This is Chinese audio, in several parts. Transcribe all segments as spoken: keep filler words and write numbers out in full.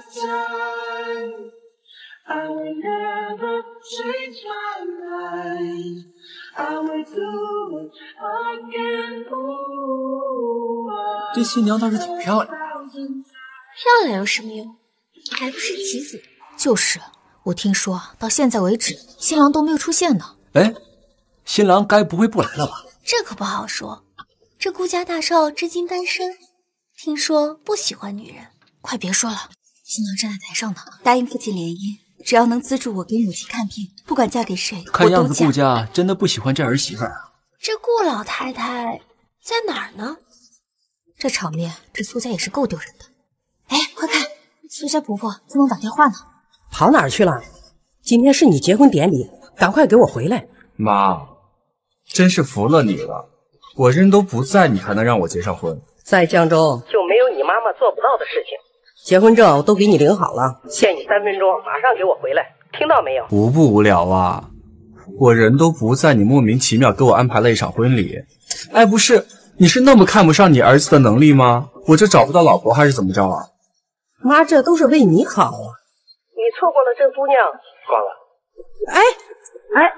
这新娘倒是挺漂亮， 漂亮有什么用？还不是棋子。就是，我听说到现在为止，新郎都没有出现呢。 哎，新郎该不会不来了吧？ 这可不好说。这顾家大少至今单身，听说不喜欢女人。快别说了，新郎站在台上呢， 答应父亲联姻，只要能资助我给母亲看病，不管嫁给谁， 看样子顾家真的不喜欢这儿媳妇啊。 这顾老太太在哪儿呢？这场面，这苏家也是够丢人的。哎，快看，苏家婆婆在忙打电话呢。 跑哪儿去了？今天是你结婚典礼，赶快给我回来！ 妈，真是服了你了，我人都不在，你还能让我结上婚？ 在江州就没有你妈妈做不到的事情。结婚证都给你领好了，限你三分钟，马上给我回来，听到没有？ 无不无聊啊！我人都不在，你莫名其妙给我安排了一场婚礼。哎，不是，你是那么看不上你儿子的能力吗？我这找不到老婆还是怎么着啊？ 妈，这都是为你好啊！你错过了这姑娘， 挂了。 哎哎，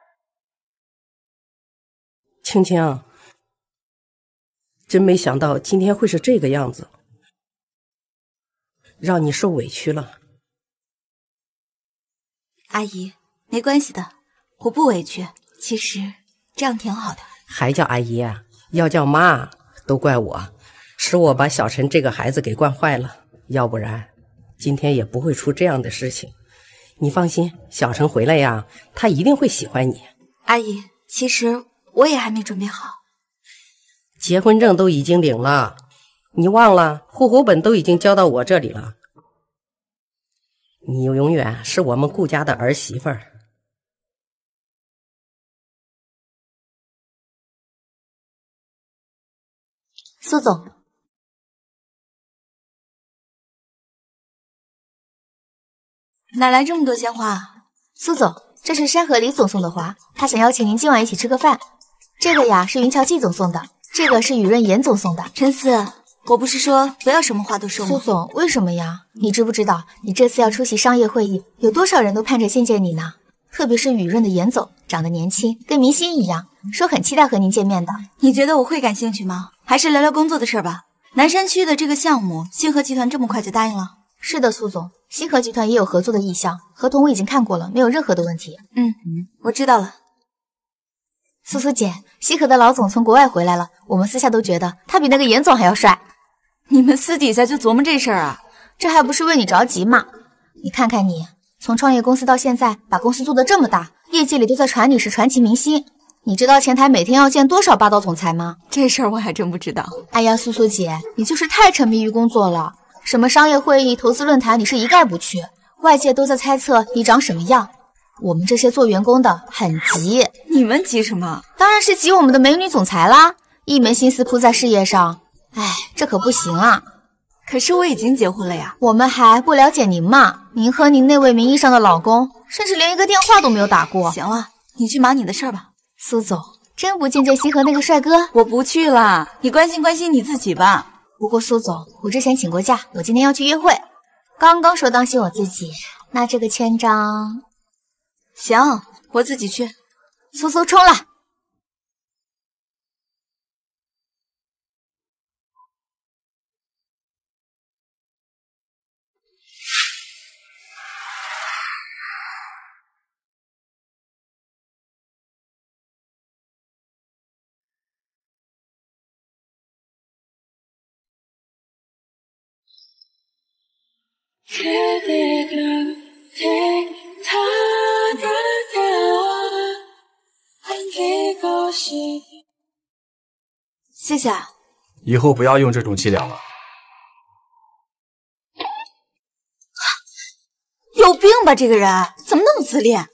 青青，真没想到今天会是这个样子，让你受委屈了。 阿姨，没关系的，我不委屈，其实这样挺好的。 还叫阿姨啊？要叫妈，都怪我，是我把小陈这个孩子给惯坏了，要不然今天也不会出这样的事情。你放心，小陈回来呀，他一定会喜欢你。 阿姨，其实我也还没准备好。 结婚证都已经领了，你忘了户口本都已经交到我这里了。你永远是我们顾家的儿媳妇儿。 苏总， 哪来这么多鲜花？ 苏总，这是山河李总送的花，他想邀请您今晚一起吃个饭。这个呀是云桥季总送的，这个是雨润严总送的。 陈思，我不是说不要什么花都收吗？ 苏总，为什么呀？你知不知道，你这次要出席商业会议，有多少人都盼着见见你呢？特别是雨润的严总，长得年轻，跟明星一样，说很期待和您见面的。 你觉得我会感兴趣吗？还是聊聊工作的事吧。南山区的这个项目，星河集团这么快就答应了？ 是的，苏总，星河集团也有合作的意向，合同我已经看过了，没有任何的问题。 嗯嗯，我知道了。 苏苏姐，星河的老总从国外回来了，我们私下都觉得他比那个严总还要帅。 你们私底下就琢磨这事儿啊？ 这还不是为你着急嘛？你看看你，从创业公司到现在，把公司做得这么大，业界里都在传你是传奇明星。你知道前台每天要见多少霸道总裁吗？ 这事儿我还真不知道。 哎呀，苏苏姐，你就是太沉迷于工作了，什么商业会议、投资论坛，你是一概不去。外界都在猜测你长什么样，我们这些做员工的很急。 你们急什么？ 当然是急我们的美女总裁啦，一门心思扑在事业上。哎，这可不行啊！ 可是我已经结婚了呀。 我们还不了解您嘛？您和您那位名义上的老公，甚至连一个电话都没有打过。 行了，你去忙你的事儿吧。 苏总，真不见见星河那个帅哥？ 我不去了，你关心关心你自己吧。 不过苏总，我之前请过假，我今天要去约会。刚刚说当心我自己，那这个签章…… 行，我自己去。 苏苏冲了！ 谢谢。 以后不要用这种伎俩了。 有病吧这个人，怎么那么自恋？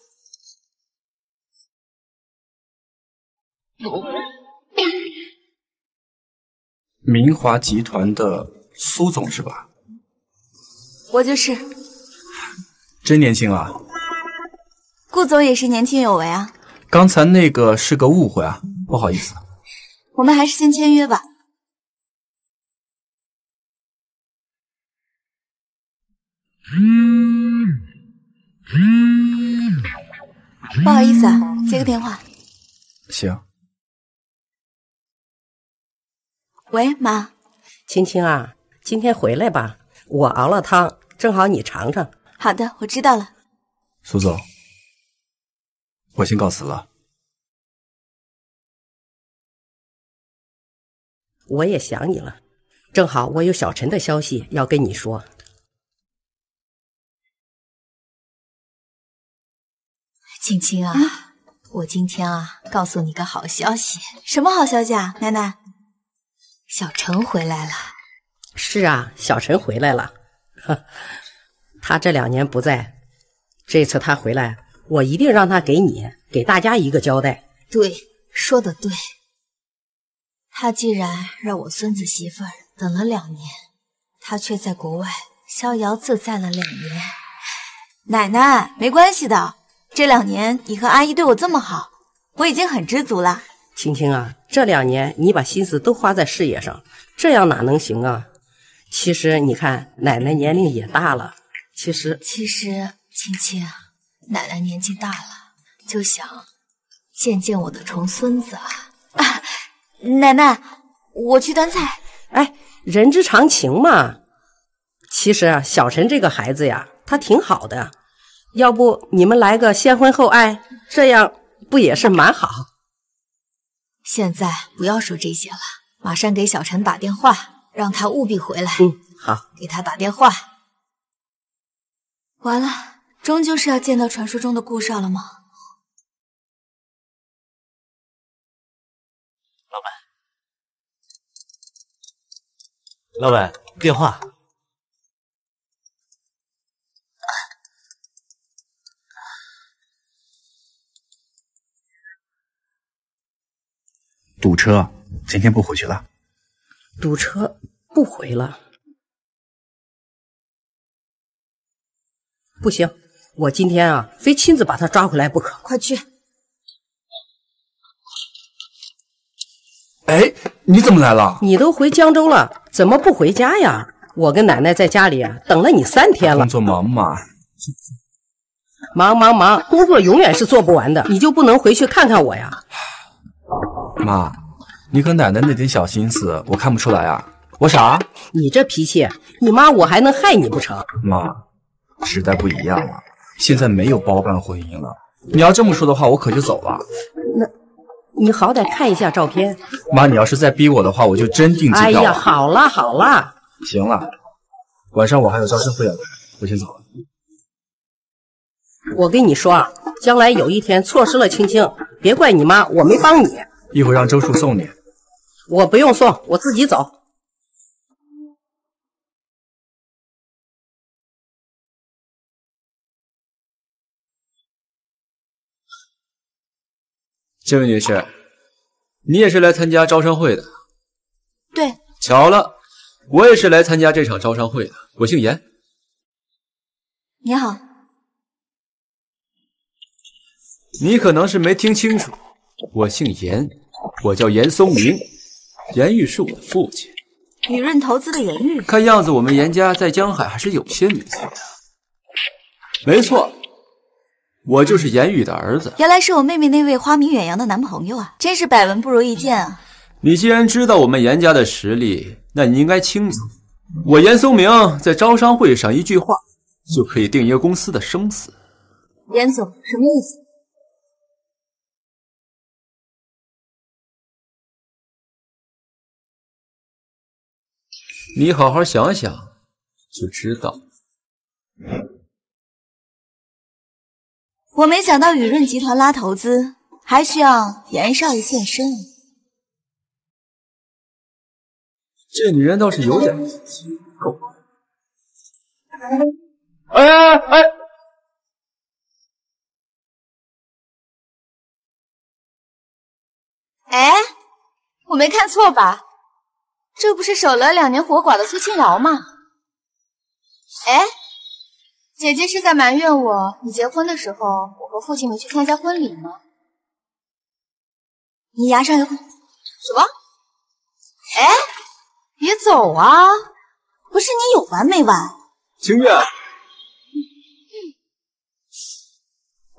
明华集团的苏总是吧？ 我就是。 真年轻啊！ 顾总也是年轻有为啊。 刚才那个是个误会啊，不好意思。 我们还是先签约吧。 不好意思啊，接个电话。 行。 喂，妈。 青青啊，今天回来吧，我熬了汤，正好你尝尝。 好的，我知道了。 苏总，我先告辞了。 我也想你了，正好我有小陈的消息要跟你说。 青青啊，啊我今天啊告诉你个好消息。 什么好消息啊，奶奶？ 小陈回来了。 是啊，小陈回来了。他这两年不在，这次他回来，我一定让他给你给大家一个交代。 对，说得对。他既然让我孙子媳妇儿等了两年，他却在国外逍遥自在了两年。 奶奶，没关系的，这两年你和阿姨对我这么好，我已经很知足了。 青青啊，这两年你把心思都花在事业上，这样哪能行啊？其实你看，奶奶年龄也大了，其实其实青青啊，奶奶年纪大了，就想见见我的重孙子啊。 啊，奶奶，我去端菜。 哎，人之常情嘛。其实啊，小陈这个孩子呀，他挺好的，要不你们来个先婚后爱，这样不也是蛮好？ 现在不要说这些了，马上给小陈打电话，让他务必回来。 嗯，好， 给他打电话。 完了，终究是要见到传说中的顾少了吗？ 老板，老板，电话。 堵车，今天不回去了。 堵车不回了，不行，我今天啊，非亲自把他抓回来不可。 快去！ 哎，你怎么来了？ 你都回江州了，怎么不回家呀？我跟奶奶在家里啊，等了你三天了。 工作忙嘛？ 忙忙忙，工作永远是做不完的，你就不能回去看看我呀？ 妈，你和奶奶那点小心思，我看不出来啊。我傻？ 你这脾气，你妈我还能害你不成？ 妈，时代不一样了，现在没有包办婚姻了。你要这么说的话，我可就走了。 那，你好歹看一下照片。 妈，你要是再逼我的话，我就真订机票了。 哎呀，好了好了， 行了，晚上我还有招生会要开，我先走了。 我跟你说啊，将来有一天错失了青青，别怪你妈，我没帮你。 一会儿让周叔送你。 我不用送，我自己走。 这位女士，你也是来参加招商会的？ 对。 巧了，我也是来参加这场招商会的。我姓严。 你好。 你可能是没听清楚，我姓严，我叫严嵩明，严玉是我的父亲。 雨润投资的严玉， 看样子我们严家在江海还是有些名气的。没错，我就是严玉的儿子。 原来是我妹妹那位花名远扬的男朋友啊，真是百闻不如一见啊。 你既然知道我们严家的实力，那你应该清楚，我严嵩明在招商会上一句话就可以定一个公司的生死。 严总，什么意思？ 你好好想想就知道。 我没想到雨润集团拉投资还需要严少爷现身。 这女人倒是有点够。哎哎哎！ 哎，我没看错吧？这不是守了两年活寡的苏清瑶吗？哎，姐姐是在埋怨我，你结婚的时候，我和父亲没去参加婚礼吗？ 你牙上有孔。 什么？哎，别走啊！ 不是你有完没完？ 清月，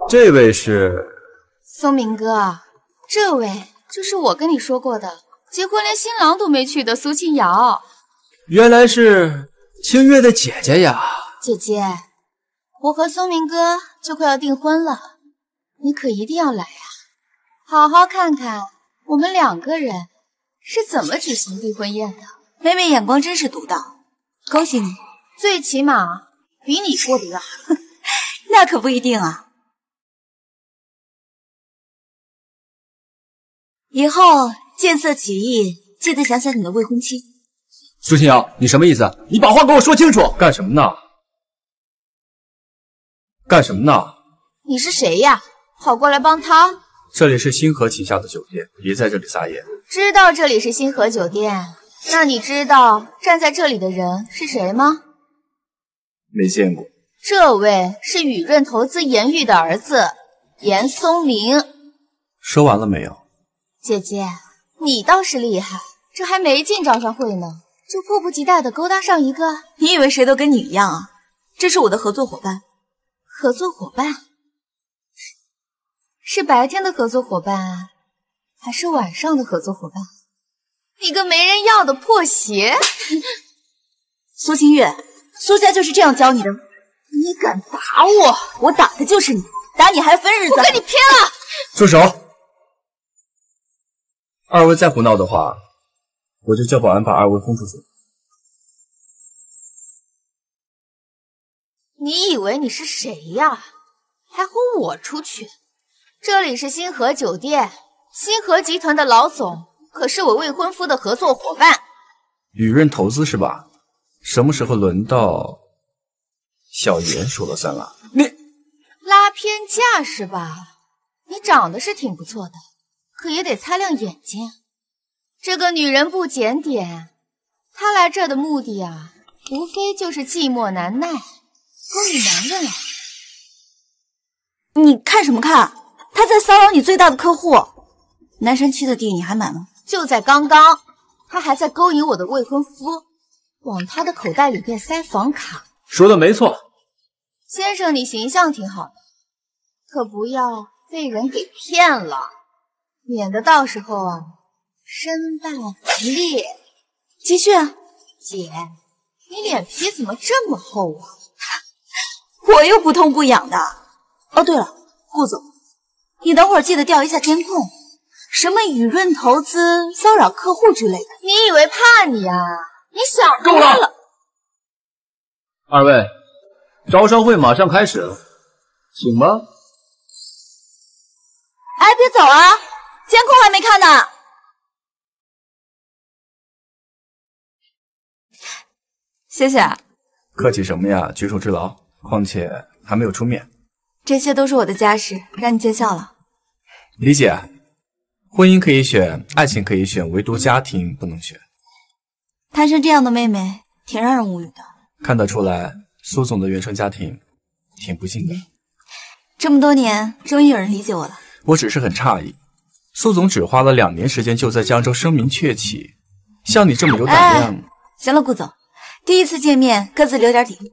这位是松明哥，这位就是我跟你说过的，结婚连新郎都没娶的苏清瑶。 原来是清月的姐姐呀。 姐姐，我和松明哥就快要订婚了，你可一定要来呀，好好看看我们两个人是怎么举行订婚宴的。 妹妹眼光真是独到，恭喜你， 最起码比你过得要好。 那可不一定啊。以后见色起意，记得想想你的未婚妻。 苏清瑶，你什么意思？你把话给我说清楚！ 干什么呢？干什么呢？ 你是谁呀？跑过来帮他？ 这里是星河旗下的酒店，别在这里撒野。 知道这里是星河酒店，那你知道站在这里的人是谁吗？ 没见过。 这位是雨润投资严玉的儿子严松明。 说完了没有？ 姐姐，你倒是厉害，这还没进招商会呢，就迫不及待地勾搭上一个。 你以为谁都跟你一样啊？这是我的合作伙伴。 合作伙伴？是白天的合作伙伴，还是晚上的合作伙伴？你个没人要的破鞋！ 苏清月，苏家就是这样教你的。 你敢打我？ 我打的就是你，打你还分日子？ 我跟你拼了！ 住手！二位再胡闹的话，我就叫保安把二位轰出去。 你以为你是谁呀？还轰我出去？这里是星河酒店，星河集团的老总可是我未婚夫的合作伙伴。 雨润投资是吧？什么时候轮到小严说了算了？ 你拉偏架是吧？你长得是挺不错的，可也得擦亮眼睛。这个女人不检点，她来这的目的啊，无非就是寂寞难耐，勾引男人啊。 你看什么看？他在骚扰你最大的客户，南山区的地你还买吗？ 就在刚刚，他还在勾引我的未婚夫，往他的口袋里面塞房卡。 说的没错， 先生，你形象挺好的，可不要被人给骗了，免得到时候啊身败名裂。 继续啊。 姐，你脸皮怎么这么厚啊？ 我又不痛不痒的。哦，对了，顾总，你等会儿记得调一下监控，什么雨润投资骚扰客户之类的。 你以为怕你啊？你想多了。二位，招商会马上开始了，请吧。 哎，别走啊，监控还没看呢。谢谢。 客气什么呀，举手之劳。况且还没有出面。 这些都是我的家事，让你见笑了。 理解，婚姻可以选，爱情可以选，唯独家庭不能选。 摊上这样的妹妹，挺让人无语的。 看得出来，苏总的原生家庭挺不幸的。 这么多年，终于有人理解我了。 我只是很诧异，苏总只花了两年时间就在江州声名鹊起，像你这么有胆量。 哎、行了，顾总，第一次见面，各自留点底。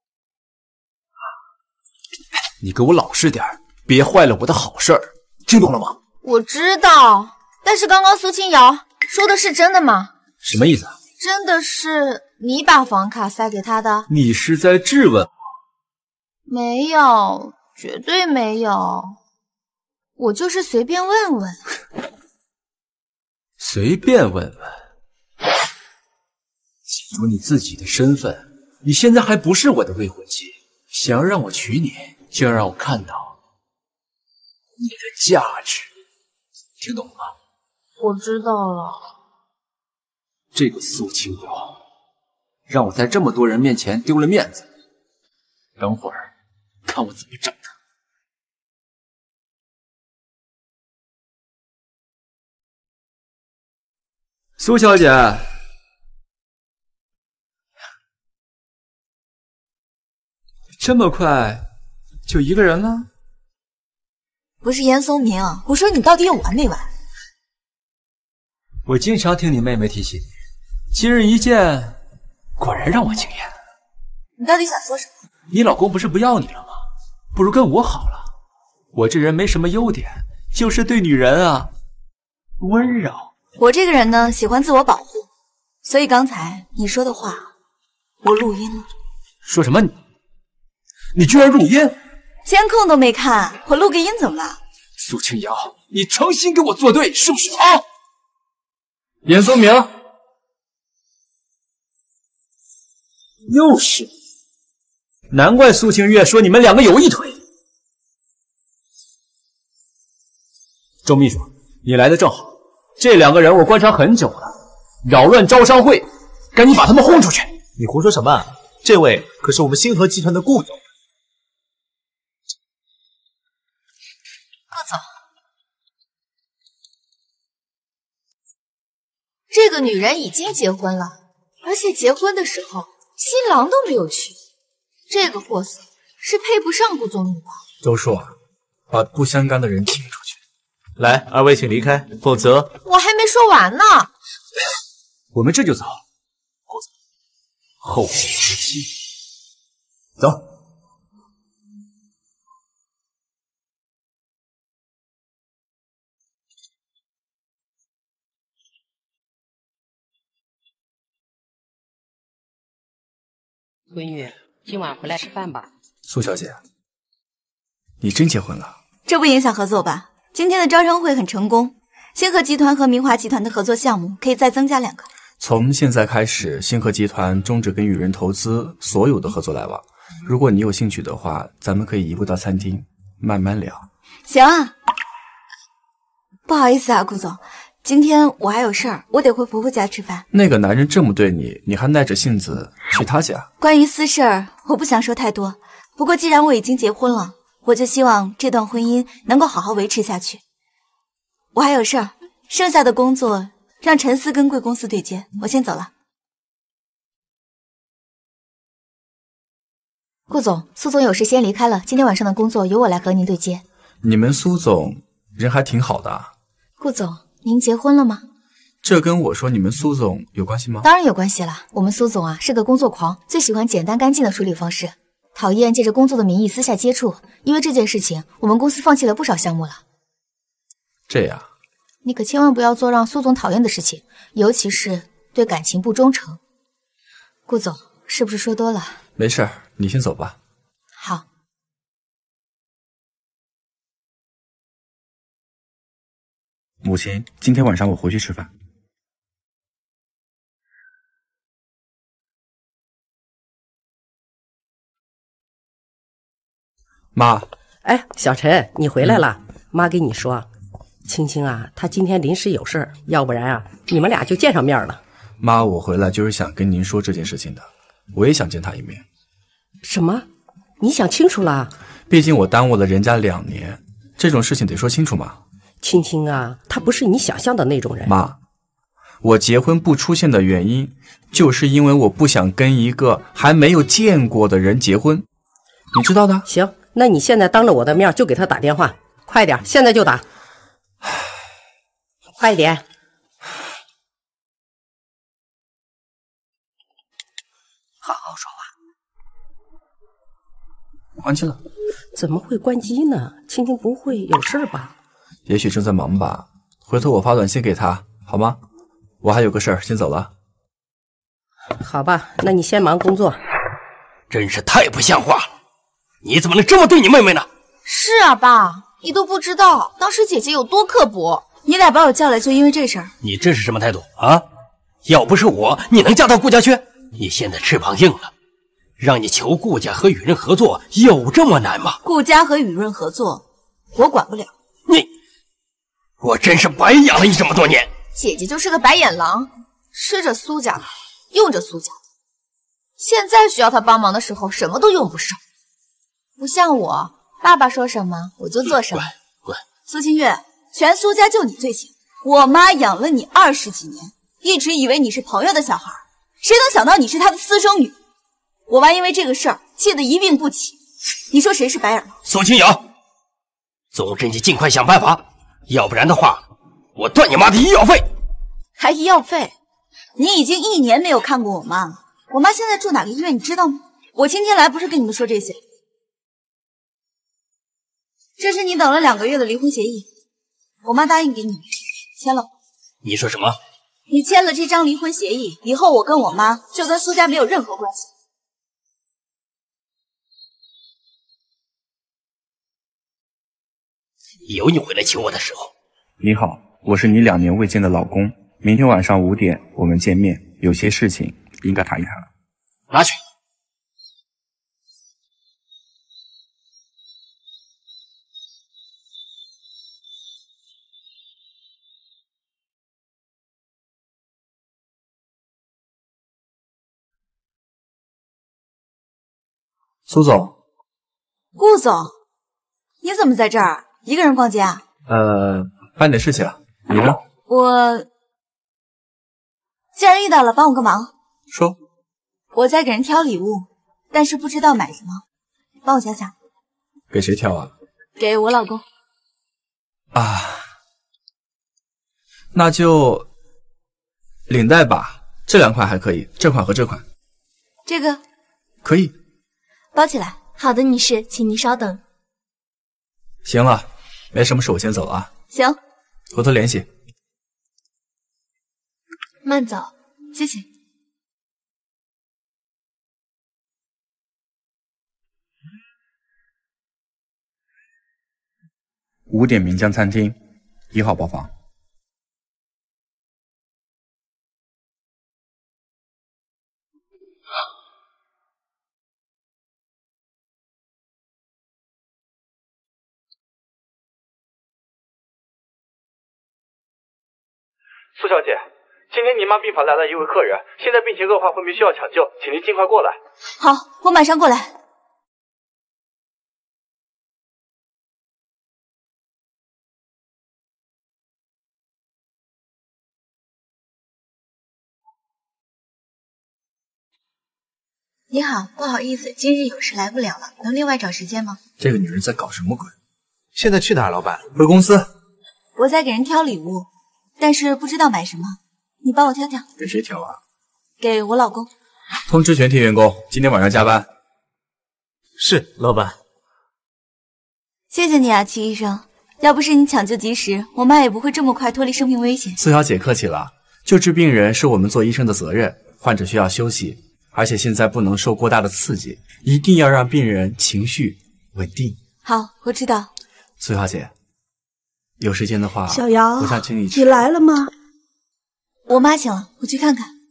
你给我老实点，别坏了我的好事儿，听懂了吗？ 我知道，但是刚刚苏清瑶说的是真的吗？ 什么意思啊？ 真的是你把房卡塞给他的？ 你是在质问？ 没有，绝对没有，我就是随便问问。 随便问问？记住你自己的身份，你现在还不是我的未婚妻，想要让我娶你，就要让我看到你的价值，听懂了吗？ 我知道了。 这个苏清瑶让我在这么多人面前丢了面子，等会儿看我怎么整他。苏小姐，这么快就一个人了？ 不是严嵩明，我说你到底有完没完？ 我经常听你妹妹提起你，今日一见，果然让我惊艳。 你到底想说什么？ 你老公不是不要你了吗？不如跟我好了， 我这人没什么优点，就是对女人啊温柔。 我这个人呢，喜欢自我保护，所以刚才你说的话，我录音了。 说什么你？你居然录音？ 监控都没看，我录个音怎么了？ 苏清瑶，你诚心跟我作对是不是啊？ 严松明， 又是你，难怪苏清月说你们两个有一腿。周秘书，你来的正好，这两个人我观察很久了，扰乱招商会，赶紧把他们轰出去！ 你胡说什么？这位可是我们星河集团的顾总。 顾总，这个女人已经结婚了，而且结婚的时候新郎都没有去，这个货色是配不上顾总你的。 周叔啊，把不相干的人请出去。 来，二位请离开，否则…… 我还没说完呢。 我们这就走。顾总，后会无期。走。 孙玉，今晚回来吃饭吧。 苏小姐，你真结婚了？ 这不影响合作吧？今天的招商会很成功，星河集团和明华集团的合作项目可以再增加两个。 从现在开始，星河集团终止跟雨人投资所有的合作来往。如果你有兴趣的话，咱们可以移步到餐厅慢慢聊。 行啊。不好意思啊，顾总，今天我还有事儿，我得回婆婆家吃饭。 那个男人这么对你，你还耐着性子去他家？ 关于私事儿，我不想说太多。不过既然我已经结婚了，我就希望这段婚姻能够好好维持下去。我还有事儿，剩下的工作让陈思跟贵公司对接，我先走了。 顾总，苏总有事先离开了，今天晚上的工作由我来和您对接。 你们苏总人还挺好的啊。 顾总，您结婚了吗？ 这跟我说你们苏总有关系吗？ 当然有关系了。我们苏总啊是个工作狂，最喜欢简单干净的处理方式，讨厌借着工作的名义私下接触。因为这件事情，我们公司放弃了不少项目了。 这样， 你可千万不要做让苏总讨厌的事情，尤其是对感情不忠诚。顾总，是不是说多了？ 没事儿，你先走吧。 好。 母亲，今天晚上我回去吃饭。妈， 哎，小陈，你回来了。嗯、妈跟你说，青青啊，她今天临时有事儿，要不然啊，你们俩就见上面了。 妈，我回来就是想跟您说这件事情的，我也想见她一面。 什么？你想清楚了？ 毕竟我耽误了人家两年，这种事情得说清楚嘛。 青青啊，她不是你想象的那种人。 妈，我结婚不出现的原因，就是因为我不想跟一个还没有见过的人结婚，你知道的。 行，那你现在当着我的面就给他打电话，快点，现在就打，快点。好好说话。关机了。 怎么会关机呢？青青不会有事吧？ 也许正在忙吧，回头我发短信给他，好吗？我还有个事儿，先走了。 好吧，那你先忙工作。 真是太不像话了，你怎么能这么对你妹妹呢？ 是啊，爸，你都不知道当时姐姐有多刻薄。 你俩把我叫来就因为这事儿？ 你这是什么态度啊？要不是我，你能嫁到顾家去？你现在翅膀硬了，让你求顾家和雨润合作，有这么难吗？ 顾家和雨润合作，我管不了。 你，我真是白养了你这么多年。 姐姐就是个白眼狼，吃着苏家的，用着苏家的，现在需要她帮忙的时候，什么都用不上。不像我，爸爸说什么我就做什么。 滚！ 苏清月，全苏家就你最行。我妈养了你二十几年，一直以为你是朋友的小孩，谁能想到你是她的私生女？我妈因为这个事儿气得一病不起。你说谁是白眼狼？ 苏清瑶，总之你尽快想办法，要不然的话，我断你妈的医药费。 还医药费？你已经一年没有看过我妈了。我妈现在住哪个医院，你知道吗？我今天来不是跟你们说这些。 这是你等了两个月的离婚协议，我妈答应给你签了。 你说什么？ 你签了这张离婚协议，以后我跟我妈就跟苏家没有任何关系。 有你回来求我的时候。 你好，我是你两年未见的老公，明天晚上五点我们见面，有些事情应该谈一谈了。 拿去。 苏总， 顾总，你怎么在这儿？一个人逛街啊？ 呃，办点事情啊。你呢？ 我既然遇到了，帮我个忙。 说。 我在给人挑礼物，但是不知道买什么，帮我想想。 给谁挑啊？ 给我老公。 啊，那就领带吧，这两款还可以，这款和这款。 这个可以。 包起来。 好的，女士，请您稍等。 行了，没什么事，我先走了啊。 行， 回头联系。 慢走， 谢谢。 五点名江餐厅，一号包房。 苏小姐，今天您妈病房来了一位客人，现在病情恶化，昏迷需要抢救，请您尽快过来。 好，我马上过来。你好，不好意思，今日有事来不了了，能另外找时间吗？ 这个女人在搞什么鬼？ 现在去哪儿，老板？ 回公司。 我在给人挑礼物，但是不知道买什么，你帮我挑挑。 给谁挑啊？ 给我老公。 通知全体员工，今天晚上加班。 是，老板。 谢谢你啊，齐医生，要不是你抢救及时，我妈也不会这么快脱离生命危险。 苏小姐客气了，救治病人是我们做医生的责任，患者需要休息，而且现在不能受过大的刺激，一定要让病人情绪稳定。 好，我知道。 苏小姐，有时间的话， 小姚， 我想请你吃。 你来了吗？ 我妈醒了，我去看看。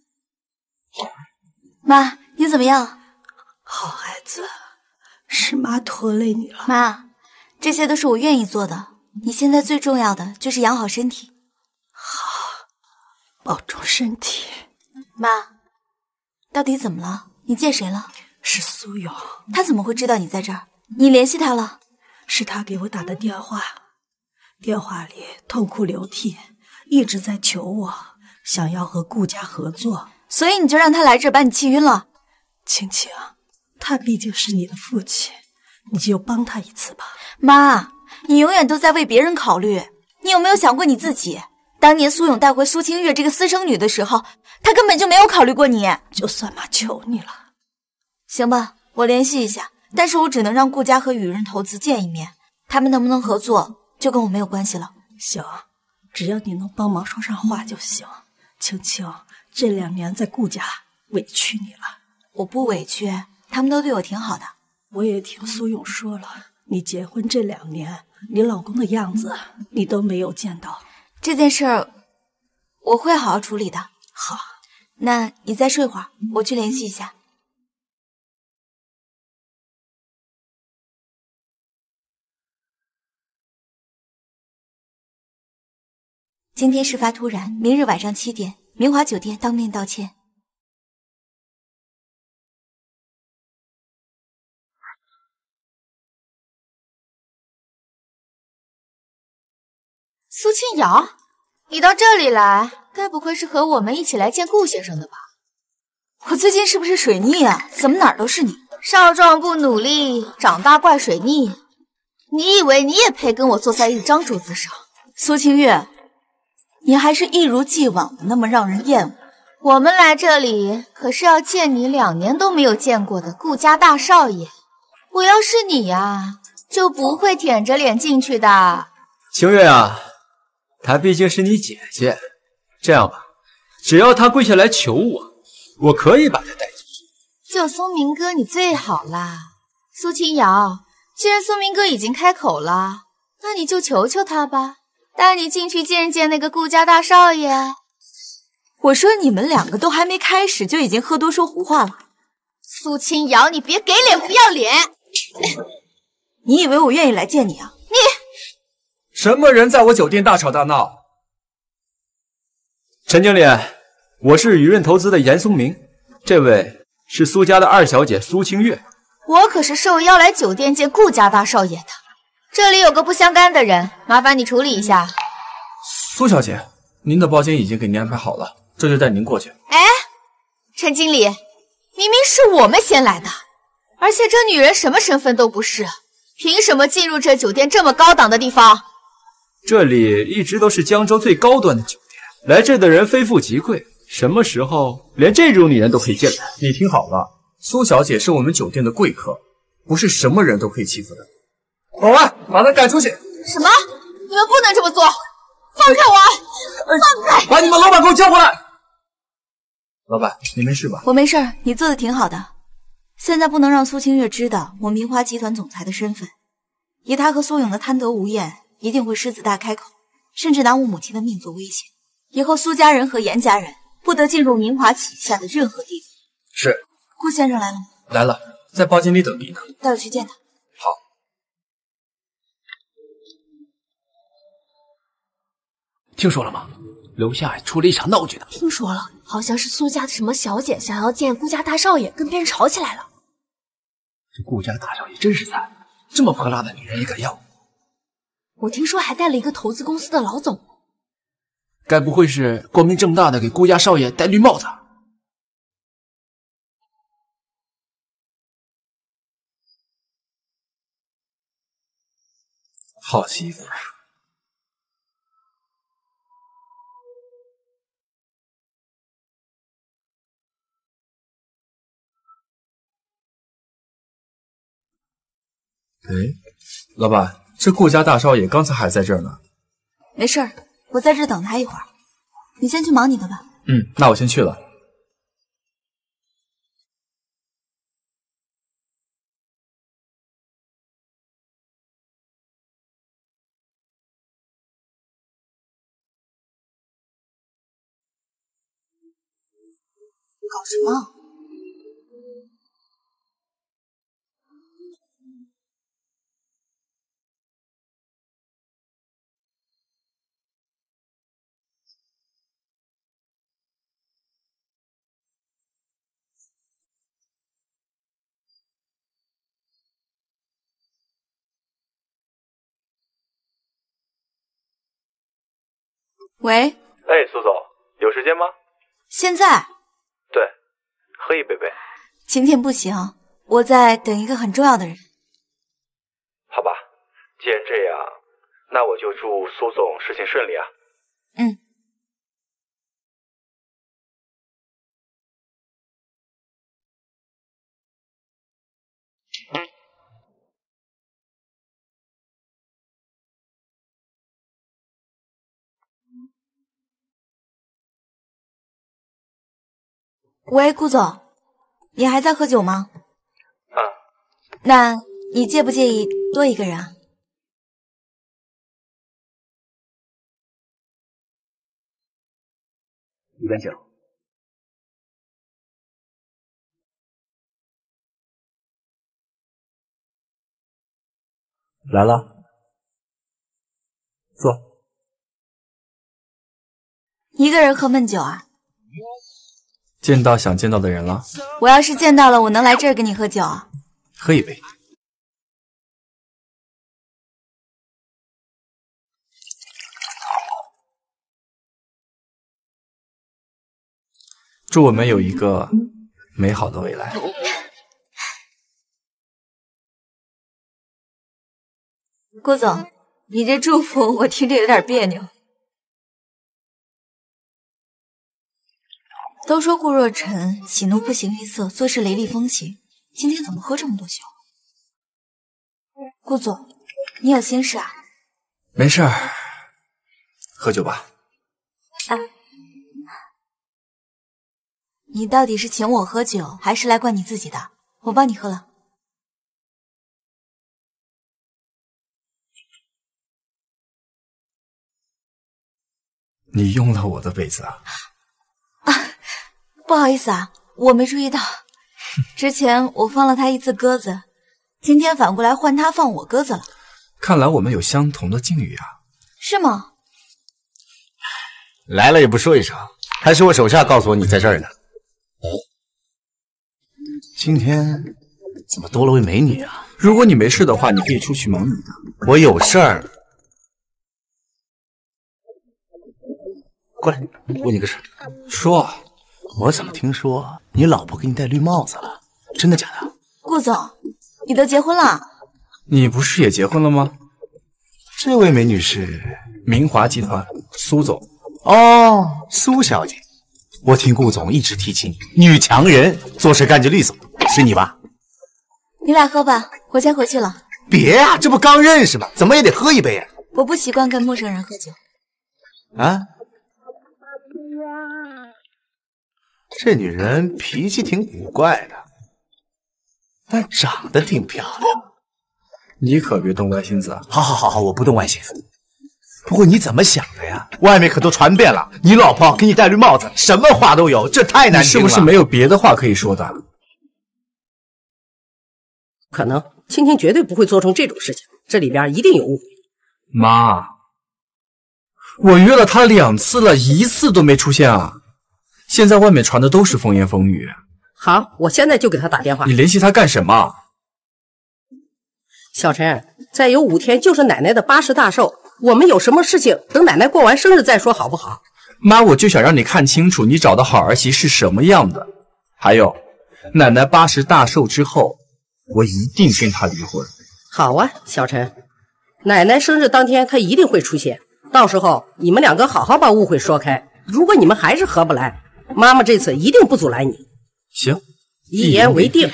妈，你怎么样？ 好孩子，是妈拖累你了。 妈，这些都是我愿意做的。你现在最重要的就是养好身体。 好，保重身体。 妈，到底怎么了？你见谁了？ 是苏勇。 他怎么会知道你在这儿？你联系他了？ 是他给我打的电话，电话里痛哭流涕，一直在求我，想要和顾家合作。 所以你就让他来这儿把你气晕了？ 青青，他毕竟是你的父亲，你就帮他一次吧。 妈，你永远都在为别人考虑，你有没有想过你自己？当年苏勇带回苏清月这个私生女的时候，他根本就没有考虑过你。 就算妈求你了。 行吧，我联系一下，但是我只能让顾家和雨润投资见一面，他们能不能合作就跟我没有关系了。 行，只要你能帮忙说上话就行。青青，这两年在顾家委屈你了。 我不委屈，他们都对我挺好的。 我也听苏勇说了，你结婚这两年，你老公的样子你都没有见到。 这件事儿我会好好处理的。 好， 那你再睡会儿，我去联系一下。今天事发突然，明日晚上七点，明华酒店当面道歉。 苏清瑶，你到这里来，该不会是和我们一起来见顾先生的吧？ 我最近是不是水逆啊？怎么哪儿都是你？ 少壮不努力，长大怪水逆。你以为你也配跟我坐在一张桌子上？ 苏清月，你还是一如既往的那么让人厌恶。 我们来这里可是要见你两年都没有见过的顾家大少爷。我要是你呀， 就不会舔着脸进去的。 清月啊，她毕竟是你姐姐，这样吧，只要她跪下来求我，我可以把她带进去。 就苏明哥你最好啦，苏清瑶，既然苏明哥已经开口了，那你就求求他吧，带你进去见见那个顾家大少爷。 我说你们两个都还没开始，就已经喝多说胡话了。 苏清瑶，你别给脸不要脸！ 你以为我愿意来见你啊？ 你什么人在我酒店大吵大闹？ 陈经理，我是雨润投资的严松明，这位是苏家的二小姐苏清月。 我可是受邀来酒店见顾家大少爷的，这里有个不相干的人，麻烦你处理一下。 苏小姐，您的包间已经给您安排好了，这就带您过去。 哎，陈经理，明明是我们先来的，而且这女人什么身份都不是，凭什么进入这酒店这么高档的地方？ 这里一直都是江州最高端的酒店，来这的人非富即贵，什么时候连这种女人都可以进来？ 你听好了，苏小姐是我们酒店的贵客，不是什么人都可以欺负的。保安，把她赶出去！ 什么？你们不能这么做！放开我！放开！ 把你们老板给我叫过来！老板，你没事吧？ 我没事儿，你做的挺好的。现在不能让苏清月知道我明华集团总裁的身份，以他和苏勇的贪得无厌，一定会狮子大开口，甚至拿我母亲的命做威胁。以后苏家人和严家人不得进入明华旗下的任何地方。 是。 顾先生来了吗？ 来了，在包间里等你呢。 带我去见他。 好。 听说了吗？楼下出了一场闹剧呢。 听说了，好像是苏家的什么小姐想要见顾家大少爷，跟别人吵起来了。 这顾家大少爷真是惨，这么泼辣的女人也敢要。 我听说还带了一个投资公司的老总。 该不会是光明正大的给顾家少爷戴绿帽子？ 好媳妇。哎，老板，这顾家大少爷刚才还在这儿呢。 没事儿，我在这等他一会儿。你先去忙你的吧。 嗯，那我先去了。 搞什么？喂。 哎，苏总，有时间吗？ 现在？ 对，喝一杯呗。 今天不行，我在等一个很重要的人。 好吧，既然这样，那我就祝苏总事情顺利啊。 嗯。喂，顾总，你还在喝酒吗？ 嗯。 那你介不介意多一个人啊？ 一杯酒。 来了，坐。 一个人喝闷酒啊？ 见到想见到的人了。 我要是见到了，我能来这儿跟你喝酒啊？ 喝一杯。祝我们有一个美好的未来。 顾总，你这祝福我听着有点别扭。都说顾若尘喜怒不形于色，做事雷厉风行，今天怎么喝这么多酒？ 顾总，你有心事啊？ 没事儿，喝酒吧。 啊，你到底是请我喝酒，还是来灌你自己的？我帮你喝了。 你用了我的杯子啊？ 啊，不好意思啊，我没注意到。之前我放了他一次鸽子，今天反过来换他放我鸽子了。 看来我们有相同的境遇啊。 是吗？ 来了也不说一声，还是我手下告诉我你在这儿呢。今天怎么多了位美女啊？ 如果你没事的话，你可以出去忙你的。 我有事儿。过来，问你个事儿。 说。 我怎么听说你老婆给你戴绿帽子了？真的假的？ 顾总，你都结婚了？ 你不是也结婚了吗？ 这位美女是明华集团苏总。 哦，苏小姐，我听顾总一直提起你，女强人，做事干净利索，是你吧？ 你俩喝吧，我先回去了。 别呀、啊，这不刚认识吗？怎么也得喝一杯呀、啊。 我不习惯跟陌生人喝酒。 啊？这女人脾气挺古怪的，但长得挺漂亮。 你可别动歪心思啊！ 好好好好，我不动歪心思。不过你怎么想的呀？外面可都传遍了，你老婆给你戴绿帽子，什么话都有，这太难听了。 你是不是没有别的话可以说的？ 可能青青绝对不会做成这种事情，这里边一定有误会。 妈，我约了他两次了，一次都没出现啊！现在外面传的都是风言风语。 好，我现在就给他打电话。 你联系他干什么？ 小陈，再有五天就是奶奶的八十大寿，我们有什么事情等奶奶过完生日再说，好不好？ 妈，我就想让你看清楚你找的好儿媳是什么样的。还有，奶奶八十大寿之后，我一定跟她离婚。 好啊，小陈，奶奶生日当天她一定会出现，到时候你们两个好好把误会说开。如果你们还是合不来，妈妈这次一定不阻拦你。 行， 一言为定。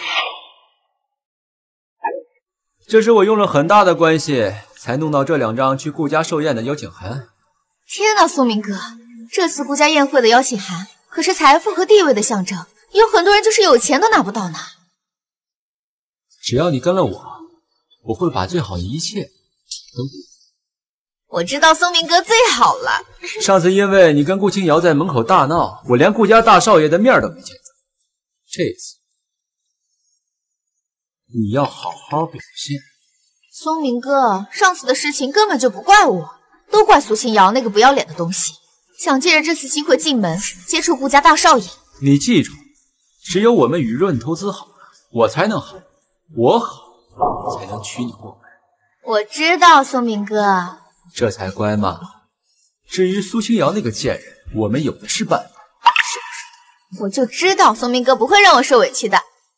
这是我用了很大的关系才弄到这两张去顾家寿宴的邀请函。 天哪，苏明哥，这次顾家宴会的邀请函可是财富和地位的象征，有很多人就是有钱都拿不到呢。 只要你跟了我，我会把最好的一切都给你。 我知道松明哥最好了。 上次因为你跟顾清瑶在门口大闹，我连顾家大少爷的面都没见到。这次你要好好表现。 松明哥，上次的事情根本就不怪我，都怪苏清瑶那个不要脸的东西，想借着这次机会进门接触顾家大少爷。 你记住，只有我们雨润投资好了，我才能好，我好才能娶你过门。 我知道，松明哥。 这才乖嘛。至于苏清瑶那个贱人，我们有的是办法，是不是？ 我就知道松明哥不会让我受委屈的。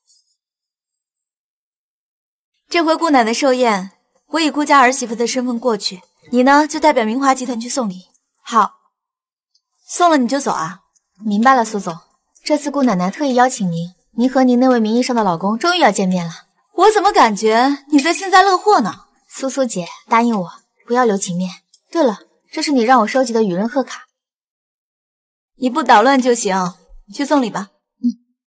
这回顾奶奶寿宴，我以顾家儿媳妇的身份过去，你呢就代表明华集团去送礼。 好， 送了你就走啊？ 明白了，苏总。这次顾奶奶特意邀请您，您和您那位名义上的老公终于要见面了。 我怎么感觉你在幸灾乐祸呢？ 苏苏姐，答应我。不要留情面。对了，这是你让我收集的雨润贺卡， 你不捣乱就行。去送礼吧。 嗯，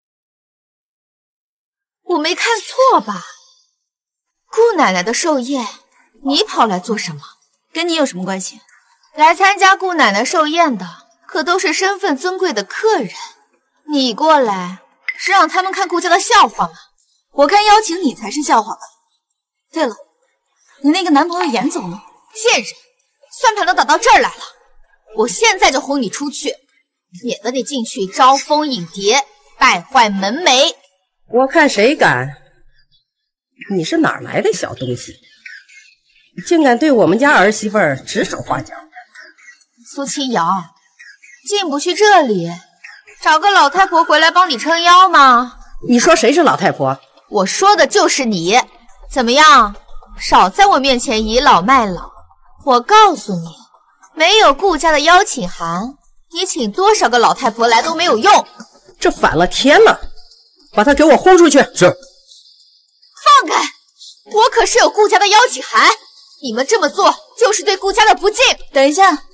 我没看错吧？顾奶奶的寿宴，你跑来做什么？ 跟你有什么关系？ 来参加顾奶奶寿宴的可都是身份尊贵的客人，你过来是让他们看顾家的笑话吗？ 我看邀请你才是笑话吧。对了，你那个男朋友严总呢？ 贱人，算盘都打到这儿来了，我现在就轰你出去，免得你进去招蜂引蝶，败坏门楣。 我看谁敢！你是哪儿来的小东西，竟敢对我们家儿媳妇儿指手画脚？ 苏清瑶，进不去这里，找个老太婆回来帮你撑腰吗？ 你说谁是老太婆？ 我说的就是你。怎么样，少在我面前倚老卖老。我告诉你，没有顾家的邀请函，你请多少个老太婆来都没有用。 这反了天了！把他给我轰出去！ 是。 放开！ 我可是有顾家的邀请函，你们这么做就是对顾家的不敬。 等一下，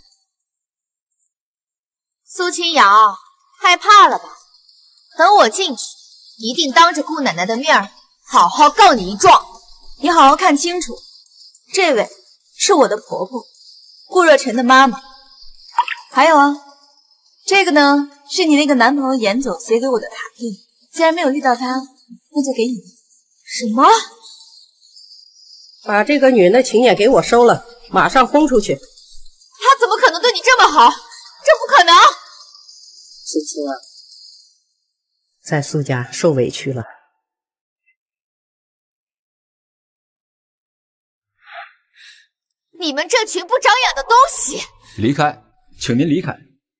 苏清瑶，害怕了吧？等我进去，一定当着顾奶奶的面好好告你一状。 你好好看清楚，这位是我的婆婆，顾若尘的妈妈。还有啊，这个呢是你那个男朋友严总写给我的卡片，既然没有遇到他，那就给你。 什么？ 把这个女人的请柬给我收了，马上轰出去！ 他怎么可能对你这么好？这不可能！ 青青啊，在苏家受委屈了。 你们这群不长眼的东西！ 离开，请您离开。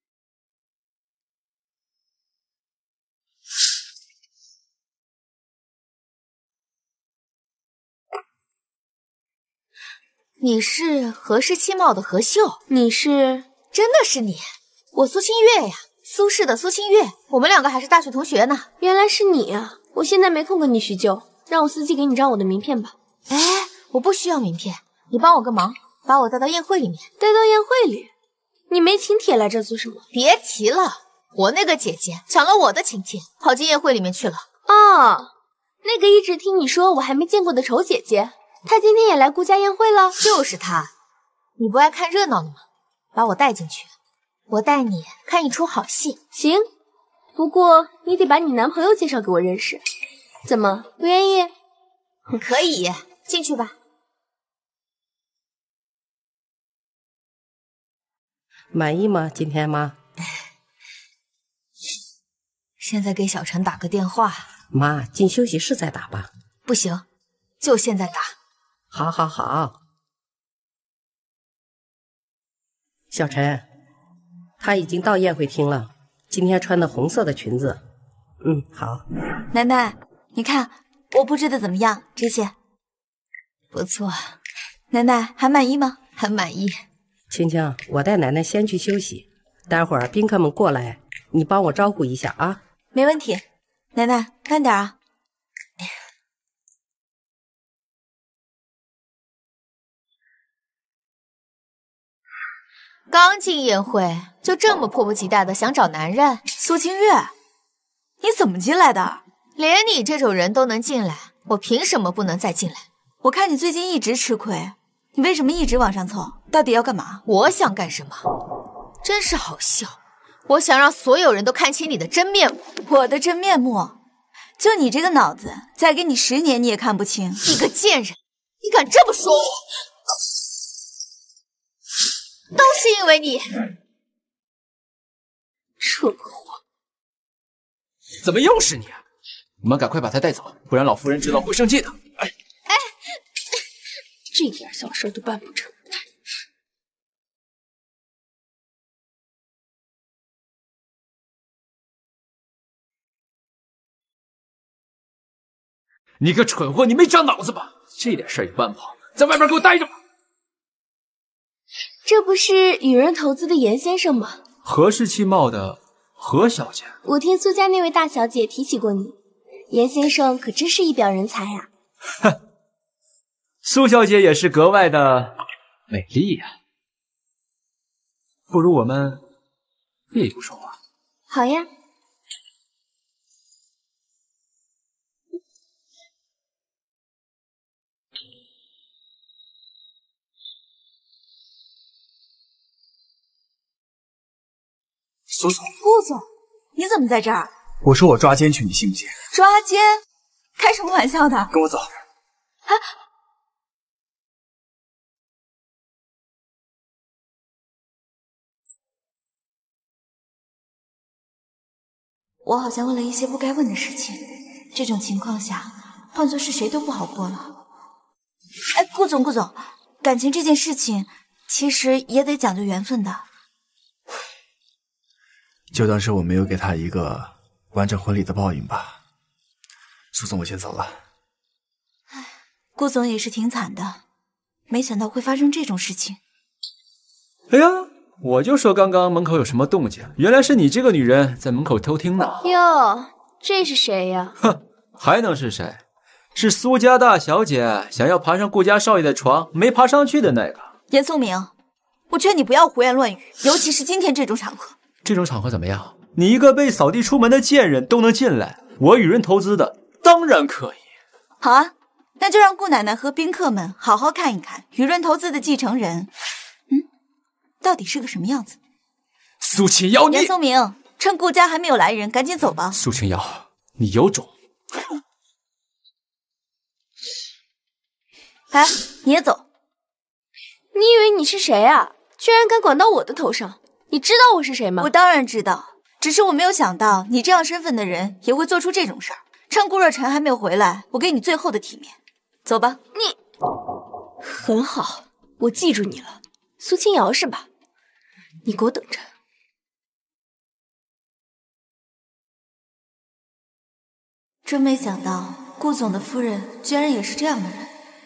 你是何氏汽贸的何秀？ 你是？ 真的是你？我苏清月呀，苏氏的苏清月，我们两个还是大学同学呢。 原来是你啊！我现在没空跟你叙旧，让我司机给你张我的名片吧。 哎，我不需要名片，你帮我个忙，把我带到宴会里面。 带到宴会里？你没请帖来这做什么？ 别提了，我那个姐姐抢了我的请帖，跑进宴会里面去了。 哦，那个一直听你说我还没见过的丑姐姐，她今天也来顾家宴会了？ 就是她。你不爱看热闹的吗？把我带进去，我带你看一出好戏。 行，不过你得把你男朋友介绍给我认识。怎么，不愿意？ 可以，进去吧。 满意吗？今天妈？ 现在给小陈打个电话。 妈，进休息室再打吧。 不行，就现在打。 好，好，好。小陈，他已经到宴会厅了，今天穿的红色的裙子。嗯，好。 奶奶，你看我布置的怎么样？这些不错。 奶奶还满意吗？ 很满意。 青青，我带奶奶先去休息，待会儿宾客们过来，你帮我招呼一下啊。 没问题，奶奶慢点啊。 刚进宴会就这么迫不及待的想找男人？ 苏清月，你怎么进来的？ 连你这种人都能进来，我凭什么不能再进来？ 我看你最近一直吃亏，你为什么一直往上凑？到底要干嘛？ 我想干什么？真是好笑！我想让所有人都看清你的真面目。 我的真面目？就你这个脑子，再给你十年你也看不清。 你个贱人，你敢这么说我？都是因为你， 蠢货！ 怎么又是你啊？你们赶快把他带走，不然老夫人知道会生气的。哎哎，这点小事都办不成。 你个蠢货，你没长脑子吧？这点事儿也办不好，在外面给我待着吧！ 这不是与人投资的严先生吗？ 何氏汽贸的何小姐， 我听苏家那位大小姐提起过你，严先生可真是一表人才呀、 啊！哼，苏小姐也是格外的美丽呀、啊。不如我们退一步说话。 好呀。 苏总， 顾总，你怎么在这儿？ 我说我抓奸去，你信不信？ 抓奸？开什么玩笑的？ 跟我走。 啊！我好像问了一些不该问的事情，这种情况下，换做是谁都不好过了。哎，顾总，顾总，感情这件事情其实也得讲究缘分的。 就当是我没有给他一个完整婚礼的报应吧。苏总，我先走了。 唉，顾总也是挺惨的，没想到会发生这种事情。 哎呀，我就说刚刚门口有什么动静，原来是你这个女人在门口偷听呢。 哟，这是谁呀？ 哼，还能是谁？ 是苏家大小姐想要爬上顾家少爷的床，没爬上去的那个。 严松明，我劝你不要胡言乱语，尤其是今天这种场合。 这种场合怎么样？你一个被扫地出门的贱人都能进来，我与人投资的当然可以。 好啊，那就让顾奶奶和宾客们好好看一看雨润投资的继承人，嗯，到底是个什么样子。 苏清瑶，你严松明，趁顾家还没有来人，赶紧走吧。 苏清瑶，你有种！ 来，你也走。 你以为你是谁啊？居然敢管到我的头上！你知道我是谁吗？ 我当然知道，只是我没有想到你这样身份的人也会做出这种事儿。趁顾若尘还没有回来，我给你最后的体面。走吧。 你很好，我记住你了，苏清瑶是吧？你给我等着。 真没想到，顾总的夫人居然也是这样的人。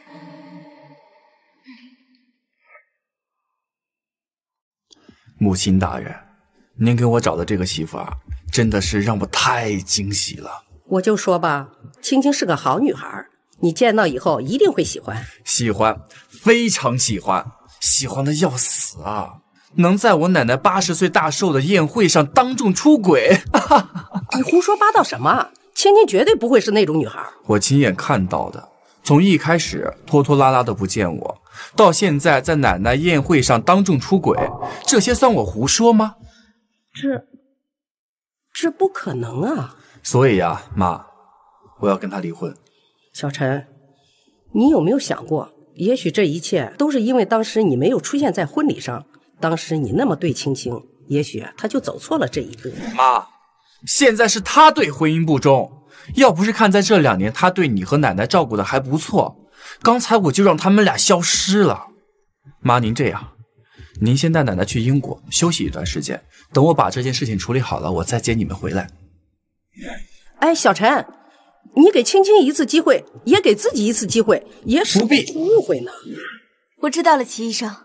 母亲大人，您给我找的这个媳妇儿，真的是让我太惊喜了。 我就说吧，青青是个好女孩，你见到以后一定会喜欢。 喜欢，非常喜欢，喜欢的要死啊！能在我奶奶八十岁大寿的宴会上当众出轨， 你胡说八道什么？青青绝对不会是那种女孩。 我亲眼看到的，从一开始拖拖拉拉的不见我，到现在在奶奶宴会上当众出轨，这些算我胡说吗？ 这，这不可能啊！ 所以呀，妈，我要跟他离婚。 小陈，你有没有想过，也许这一切都是因为当时你没有出现在婚礼上，当时你那么对青青，也许他就走错了这一步。 妈，现在是他对婚姻不忠，要不是看在这两年他对你和奶奶照顾的还不错，刚才我就让他们俩消失了。妈，您这样，您先带奶奶去英国休息一段时间，等我把这件事情处理好了，我再接你们回来。 哎，小陈，你给青青一次机会，也给自己一次机会，也少不出误会呢。 我知道了，齐医生。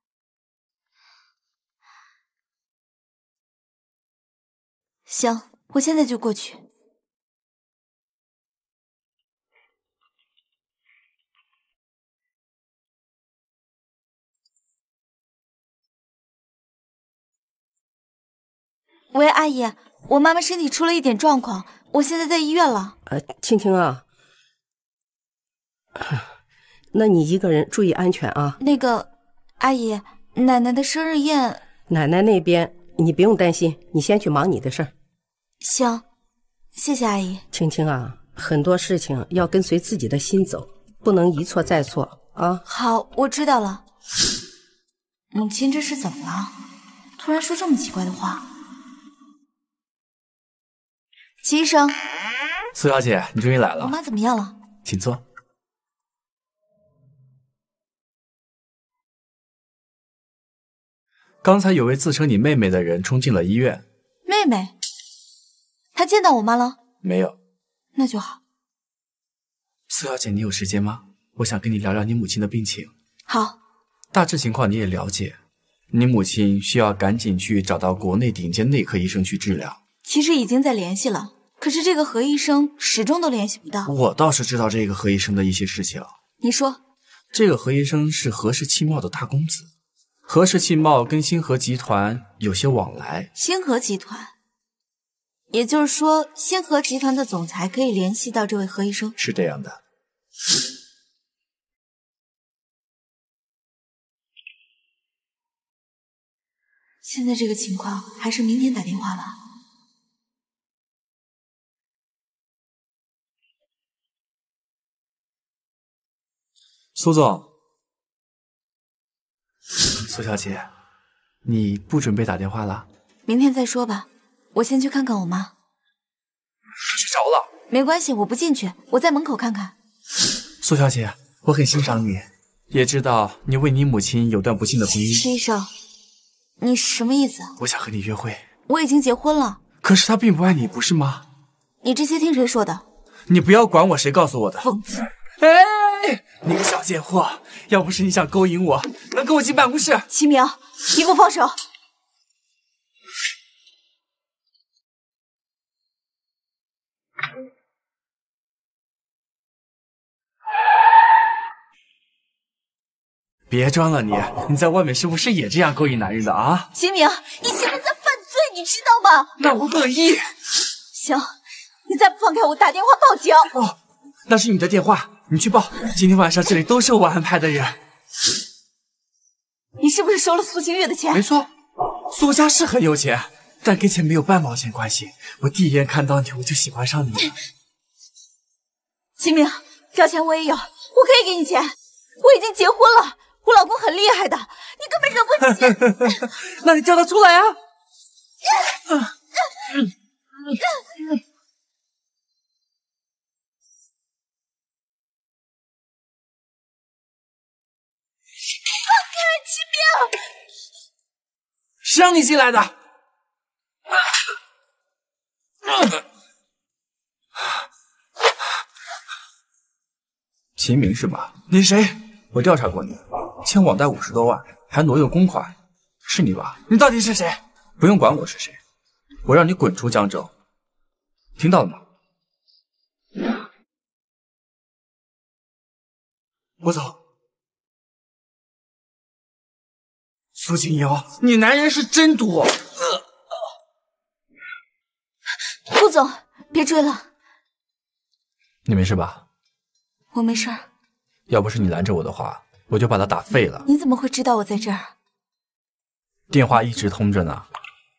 行，我现在就过去。喂，阿姨，我妈妈身体出了一点状况，我现在在医院了。 呃，青青啊，那你一个人注意安全啊。 那个，阿姨，奶奶的生日宴， 奶奶那边你不用担心，你先去忙你的事儿。 行，谢谢阿姨。 青青啊，很多事情要跟随自己的心走，不能一错再错啊。 好，我知道了。母亲这是怎么了？突然说这么奇怪的话。齐医生， 苏小姐，你终于来了。 我妈怎么样了？ 请坐。刚才有位自称你妹妹的人冲进了医院。 妹妹？她见到我妈了？ 没有。 那就好。 苏小姐，你有时间吗？我想跟你聊聊你母亲的病情。 好。 大致情况你也了解，你母亲需要赶紧去找到国内顶尖内科医生去治疗。 其实已经在联系了。可是这个何医生始终都联系不到。 我倒是知道这个何医生的一些事情。 你说， 这个何医生是何氏汽贸的大公子，何氏汽贸跟星河集团有些往来。 星河集团，也就是说，星河集团的总裁可以联系到这位何医生？ 是这样的。 现在这个情况，还是明天打电话吧。 苏总，苏小姐，你不准备打电话了？ 明天再说吧，我先去看看我妈。 睡着了。 没关系，我不进去，我在门口看看。 苏小姐，我很欣赏你，也知道你为你母亲有段不幸的婚姻。 石医生，你什么意思？ 我想和你约会。 我已经结婚了。 可是他并不爱你，不是吗？ 你这些听谁说的？ 你不要管我谁告诉我的。 疯子！ 哎，你个小贱货！要不是你想勾引我，能跟我进办公室？ 齐明，你给我放手！ 别装了你，你在外面是不是也这样勾引男人的啊？ 秦明，你现在在犯罪，你知道吗？ 那我乐意。 行，你再不放开我，打电话报警。 哦，那是你的电话，你去报。今天晚上这里都是我安排的人。 你是不是收了苏清月的钱？ 没错，苏家是很有钱，但跟钱没有半毛钱关系。我第一眼看到你，我就喜欢上你了。 秦明，这钱我也有，我可以给你钱。我已经结婚了，我老公很厉害的，你根本惹不起。 那你叫他出来啊！ 放开秦明！ 谁让你进来的？秦明是吧？你谁？我调查过你，欠网贷五十多万，还挪用公款，是你吧？你到底是谁？不用管我是谁，我让你滚出江州，听到了吗？我走。苏清瑶，你男人是真多。 顾总，别追了。 你没事吧？ 我没事儿。 要不是你拦着我的话，我就把他打废了。 你怎么会知道我在这儿？ 电话一直通着呢。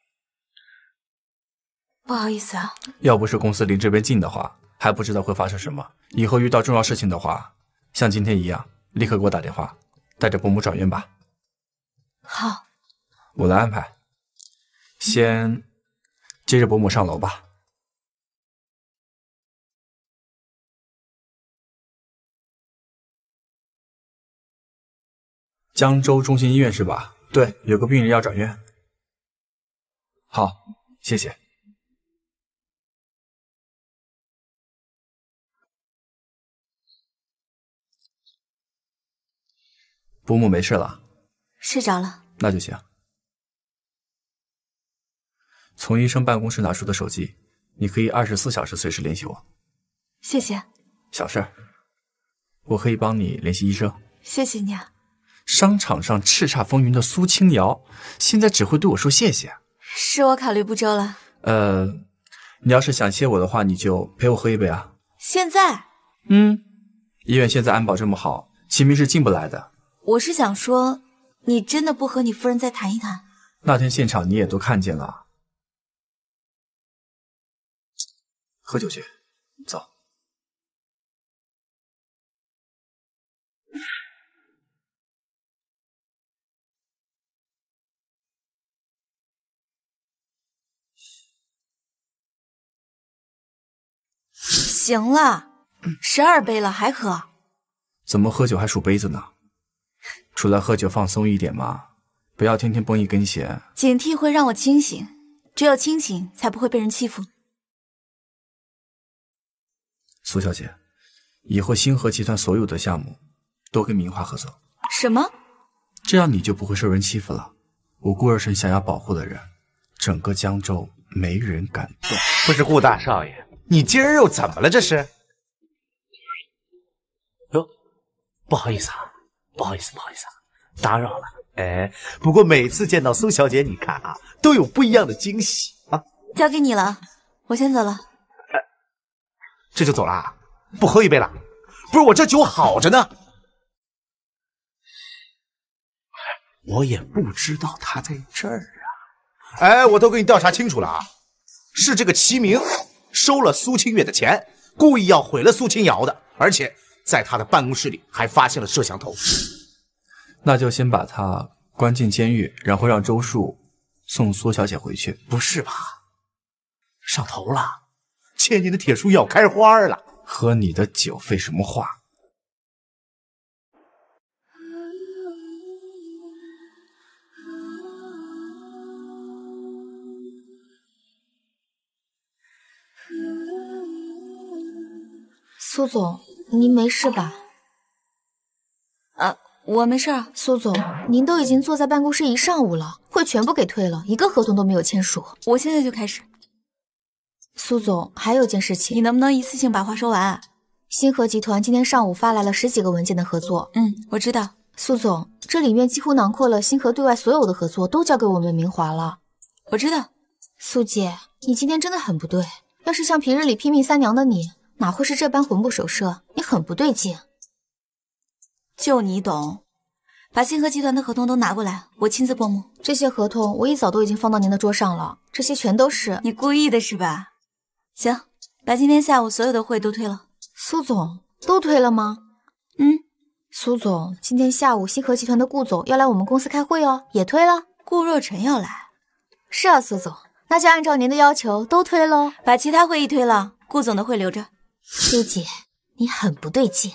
不好意思啊。 要不是公司离这边近的话，还不知道会发生什么。以后遇到重要事情的话，像今天一样，立刻给我打电话，带着伯母转院吧。 好， 我来安排。先接着伯母上楼吧。江州中心医院是吧？对，有个病人要转院。好，谢谢。伯母没事了？ 睡着了。 那就行。从医生办公室拿出的手机，你可以二十四小时随时联系我。 谢谢。 小事儿，我可以帮你联系医生。 谢谢你啊。 商场上叱咤风云的苏清瑶，现在只会对我说谢谢。 是我考虑不周了。 呃，你要是想谢我的话，你就陪我喝一杯啊。 现在？ 嗯，医院现在安保这么好，秦明是进不来的。 我是想说，你真的不和你夫人再谈一谈？ 那天现场你也都看见了。喝酒去，走。 行了，十二杯了还喝？ 怎么喝酒还数杯子呢？出来喝酒放松一点嘛，不要天天绷一根弦。 警惕会让我清醒，只有清醒才不会被人欺负。 苏小姐，以后星河集团所有的项目都跟明华合作。 什么？ 这样你就不会受人欺负了。我顾二婶想要保护的人，整个江州没人敢动。 不是顾大少爷，你今儿又怎么了？这是？ 哟，不好意思啊，不好意思，不好意思啊，打扰了。 哎，不过每次见到苏小姐，你看啊，都有不一样的惊喜啊。 交给你了，我先走了。 哎，这就走了？不喝一杯了？不是，我这酒好着呢。我也不知道他在这儿啊。哎，我都给你调查清楚了啊，是这个齐明收了苏清月的钱，故意要毁了苏清瑶的，而且在他的办公室里还发现了摄像头。 那就先把他关进监狱，然后让周树送苏小姐回去。 不是吧？上头了？千年的铁树要开花了。 喝你的酒废什么话？ 苏总，您没事吧？ 啊，我没事啊。 苏总，您都已经坐在办公室一上午了，会全部给退了，一个合同都没有签署。 我现在就开始。 苏总，还有件事情， 你能不能一次性把话说完？ 星河集团今天上午发来了十几个文件的合作。 嗯，我知道。 苏总，这里面几乎囊括了星河对外所有的合作，都交给我们明华了。 我知道， 苏姐，你今天真的很不对。要是像平日里拼命三娘的你，哪会是这般魂不守舍？你很不对劲。 就你懂。把星河集团的合同都拿过来，我亲自过目。 这些合同我一早都已经放到您的桌上了，这些全都是你故意的是吧？行，把今天下午所有的会都推了。 苏总，都推了吗？ 嗯。 苏总，今天下午星河集团的顾总要来我们公司开会哦，也推了。 顾若尘要来？ 是啊，苏总，那就按照您的要求都推喽。 把其他会议推了，顾总的会留着。 苏姐，你很不对劲。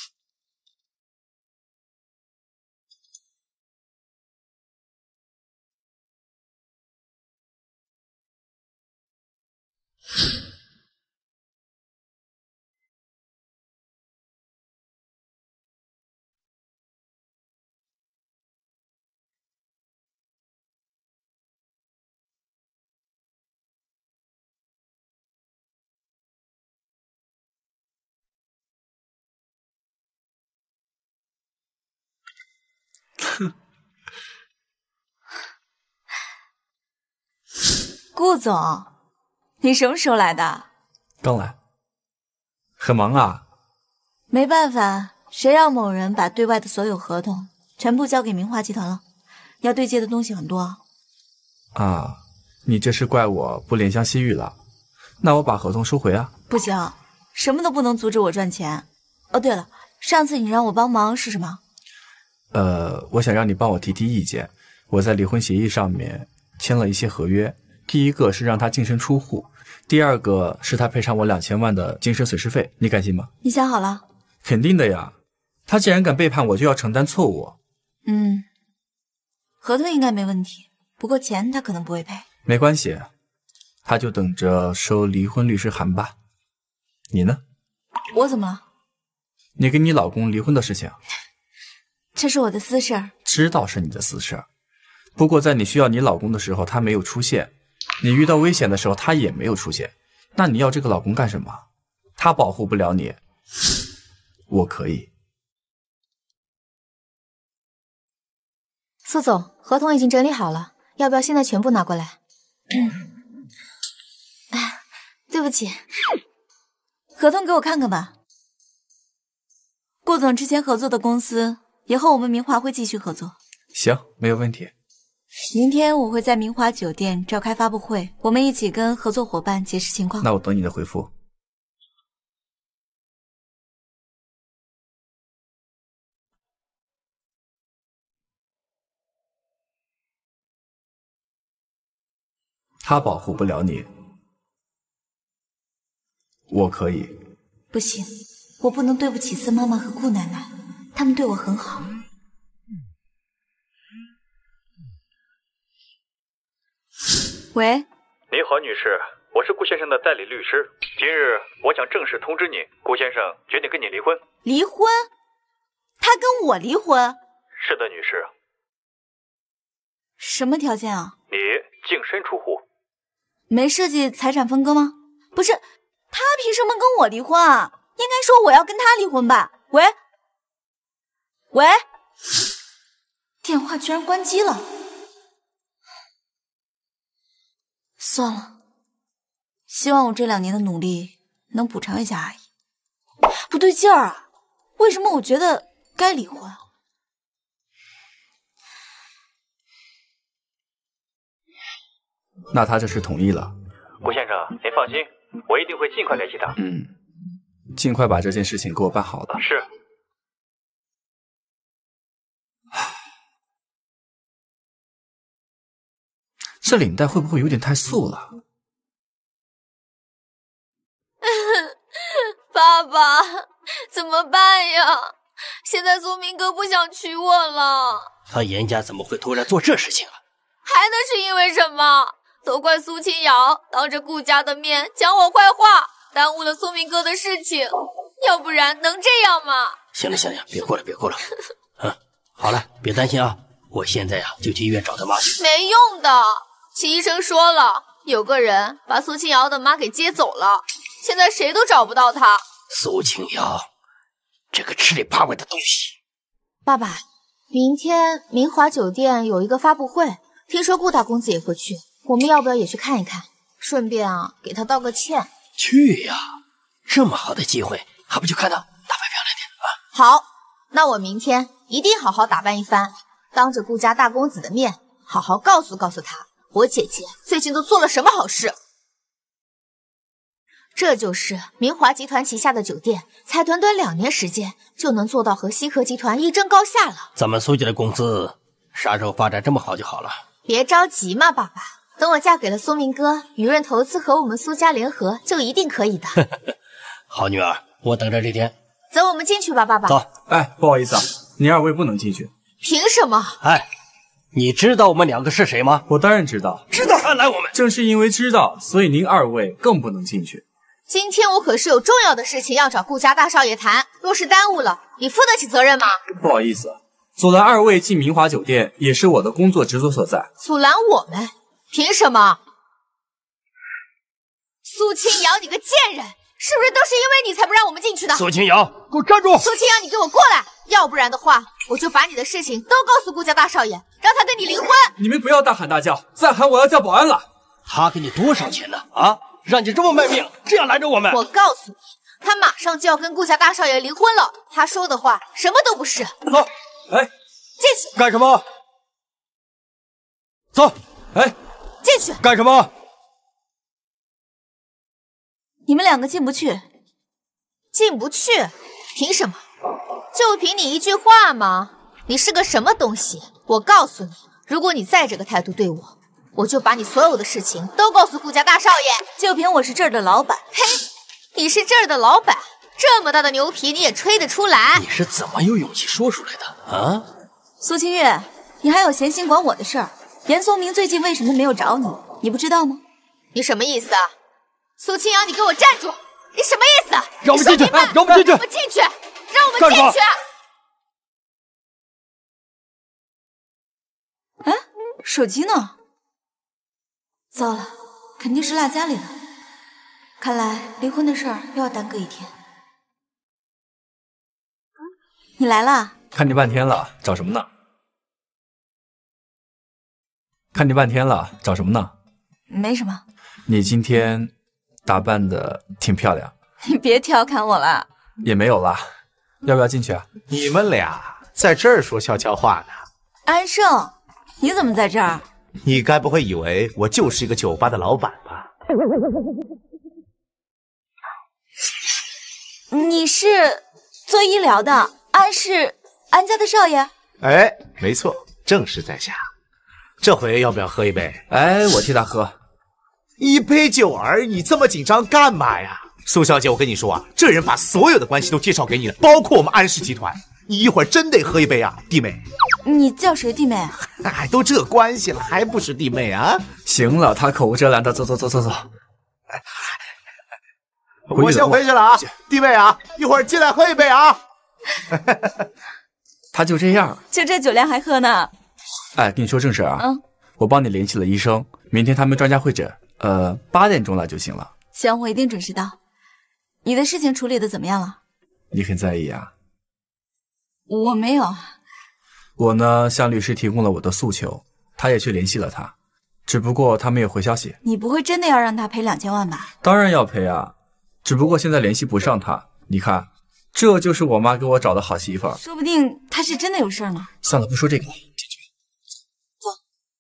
顾总，你什么时候来的？ 刚来。很忙啊？ 没办法，谁让某人把对外的所有合同全部交给明华集团了，要对接的东西很多。 啊，你这是怪我不怜香惜玉了？那我把合同收回啊。 不行，什么都不能阻止我赚钱。哦，对了，上次你让我帮忙是什么？ 呃，我想让你帮我提提意见。我在离婚协议上面签了一些合约，第一个是让他净身出户，第二个是他赔偿我两千万的精神损失费，你甘心吗？ 你想好了？ 肯定的呀，他既然敢背叛我，就要承担错误。 嗯，合同应该没问题，不过钱他可能不会赔。 没关系，他就等着收离婚律师函吧。你呢？ 我怎么了？ 你跟你老公离婚的事情， 这是我的私事儿。 知道是你的私事儿，不过在你需要你老公的时候，他没有出现；你遇到危险的时候，他也没有出现。那你要这个老公干什么？他保护不了你，我可以。 苏总，合同已经整理好了，要不要现在全部拿过来？嗯，哎，对不起， 合同给我看看吧。顾总之前合作的公司也和我们明华会继续合作。 行，没有问题。 明天我会在明华酒店召开发布会，我们一起跟合作伙伴解释情况。 那我等你的回复。他保护不了你，我可以。 不行，我不能对不起司妈妈和顾奶奶，他们对我很好。喂， 你好，女士，我是顾先生的代理律师。今日我想正式通知你，顾先生决定跟你离婚。 离婚？他跟我离婚？ 是的，女士。 什么条件啊？ 你净身出户。 没涉及财产分割吗？不是，他凭什么跟我离婚啊？应该说我要跟他离婚吧。喂，喂，电话居然关机了。算了，希望我这两年的努力能补偿一下阿姨。不对劲儿啊，为什么我觉得该离婚？ 那他这是同意了。 顾先生，您放心，我一定会尽快联系他。 嗯，尽快把这件事情给我办好了。 是。 这领带会不会有点太素了？ 爸爸，怎么办呀？现在苏明哥不想娶我了。 他严家怎么会突然做这事情啊？ 还能是因为什么？都怪苏清瑶当着顾家的面讲我坏话，耽误了苏明哥的事情。要不然能这样吗？ 行了行了，别哭了别哭了。嗯，好了，别担心啊，我现在呀就去医院找他妈去。 没用的，齐医生说了，有个人把苏清瑶的妈给接走了，现在谁都找不到他。 苏清瑶，这个吃里扒外的东西。 爸爸， 明天明华酒店有一个发布会，听说顾大公子也会去，我们要不要也去看一看？顺便啊，给他道个歉。 去呀，这么好的机会，还不去看他，打扮漂亮点啊！ 好，那我明天一定好好打扮一番，当着顾家大公子的面，好好告诉告诉他，我姐姐最近都做了什么好事。这就是明华集团旗下的酒店，才短短两年时间就能做到和西河集团一争高下了。 咱们苏家的公司啥时候发展这么好就好了。 别着急嘛，爸爸，等我嫁给了苏明哥，雨润投资和我们苏家联合，就一定可以的。 好女儿，我等着这天。 走，我们进去吧，爸爸。 走。 哎，不好意思啊，您二位不能进去。 凭什么？ 哎，你知道我们两个是谁吗？ 我当然知道。 知道还来我们？ 正是因为知道，所以您二位更不能进去。 今天我可是有重要的事情要找顾家大少爷谈，若是耽误了，你负得起责任吗？ 不好意思，阻拦二位进明华酒店也是我的工作职责所在。 阻拦我们？凭什么？苏清瑶，你个贱人，是不是都是因为你才不让我们进去的？ 苏清瑶，给我站住！ 苏清瑶，你给我过来，要不然的话，我就把你的事情都告诉顾家大少爷，让他对你离婚。 你们不要大喊大叫，再喊我要叫保安了。 他给你多少钱呢？啊？让你这么卖命，这样拦着我们！ 我告诉你，他马上就要跟顾家大少爷离婚了。他说的话什么都不是。 走，哎， 进去干什么？走，哎， 进去干什么？ 你们两个进不去， 进不去？凭什么？就凭你一句话吗？你是个什么东西？我告诉你，如果你再这个态度对我，我就把你所有的事情都告诉顾家大少爷。 就凭我是这儿的老板。 嘿，你是这儿的老板，这么大的牛皮你也吹得出来？ 你是怎么有勇气说出来的啊？ 苏清月，你还有闲心管我的事儿？严松明最近为什么没有找你？你不知道吗？ 你什么意思啊？苏清瑶，你给我站住！你什么意思？ 让我们进去！让我们进去！ 让我们进去！让我们进去！ 哎，手机呢？糟了，肯定是落家里了。看来离婚的事儿又要耽搁一天。你来啦？ 看你半天了，找什么呢？看你半天了，找什么呢？ 没什么。 你今天打扮的挺漂亮。 你别调侃我了。 也没有啦，要不要进去啊？ 你们俩在这儿说悄悄话呢。 安胜，你怎么在这儿？ 你该不会以为我就是一个酒吧的老板吧？ 你是做医疗的，安是安家的少爷？ 哎，没错，正是在下。这回要不要喝一杯？ 哎，我替他喝。 一杯酒而已，这么紧张干嘛呀？苏小姐，我跟你说啊，这人把所有的关系都介绍给你了，包括我们安氏集团。你一会儿真得喝一杯啊，弟妹。 你叫谁弟妹？ 哎，都这关系了，还不是弟妹啊？ 行了，他口无遮拦的，走走走走走。 我先回去了啊，弟妹啊，一会儿进来喝一杯啊。 他就这样， 就这酒量还喝呢？ 哎，跟你说正事啊， 嗯， 我帮你联系了医生，明天他们专家会诊，呃，八点钟来就行了。 行，我一定准时到。你的事情处理的怎么样了？ 你很在意啊？ 我没有。 我呢，向律师提供了我的诉求，他也去联系了他，只不过他没有回消息。 你不会真的要让他赔两千万吧？ 当然要赔啊，只不过现在联系不上他。你看，这就是我妈给我找的好媳妇儿。 说不定他是真的有事呢。 算了，不说这个了，进去。 走。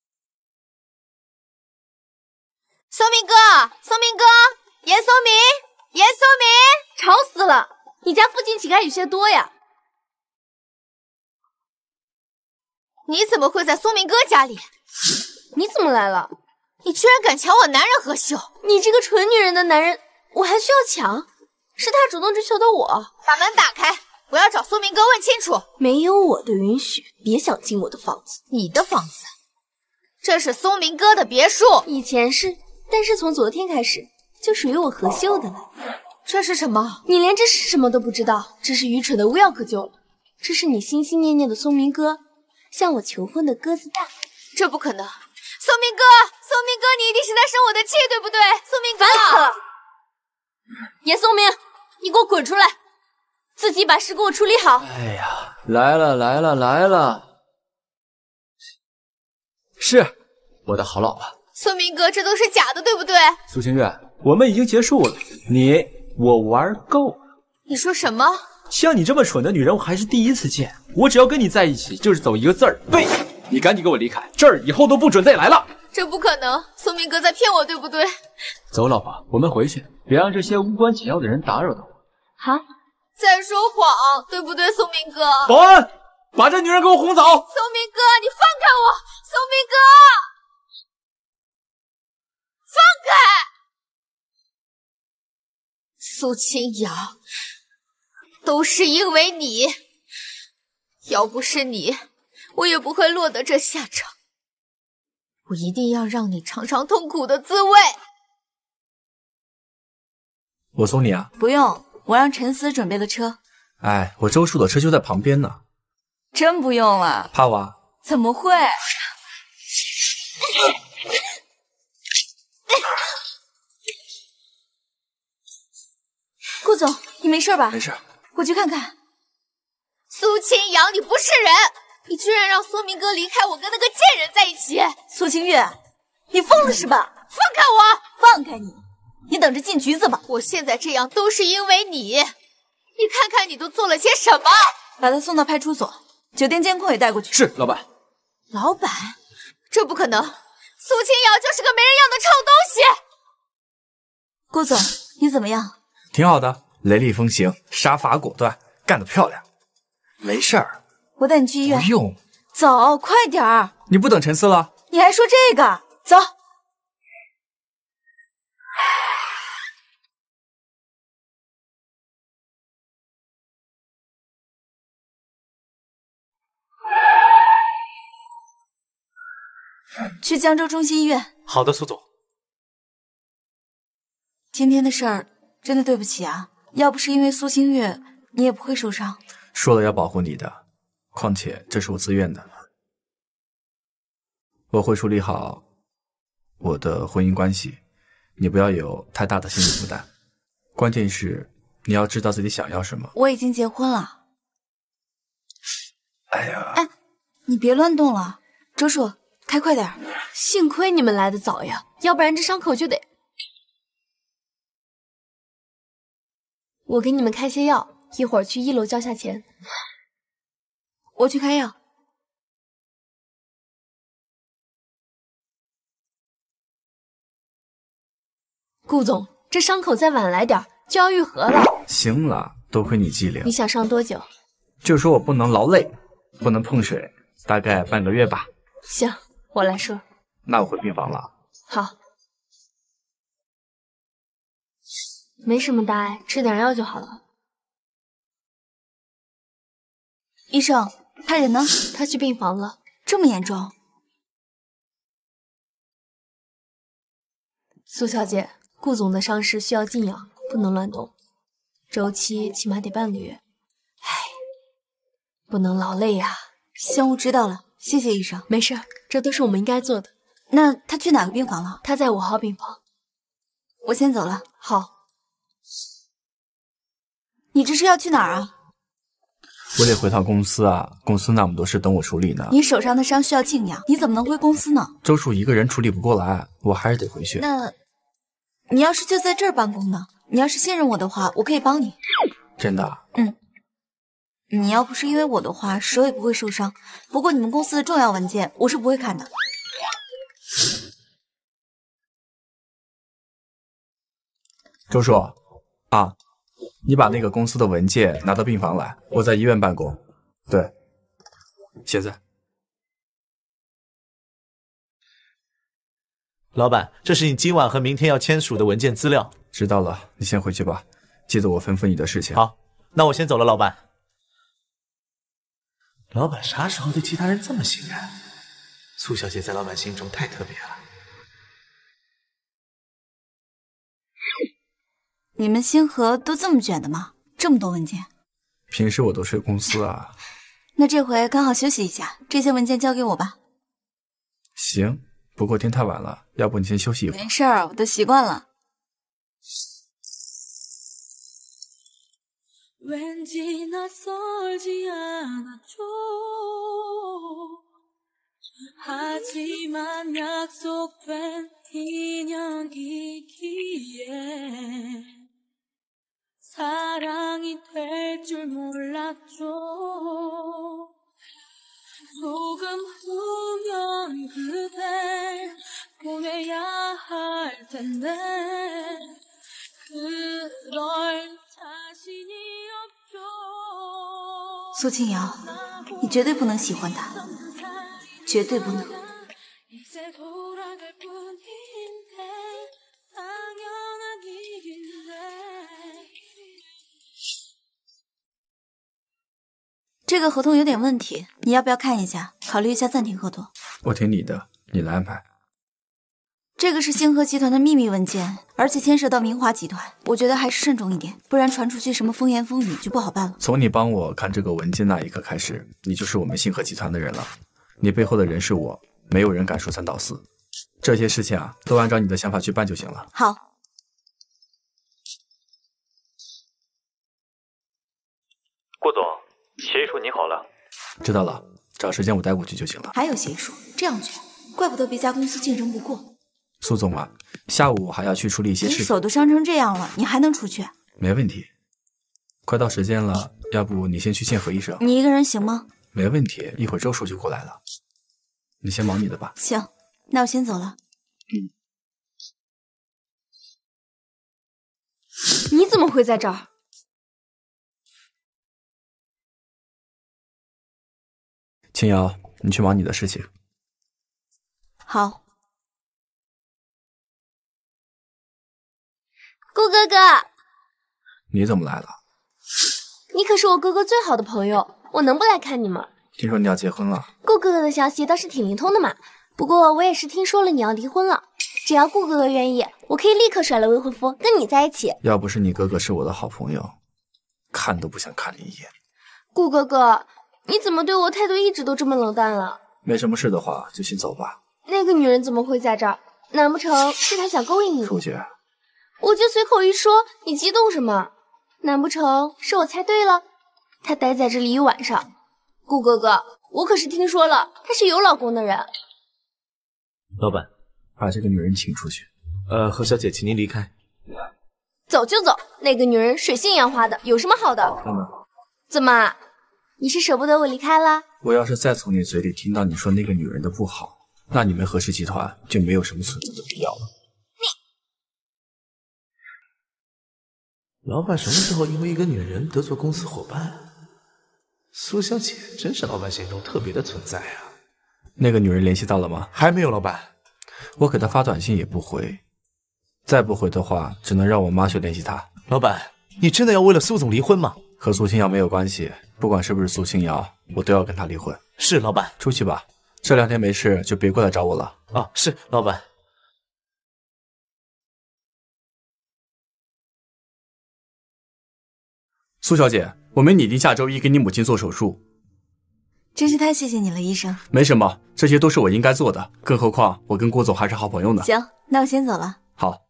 松明哥，松明哥，严松明，严松明， 吵死了！你家附近乞丐有些多呀。 你怎么会在松明哥家里？ 你怎么来了？ 你居然敢抢我男人何秀！ 你这个纯女人的男人，我还需要抢？是他主动追求的我。 把门打开，我要找松明哥问清楚。 没有我的允许，别想进我的房子。 你的房子？这是松明哥的别墅。 以前是，但是从昨天开始就属于我何秀的了。 这是什么？ 你连这是什么都不知道，真是愚蠢的无药可救了。这是你心心念念的松明哥向我求婚的鸽子蛋。 这不可能！松明哥，松明哥，你一定是在生我的气，对不对？松明哥， 烦死了！严松明，你给我滚出来！自己把事给我处理好。 哎呀，来了来了来了！ 是我的好老婆。 苏明哥，这都是假的，对不对？ 苏清月，我们已经结束了，你我玩够了。 你说什么？ 像你这么蠢的女人，我还是第一次见。我只要跟你在一起，就是走一个字儿背。你赶紧给我离开，这儿以后都不准再来了。 这不可能，苏明哥在骗我，对不对？ 走，老婆，我们回去，别让这些无关紧要的人打扰到我。 好，在说谎，对不对，苏明哥？ 保安，把这女人给我轰走！苏明哥，你放开我！苏明哥，放开！苏清瑶，都是因为你，要不是你，我也不会落得这下场。我一定要让你尝尝痛苦的滋味。 我送你啊？ 不用，我让陈思准备了车。 哎，我周叔的车就在旁边呢。 真不用了？ 怕我啊？ 怎么会？顾总，你没事吧？ 没事， 我去看看。 苏清瑶，你不是人！你居然让苏明哥离开我跟那个贱人在一起！ 苏清月，你疯了是吧？ 放开我！ 放开你！你等着进局子吧！ 我现在这样都是因为你，你看看你都做了些什么！ 把他送到派出所，酒店监控也带过去。 是，老板。 老板，这不可能！苏清瑶就是个没人要的臭东西！ 顾总，你怎么样？ 挺好的，雷厉风行，杀伐果断，干得漂亮。没事儿。 我带你去医院。 不用。 走，快点儿！ 你不等陈思了？ 你还说这个？走。去江州中心医院。 好的，苏总。 今天的事儿真的对不起啊，要不是因为苏清月，你也不会受伤。 说了要保护你的，况且这是我自愿的。我会处理好我的婚姻关系，你不要有太大的心理负担。关键是你要知道自己想要什么。 我已经结婚了。 哎呀， 哎，你别乱动了，周叔，开快点。 幸亏你们来得早呀，要不然这伤口就得……我给你们开些药，一会儿去一楼交下钱。 我去开药。 顾总，这伤口再晚来点就要愈合了。 行了，多亏你机灵。 你想上多久？ 就说我不能劳累，不能碰水，大概半个月吧。 行，我来说。 那我回病房了。 好，没什么大碍，吃点药就好了。 医生，他人呢？ 他去病房了。 这么严重？ 苏小姐，顾总的伤势需要静养，不能乱动，周期起码得半个月。唉，不能劳累呀。 行，我知道了，谢谢医生。 没事，这都是我们应该做的。 那他去哪个病房了？ 他在五号病房。 我先走了。 好。 你这是要去哪儿啊？ 我得回趟公司啊，公司那么多事等我处理呢。 你手上的伤需要静养，你怎么能回公司呢？ 周叔一个人处理不过来，我还是得回去。 那，你要是就在这儿办公呢？你要是信任我的话，我可以帮你。 真的？ 嗯。你要不是因为我的话，手也不会受伤。不过你们公司的重要文件，我是不会看的。 周叔啊，你把那个公司的文件拿到病房来，我在医院办公。对，现在。 老板，这是你今晚和明天要签署的文件资料。 知道了，你先回去吧，记得我吩咐你的事情。 好，那我先走了，老板。老板啥时候对其他人这么信任？苏小姐在老板心中太特别了。 你们星河都这么卷的吗？这么多文件？ 平时我都睡公司啊。 那这回刚好休息一下，这些文件交给我吧。 行，不过天太晚了，要不你先休息一会儿。 没事儿，我都习惯了。 하지만 약속된 인연이기에 사랑이 될 줄 몰랐죠. 조금 후면 그댈 보내야 할 텐데 그럴 자신이 없죠. 苏清瑶，你绝对不能喜欢他，绝对不能。 이제 돌아갈 뿐인데 당연한 일인데 这个合同有点问题，你要不要看一下？考虑一下暂停合同。 我听你的，你来安排。 这个是星河集团的秘密文件，而且牵涉到明华集团，我觉得还是慎重一点，不然传出去什么风言风语就不好办了。 从你帮我看这个文件那一刻开始，你就是我们星河集团的人了。你背后的人是我，没有人敢说三道四。这些事情啊，都按照你的想法去办就行了。 好。 顾总。 协议书拟好了， 知道了，找时间我带过去就行了。 还有协议书，这样卷，怪不得别家公司竞争不过。 苏总啊，下午我还要去处理一些事情。 你手都伤成这样了，你还能出去？ 没问题。快到时间了，要不你先去见何医生？ 你一个人行吗？ 没问题，一会儿周叔就过来了。你先忙你的吧。 行，那我先走了。 嗯。你怎么会在这儿？ 青瑶，你去忙你的事情。 好。 顾哥哥， 你怎么来了？ 你可是我哥哥最好的朋友，我能不来看你吗？ 听说你要结婚了。 顾哥哥的消息倒是挺灵通的嘛。不过我也是听说了你要离婚了，只要顾哥哥愿意，我可以立刻甩了未婚夫，跟你在一起。 要不是你哥哥是我的好朋友，看都不想看你一眼。 顾哥哥。 你怎么对我态度一直都这么冷淡了？ 没什么事的话，就先走吧。 那个女人怎么会在这儿？难不成是她想勾引你？ 出去。 我就随口一说，你激动什么？难不成是我猜对了？她待在这里一晚上。顾哥哥，我可是听说了，她是有老公的人。 老板， 把这个女人请出去。 呃，何小姐，请您离开。 走就走，那个女人水性杨花的，有什么好的？ 妈妈， 怎么？ 你是舍不得我离开了？ 我要是再从你嘴里听到你说那个女人的不好，那你们何氏集团就没有什么存在的必要了。 你，老板什么时候因为一个女人得罪公司伙伴？苏小姐真是老板心中特别的存在啊！ 那个女人联系到了吗？ 还没有，老板。 我给她发短信也不回，再不回的话，只能让我妈去联系她。 老板，你真的要为了苏总离婚吗？ 和苏清瑶没有关系。 不管是不是苏清瑶，我都要跟她离婚。 是老板， 出去吧，这两天没事就别过来找我了。 啊，是老板。 苏小姐，我们拟定下周一给你母亲做手术。 真是太谢谢你了，医生。 没什么，这些都是我应该做的，更何况我跟郭总还是好朋友呢。 行，那我先走了。 好。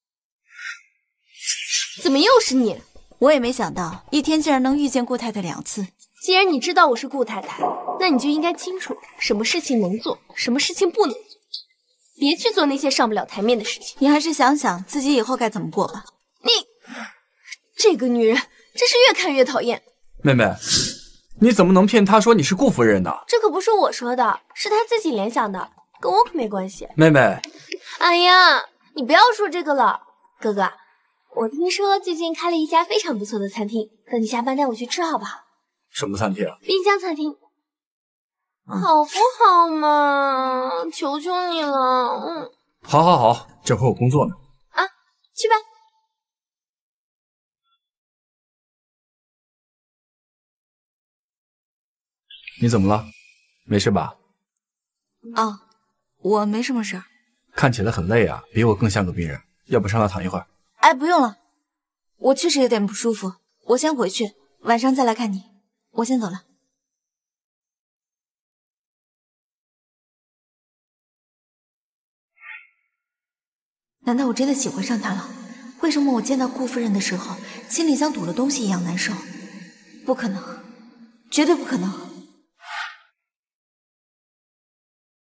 怎么又是你？ 我也没想到，一天竟然能遇见顾太太两次。 既然你知道我是顾太太，那你就应该清楚什么事情能做，什么事情不能做，别去做那些上不了台面的事情。 你还是想想自己以后该怎么过吧。 你这个女人真是越看越讨厌。 妹妹，你怎么能骗她说你是顾夫人呢？ 这可不是我说的，是她自己联想的，跟我可没关系。 妹妹， 哎呀，你不要说这个了，哥哥。 我听说最近开了一家非常不错的餐厅，等你下班带我去吃好不好？ 什么餐厅？ 滨江餐厅，嗯、好不好嘛？求求你了，嗯。 好，好，好，这会儿我工作呢。 啊，去吧。 你怎么了？没事吧？ 哦，我没什么事儿。 看起来很累啊，比我更像个病人。要不上来躺一会儿？ 哎，不用了，我确实有点不舒服，我先回去，晚上再来看你。我先走了。难道我真的喜欢上他了？为什么我见到顾夫人的时候，心里像堵了东西一样难受？不可能，绝对不可能。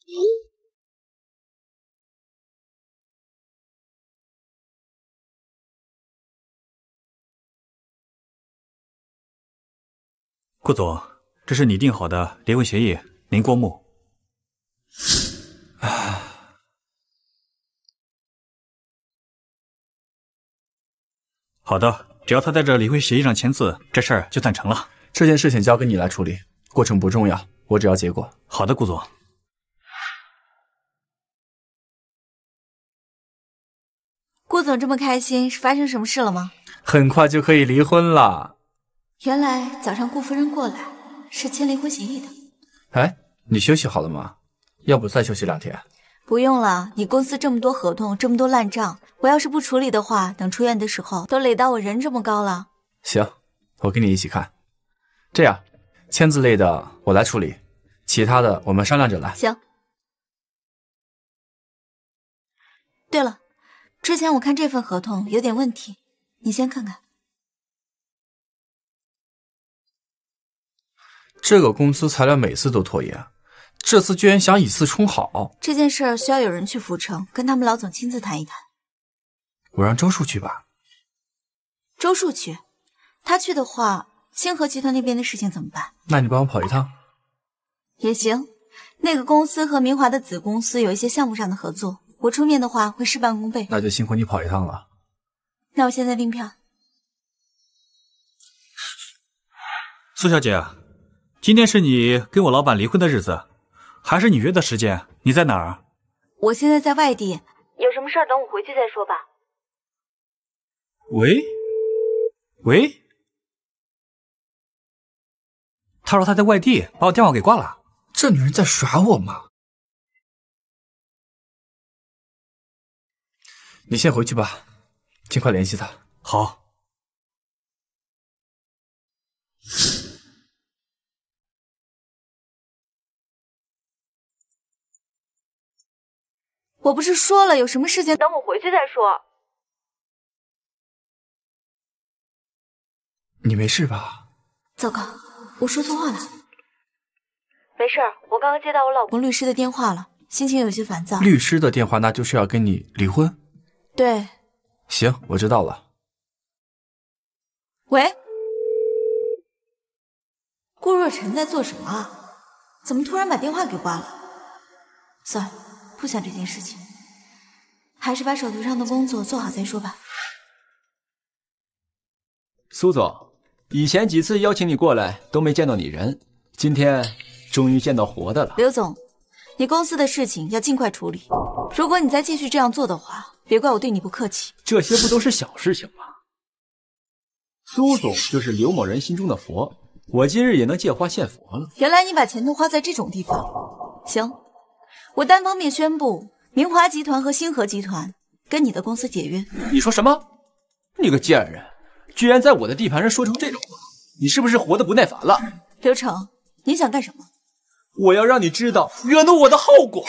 顾总，这是拟定好的离婚协议，您过目。好的，只要他在这离婚协议上签字，这事儿就算成了。 这件事情交给你来处理，过程不重要，我只要结果。 好的，顾总。 顾总这么开心，是发生什么事了吗？ 很快就可以离婚了。 原来早上顾夫人过来是签离婚协议的。 哎，你休息好了吗？要不再休息两天？ 不用了，你公司这么多合同，这么多烂账，我要是不处理的话，等出院的时候都累到我人这么高了。 行，我跟你一起看。这样，签字类的我来处理，其他的我们商量着来。 行。对了，之前我看这份合同有点问题，你先看看。 这个公司材料每次都拖延，这次居然想以次充好。 这件事儿需要有人去福城，跟他们老总亲自谈一谈。 我让周树去吧。 周树去？他去的话，星河集团那边的事情怎么办？ 那你帮我跑一趟。 也行，那个公司和明华的子公司有一些项目上的合作，我出面的话会事半功倍。 那就辛苦你跑一趟了。 那我现在订票。 苏小姐，今天是你跟我老板离婚的日子，还是你约的时间？你在哪儿？ 我现在在外地，有什么事儿等我回去再说吧。 喂，喂，他说他在外地，把我电话给挂了。 这女人在耍我吗？你先回去吧，尽快联系他。 好。 我不是说了，有什么事情等我回去再说。 你没事吧？ 糟糕，我说错话了。没事儿，我刚刚接到我老公律师的电话了，心情有些烦躁。 律师的电话，那就是要跟你离婚？ 对。 行，我知道了。 喂，顾若尘在做什么啊？怎么突然把电话给挂了？算了，不想这件事情，还是把手头上的工作做好再说吧。 苏总，以前几次邀请你过来都没见到你人，今天终于见到活的了。 刘总，你公司的事情要尽快处理，如果你再继续这样做的话，别怪我对你不客气。 这些不都是小事情吗？苏总就是刘某人心中的佛，我今日也能借花献佛了。 原来你把钱都花在这种地方。行，我单方面宣布，明华集团和星河集团跟你的公司解约。 你说什么？你个贱人，居然在我的地盘上说出这种话，你是不是活得不耐烦了？ 刘成，你想干什么？ 我要让你知道惹怒我的后果。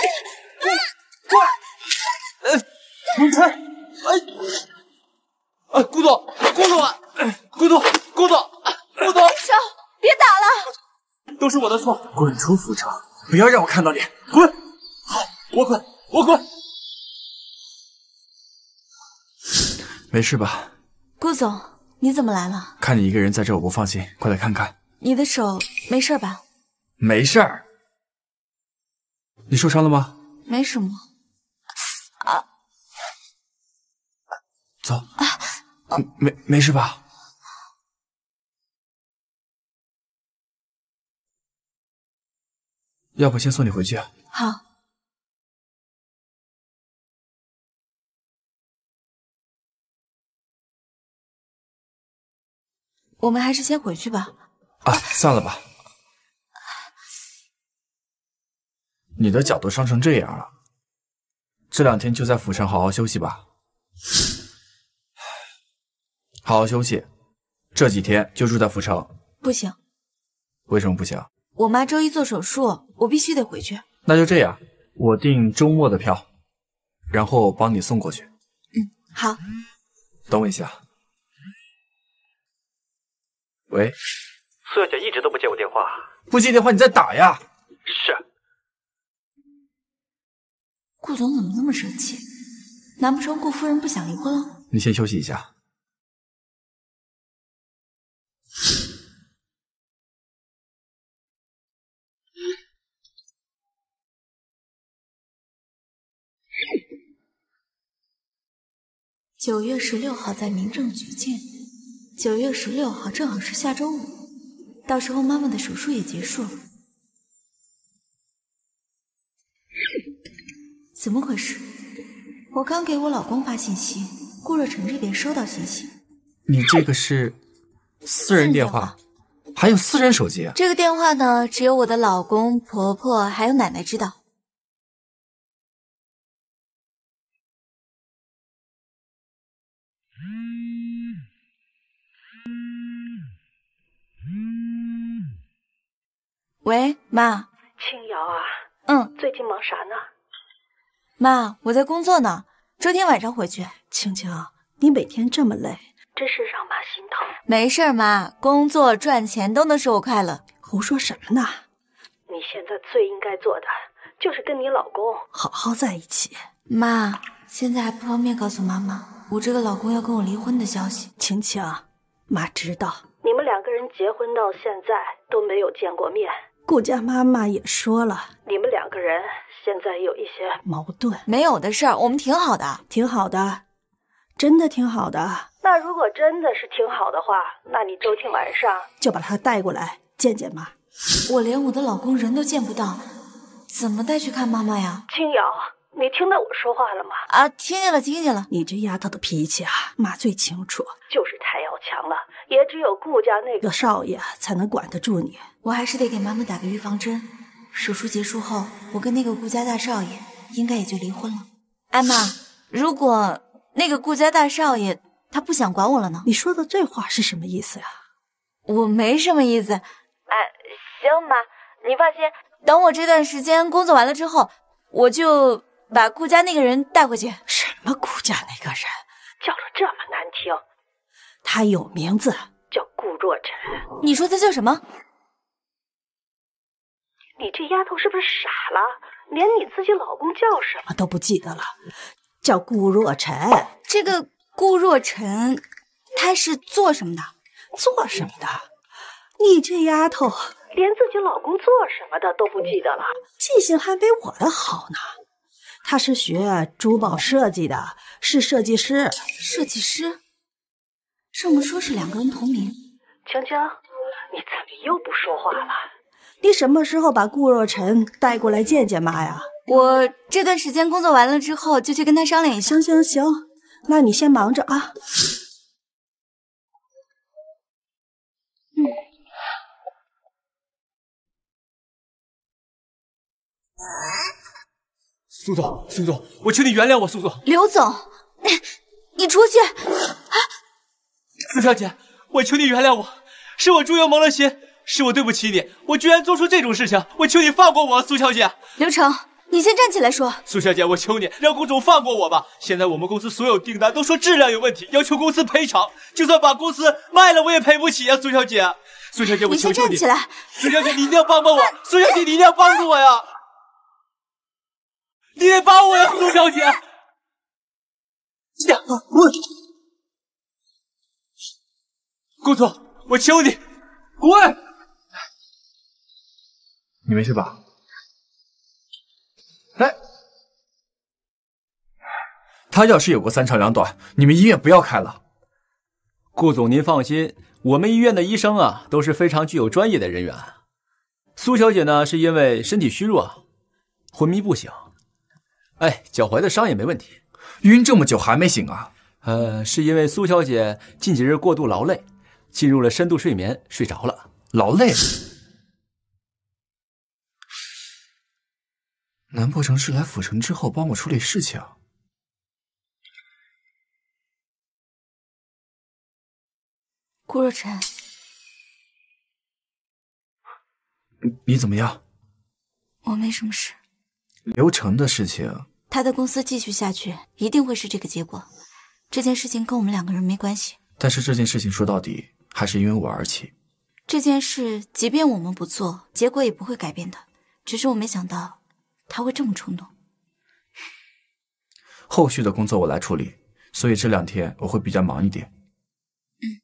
呃，你看，哎，啊，顾总，顾总啊，顾总，顾总，顾总， 成，别打了， 都是我的错，滚出府城，不要让我看到你，滚！好，我滚，我滚。 没事吧？ 顾总，你怎么来了？ 看你一个人在这，我不放心，快来看看。 你的手没事吧？ 没事儿。你受伤了吗？ 没什么。啊， 走。啊，没没事吧？要不先送你回去？ 好。我们还是先回去吧。 啊，算了吧。你的脚都伤成这样了，这两天就在府城好好休息吧。好好休息，这几天就住在府城。 不行。 为什么不行？ 我妈周一做手术，我必须得回去。 那就这样，我订周末的票，然后帮你送过去。 嗯，好。 等我一下。喂， 苏小姐一直都不接我电话。 不接电话你再打呀。 是。 顾总怎么那么生气？难不成顾夫人不想离婚了？ 你先休息一下。 九月十六号在民政局见。九月十六号正好是下周五，到时候妈妈的手术也结束了。怎么回事？我刚给我老公发信息，顾若晨这边收到信息。 你这个是私人电话，还有私人手机啊？ 这个电话呢，只有我的老公、婆婆还有奶奶知道。喂，妈。 青瑶啊， 嗯， 最近忙啥呢？ 妈，我在工作呢，周天晚上回去。 青青，你每天这么累，真是让妈心疼。 没事儿，妈，工作赚钱都能使我快乐。 胡说什么呢？你现在最应该做的就是跟你老公好好在一起。 妈，现在还不方便告诉妈妈我这个老公要跟我离婚的消息。 青青，妈知道你们两个人结婚到现在都没有见过面，顾家妈妈也说了，你们两个人现在有一些矛盾。 没有的事儿，我们挺好的， 挺好的，真的挺好的。那如果真的是挺好的话，那你周天晚上就把他带过来见见妈。 我连我的老公人都见不到，怎么带去看妈妈呀？ 青瑶，你听到我说话了吗？ 啊，听见了，听见了。 你这丫头的脾气啊，妈最清楚，就是太要强了，也只有顾家那个少爷才能管得住你。 我还是得给妈妈打个预防针。手术结束后，我跟那个顾家大少爷应该也就离婚了。哎妈，如果那个顾家大少爷他不想管我了呢？ 你说的这话是什么意思呀？ 我没什么意思。 哎，行妈，你放心， 等我这段时间工作完了之后，我就把顾家那个人带回去。 什么顾家那个人？叫得这么难听。他有名字，叫顾若晨。 你说他叫什么？ 你这丫头是不是傻了？连你自己老公叫什么都不记得了，叫顾若晨。 这个顾若晨，他是做什么的？ 做什么的？你这丫头连自己老公做什么的都不记得了，记性还没我的好呢。他是学珠宝设计的，是设计师。 设计师？这么说是两个人同名。 青青，你怎么又不说话了？你什么时候把顾若晨带过来见见妈呀？ 我这段时间工作完了之后，就去跟他商量一下。 行行行，那你先忙着啊。嗯。 苏总，苏总，我求你原谅我，苏总。 刘总，你出去！ 苏小姐，我求你原谅我，是我猪油蒙了心。是我对不起你，我居然做出这种事情，我求你放过我，苏小姐。 刘成，你先站起来说。 苏小姐，我求你让顾总放过我吧。现在我们公司所有订单都说质量有问题，要求公司赔偿，就算把公司卖了我也赔不起啊，苏小姐。苏小姐，我求求你。 你先站起来。 苏小姐，你一定要帮帮我。苏小姐，你一定要帮助我呀！你得帮我呀，苏小姐。呀，我，顾总，我求你，滚！ 你没事吧？ 哎，他要是有过三长两短，你们医院不要开了。 顾总，您放心，我们医院的医生啊都是非常具有专业的人员。苏小姐呢，是因为身体虚弱，昏迷不醒。哎，脚踝的伤也没问题。 晕这么久还没醒啊？ 呃，是因为苏小姐近几日过度劳累，进入了深度睡眠，睡着了。 劳累？难不成是来府城之后帮我处理事情？ 顾若晨， 你怎么样？ 我没什么事。 刘成的事情， 他的公司继续下去，一定会是这个结果。这件事情跟我们两个人没关系。 但是这件事情说到底还是因为我而起。 这件事，即便我们不做，结果也不会改变的。只是我没想到他会这么冲动。 后续的工作我来处理，所以这两天我会比较忙一点。 嗯。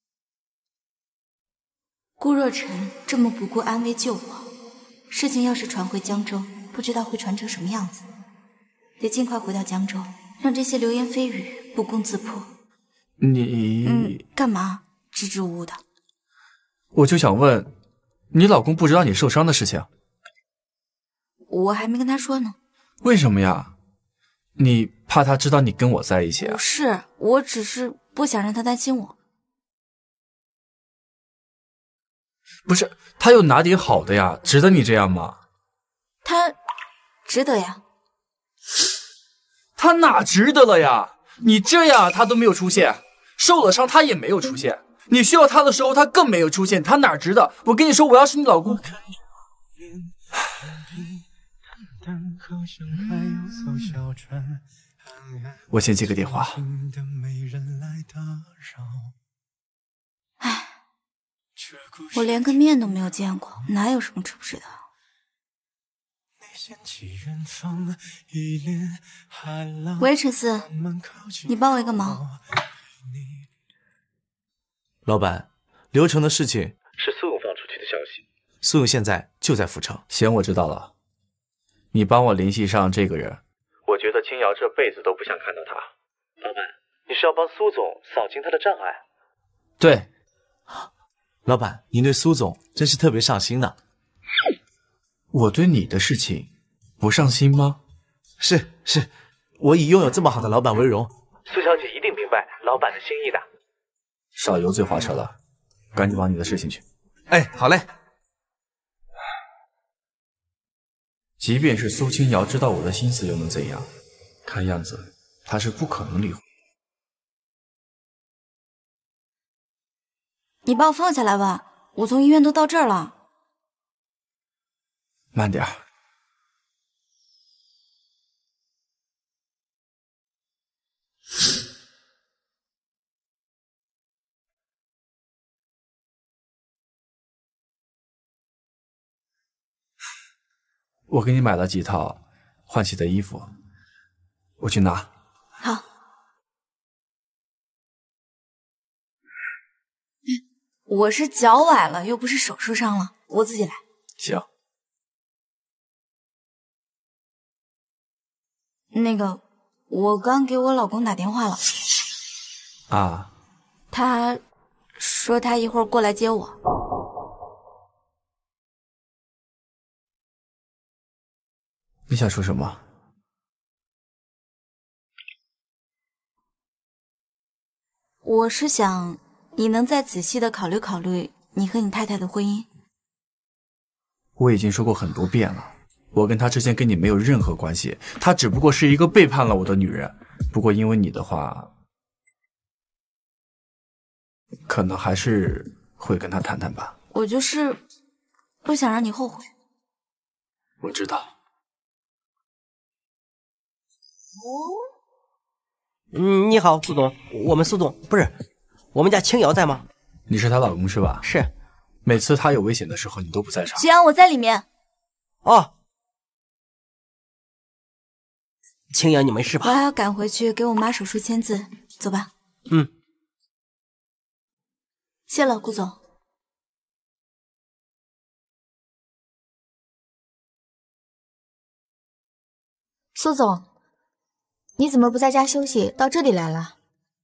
顾若尘这么不顾安危救我，事情要是传回江州，不知道会传成什么样子。得尽快回到江州，让这些流言蜚语不攻自破。 你…… 嗯，干嘛支支吾吾的？ 我就想问，你老公不知道你受伤的事情？ 我还没跟他说呢。 为什么呀？你怕他知道你跟我在一起啊？ 不是，我只是不想让他担心我。 不是，他有哪点好的呀？值得你这样吗？ 他值得呀。 他哪值得了呀？你这样他都没有出现，受了伤他也没有出现，你需要他的时候他更没有出现，他哪值得？我跟你说，我要是你老公，我先接个电话。 唉，我连个面都没有见过，哪有什么值不值得？喂，陈思，你帮我一个忙。 老板，流程的事情是苏勇放出去的消息。 苏勇现在就在府城。 行，我知道了。你帮我联系上这个人。 我觉得青瑶这辈子都不想看到他。老板，你是要帮苏总扫清他的障碍？ 对。 老板，您对苏总真是特别上心呢。 我对你的事情不上心吗？ 是是，我以拥有这么好的老板为荣。 苏小姐一定明白老板的心意的。 少油嘴滑舌了，赶紧忙你的事情去。 哎，好嘞。 即便是苏清瑶知道我的心思，又能怎样？看样子她是不可能离婚。 你把我放下来吧，我从医院都到这儿了。 慢点儿。我给你买了几套换洗的衣服，我去拿。 好。我是脚崴了，又不是手受伤了，我自己来。 行。 那个，我刚给我老公打电话了。 啊。 他说他一会儿过来接我。 你想说什么？ 我是想你能再仔细的考虑考虑你和你太太的婚姻。 我已经说过很多遍了，我跟她之间跟你没有任何关系，她只不过是一个背叛了我的女人。不过因为你的话，可能还是会跟她谈谈吧。 我就是不想让你后悔。 我知道。 嗯，你好，顾总，我们苏总不是，我们家青瑶在吗？ 你是她老公是吧？ 是。 每次她有危险的时候，你都不在场。 徐阳，我在里面。 哦，青瑶，你没事吧？ 我还要赶回去给我妈手术签字，走吧。 嗯。 谢了，顾总。 苏总，你怎么不在家休息，到这里来了？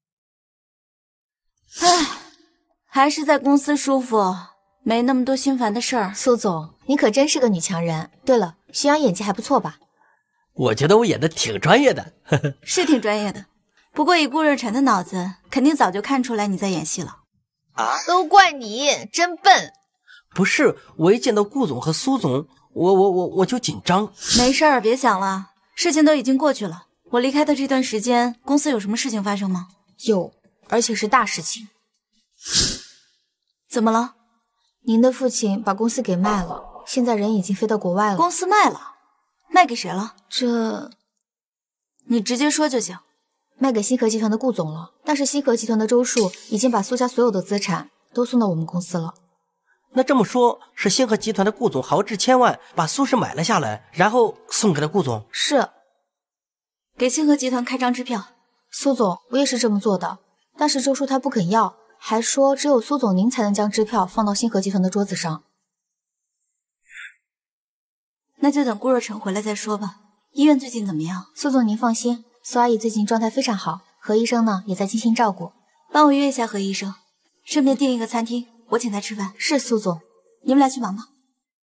唉，还是在公司舒服，没那么多心烦的事儿。 苏总，你可真是个女强人。对了，徐阳演技还不错吧？ 我觉得我演的挺专业的， 是挺专业的。不过以顾热忱的脑子，肯定早就看出来你在演戏了。 啊？ 都怪你，真笨。 不是，我一见到顾总和苏总，我我我我就紧张。 没事儿，别想了。事情都已经过去了，我离开的这段时间，公司有什么事情发生吗？ 有，而且是大事情。 怎么了？ 您的父亲把公司给卖了，现在人已经飞到国外了。 公司卖了？卖给谁了？ 这， 你直接说就行。 卖给星河集团的顾总了，但是星河集团的周树已经把苏家所有的资产都送到我们公司了。 那这么说，是星河集团的顾总豪掷千万把苏氏买了下来，然后送给了顾总？ 是。 给星河集团开张支票。 苏总，我也是这么做的，但是周叔他不肯要，还说只有苏总您才能将支票放到星河集团的桌子上。 那就等顾若晨回来再说吧。医院最近怎么样？ 苏总您放心，苏阿姨最近状态非常好，何医生呢也在精心照顾。 帮我约一下何医生，顺便订一个餐厅，我请他吃饭。 是苏总， 你们俩去忙吧。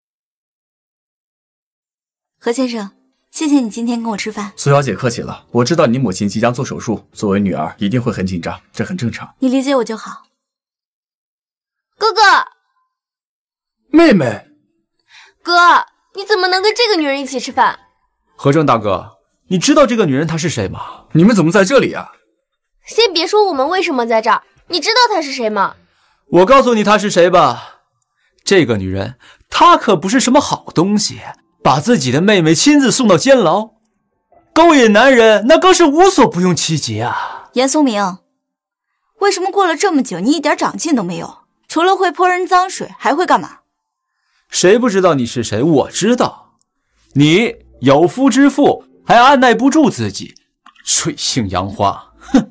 何先生，谢谢你今天跟我吃饭。 苏小姐客气了，我知道你母亲即将做手术，作为女儿一定会很紧张，这很正常。 你理解我就好。 哥哥， 妹妹， 哥，你怎么能跟这个女人一起吃饭？ 何正大哥，你知道这个女人她是谁吗？ 你们怎么在这里啊？ 先别说我们为什么在这儿，你知道她是谁吗？ 我告诉你她是谁吧。这个女人，她可不是什么好东西，把自己的妹妹亲自送到监牢，勾引男人那更是无所不用其极啊。 严松明，为什么过了这么久你一点长进都没有？除了会泼人脏水，还会干嘛？ 谁不知道你是谁？我知道，你有夫之妇，还按耐不住自己，水性杨花。哼！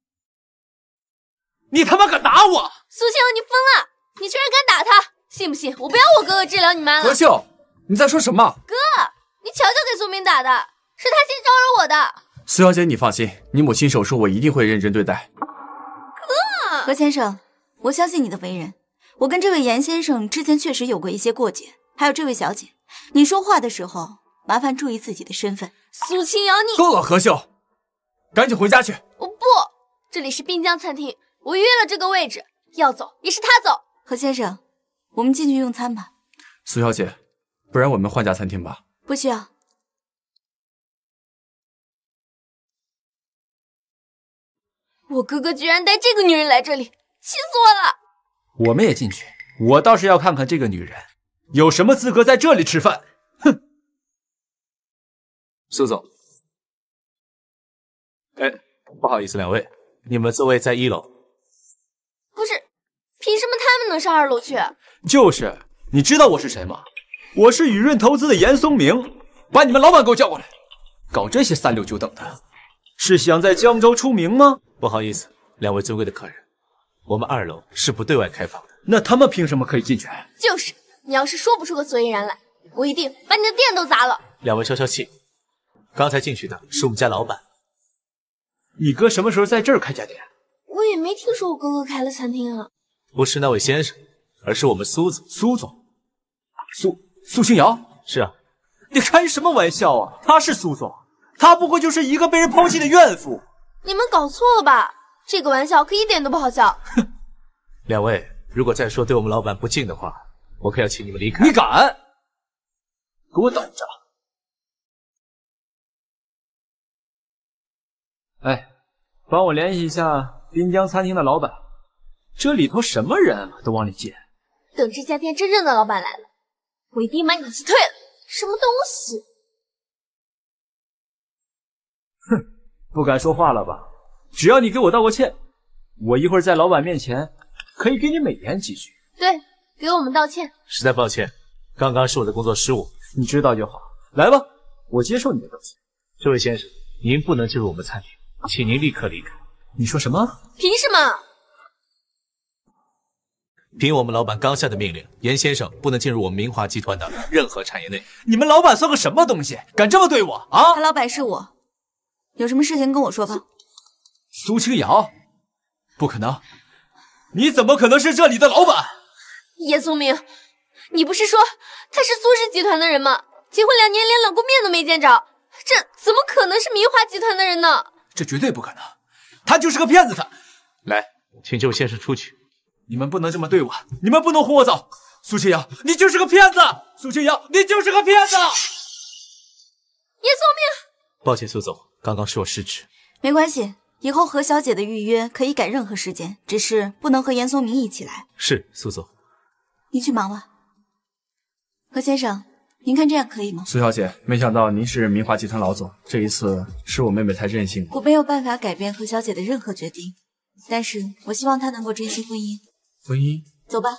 你他妈敢打我！ 苏青，你疯了！你居然敢打他！信不信我不要我哥哥治疗你妈了？ 何秀，你在说什么？ 哥，你瞧瞧给苏明打的，是他先招惹我的。 苏小姐，你放心，你母亲手术我一定会认真对待。 哥， 何先生，我相信你的为人。我跟这位严先生之前确实有过一些过节，还有这位小姐，你说话的时候麻烦注意自己的身份。 苏清瑶，你够了，何秀，赶紧回家去。 我不，这里是滨江餐厅，我约了这个位置，要走也是他走。 何先生，我们进去用餐吧。 苏小姐，不然我们换家餐厅吧。 不需要。 我哥哥居然带这个女人来这里，气死我了！ 我们也进去，我倒是要看看这个女人有什么资格在这里吃饭。哼！ 苏总，哎，不好意思，两位，你们座位在一楼。 不是，凭什么他们能上二楼去？ 就是，你知道我是谁吗？我是雨润投资的严松明，把你们老板给我叫过来。搞这些三六九等的，是想在江州出名吗？ 不好意思，两位尊贵的客人，我们二楼是不对外开放的。 那他们凭什么可以进去？ 就是，你要是说不出个所以然来，我一定把你的店都砸了。 两位消消气，刚才进去的是我们家老板。 你哥什么时候在这儿开家店？ 我也没听说我哥哥开了餐厅啊。 不是那位先生，而是我们苏总。 苏总，苏苏清瑶？ 是啊。 你开什么玩笑啊？他是苏总，他不过就是一个被人抛弃的怨妇。 你们搞错了吧？这个玩笑可一点都不好笑。 哼！两位，如果再说对我们老板不敬的话，我可要请你们离开。 你敢？给我等着！哎，帮我联系一下滨江餐厅的老板，这里头什么人啊，都往里进。 等这家店真正的老板来了，我一定把你辞退了。什么东西？ 哼，不敢说话了吧？只要你给我道个歉，我一会儿在老板面前可以给你美言几句。 对，给我们道歉。 实在抱歉，刚刚是我的工作失误， 你知道就好。来吧，我接受你的道歉。 这位先生，您不能进入我们餐厅，请您立刻离开。 你说什么？ 凭什么？ 凭我们老板刚下的命令，严先生不能进入我们明华集团的任何产业内。 你们老板算个什么东西，敢这么对我啊？ 他老板是我，有什么事情跟我说吧。 苏清瑶，不可能，你怎么可能是这里的老板？ 叶宗明，你不是说他是苏氏集团的人吗？结婚两年连老公面都没见着，这怎么可能是明华集团的人呢？ 这绝对不可能，他就是个骗子。他来，请这位先生出去。 你们不能这么对我，你们不能轰我走。苏清瑶，你就是个骗子！苏清瑶，你就是个骗子！叶宗明， 抱歉，苏总，刚刚是我失职。 没关系，以后何小姐的预约可以改任何时间，只是不能和严松明一起来。 是，苏总。 你去忙吧。何先生，您看这样可以吗？ 苏小姐，没想到您是明华集团老总，这一次是我妹妹太任性了。 我没有办法改变何小姐的任何决定，但是我希望她能够珍惜婚姻。 婚姻？ 走吧。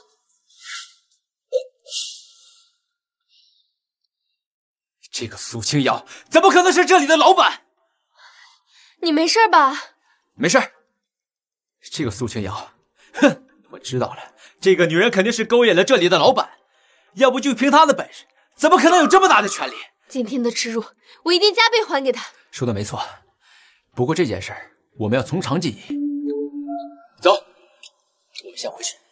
这个苏清瑶怎么可能是这里的老板？ 你没事吧？ 没事。这个苏清瑶，哼，我知道了，这个女人肯定是勾引了这里的老板，要不就凭她的本事，怎么可能有这么大的权利？ 今天的耻辱，我一定加倍还给她。 说的没错，不过这件事儿我们要从长计议。走，我们先回去。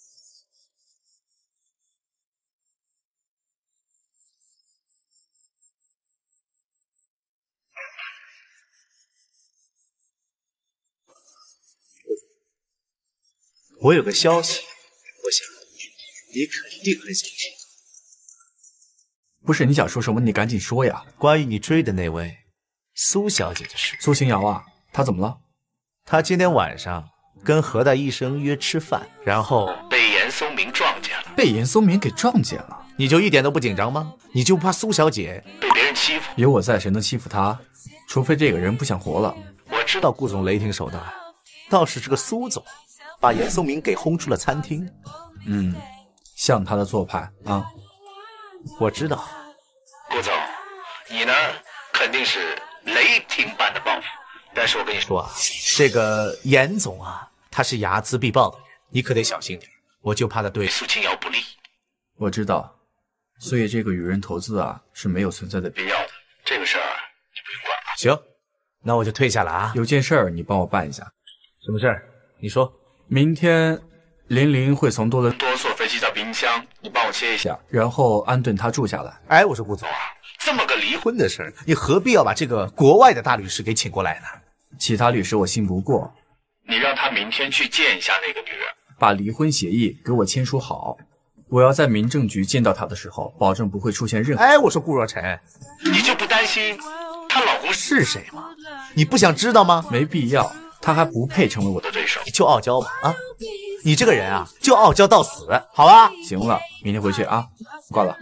我有个消息，我想你肯定很想听。 不是你想说什么，你赶紧说呀！ 关于你追的那位苏小姐的事。 苏清瑶啊，她怎么了？ 她今天晚上跟何大医生约吃饭，然后被严嵩明撞见了。 被严嵩明给撞见了， 你就一点都不紧张吗？你就不怕苏小姐被别人欺负？ 有我在，谁能欺负她？除非这个人不想活了。 我知道顾总雷霆手段，倒是这个苏总把严嵩明给轰出了餐厅。 嗯，像他的做派啊。 我知道， 顾总，你呢肯定是雷霆般的报复，但是我跟你说啊， 这个严总啊，他是睚眦必报的人，你可得小心点。我就怕他对苏清瑶不利。 我知道，所以这个与人投资啊是没有存在的必要的。 这个事儿你不用管了。 行，那我就退下了啊。 有件事儿你帮我办一下。 什么事儿？你说。 明天林林会从多伦多坐飞机到滨江，你帮我接一下， 然后安顿他住下来。 哎，我说顾总啊，这么个离婚的事儿，你何必要把这个国外的大律师给请过来呢？ 其他律师我信不过， 你让他明天去见一下那个女人， 把离婚协议给我签署好。我要在民政局见到她的时候，保证不会出现任何…… 哎，我说顾若晨， 你就不担心她老公是谁吗？你不想知道吗？ 没必要。他还不配成为我的对手， 你就傲娇吧啊！你这个人啊，就傲娇到死，好吧？ 行了，明天回去啊，挂了。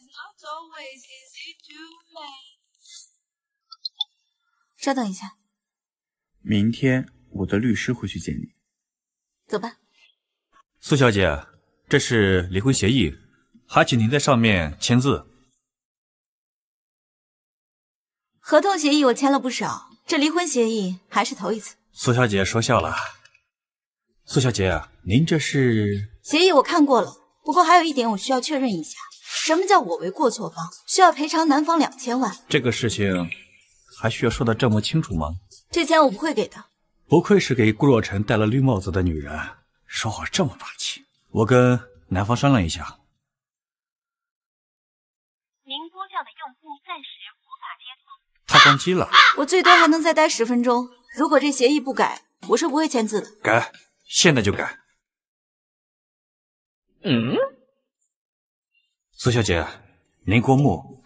稍等一下， 明天我的律师会去见你。 走吧。 苏小姐，这是离婚协议，还请您在上面签字。 合同协议我签了不少，这离婚协议还是头一次。 苏小姐说笑了。苏小姐，您这是…… 协议我看过了，不过还有一点我需要确认一下，什么叫我为过错方，需要赔偿男方两千万？ 这个事情还需要说得这么清楚吗？ 这钱我不会给的。 不愧是给顾若晨戴了绿帽子的女人，说话这么霸气。我跟男方商量一下。 您拨叫的用户暂时无法接通。 他关机了。 我最多还能再待十分钟。如果这协议不改，我是不会签字的。 改，现在就改。 嗯， 苏小姐，您过目。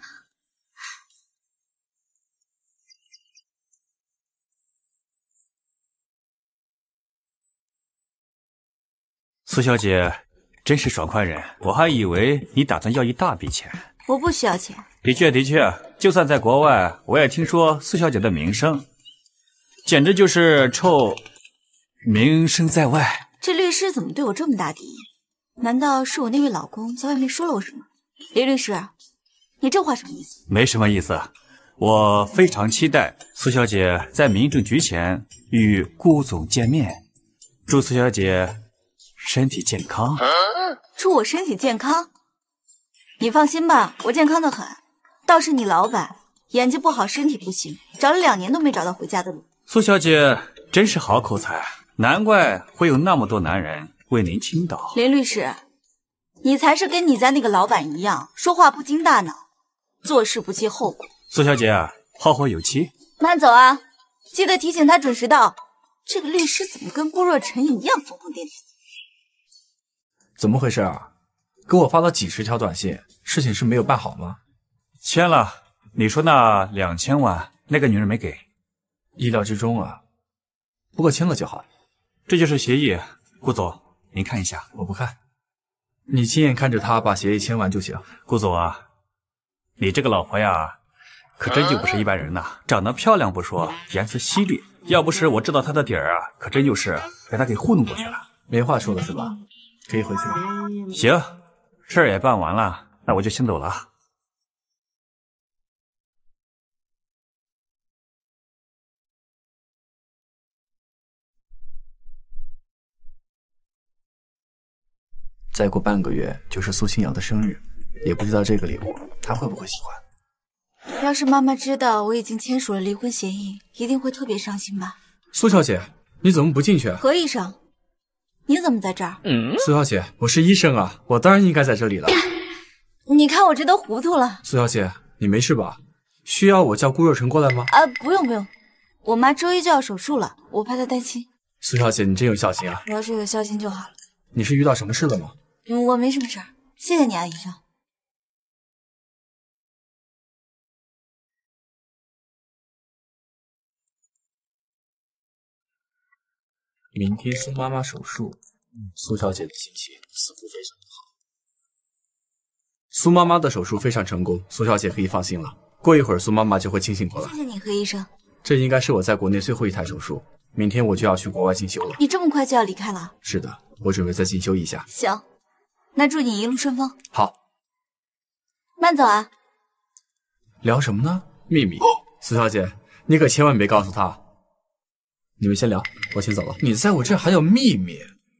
苏小姐真是爽快人，我还以为你打算要一大笔钱。 我不需要钱。 的确，的确，就算在国外，我也听说苏小姐的名声。简直就是臭名声在外。 这律师怎么对我这么大敌意？难道是我那位老公在外面说了我什么？李律师，你这话什么意思？ 没什么意思，我非常期待苏小姐在民政局前与顾总见面。祝苏小姐身体健康。 祝我身体健康？你放心吧，我健康的很。倒是你老板眼睛不好，身体不行，找了两年都没找到回家的路。 苏小姐真是好口才，难怪会有那么多男人为您倾倒。 林律师，你才是跟你家那个老板一样，说话不经大脑，做事不计后果。 苏小姐，后会有期。 慢走啊，记得提醒他准时到。这个律师怎么跟顾若晨一样疯疯癫癫？ 怎么回事啊？给我发了几十条短信，事情是没有办好吗？ 签了，你说那两千万，那个女人没给。 意料之中啊，不过签了就好。 这就是协议，顾总，您看一下。 我不看，你亲眼看着他把协议签完就行。 顾总啊，你这个老婆呀，可真就不是一般人呐，长得漂亮不说，言辞犀利。要不是我知道她的底儿啊，可真就是被她给糊弄过去了。 没话说了是吧？可以回去了。 行，事儿也办完了，那我就先走了。 再过半个月就是苏清瑶的生日，也不知道这个礼物她会不会喜欢。 要是妈妈知道我已经签署了离婚协议，一定会特别伤心吧？ 苏小姐，你怎么不进去啊？ 何医生，你怎么在这儿？ 嗯，苏小姐，我是医生啊，我当然应该在这里了。 你看我这都糊涂了。 苏小姐，你没事吧？需要我叫顾若晨过来吗？ 啊，不用不用，我妈周一就要手术了，我怕她担心。 苏小姐，你真有孝心啊！ 我要是有孝心就好了。 你是遇到什么事了吗？ 嗯，我没什么事儿，谢谢你啊，医生。 明天苏妈妈手术，苏小姐的心情似乎非常的好。苏妈妈的手术非常成功，苏小姐可以放心了。过一会儿，苏妈妈就会清醒过来。 谢谢你，何医生。 这应该是我在国内最后一台手术，明天我就要去国外进修了。 你这么快就要离开了？ 是的，我准备再进修一下。 行，那祝你一路顺风。 好， 慢走啊。 聊什么呢？秘密。苏小姐，你可千万别告诉她。你们先聊，我先走了。你在我这还有秘密？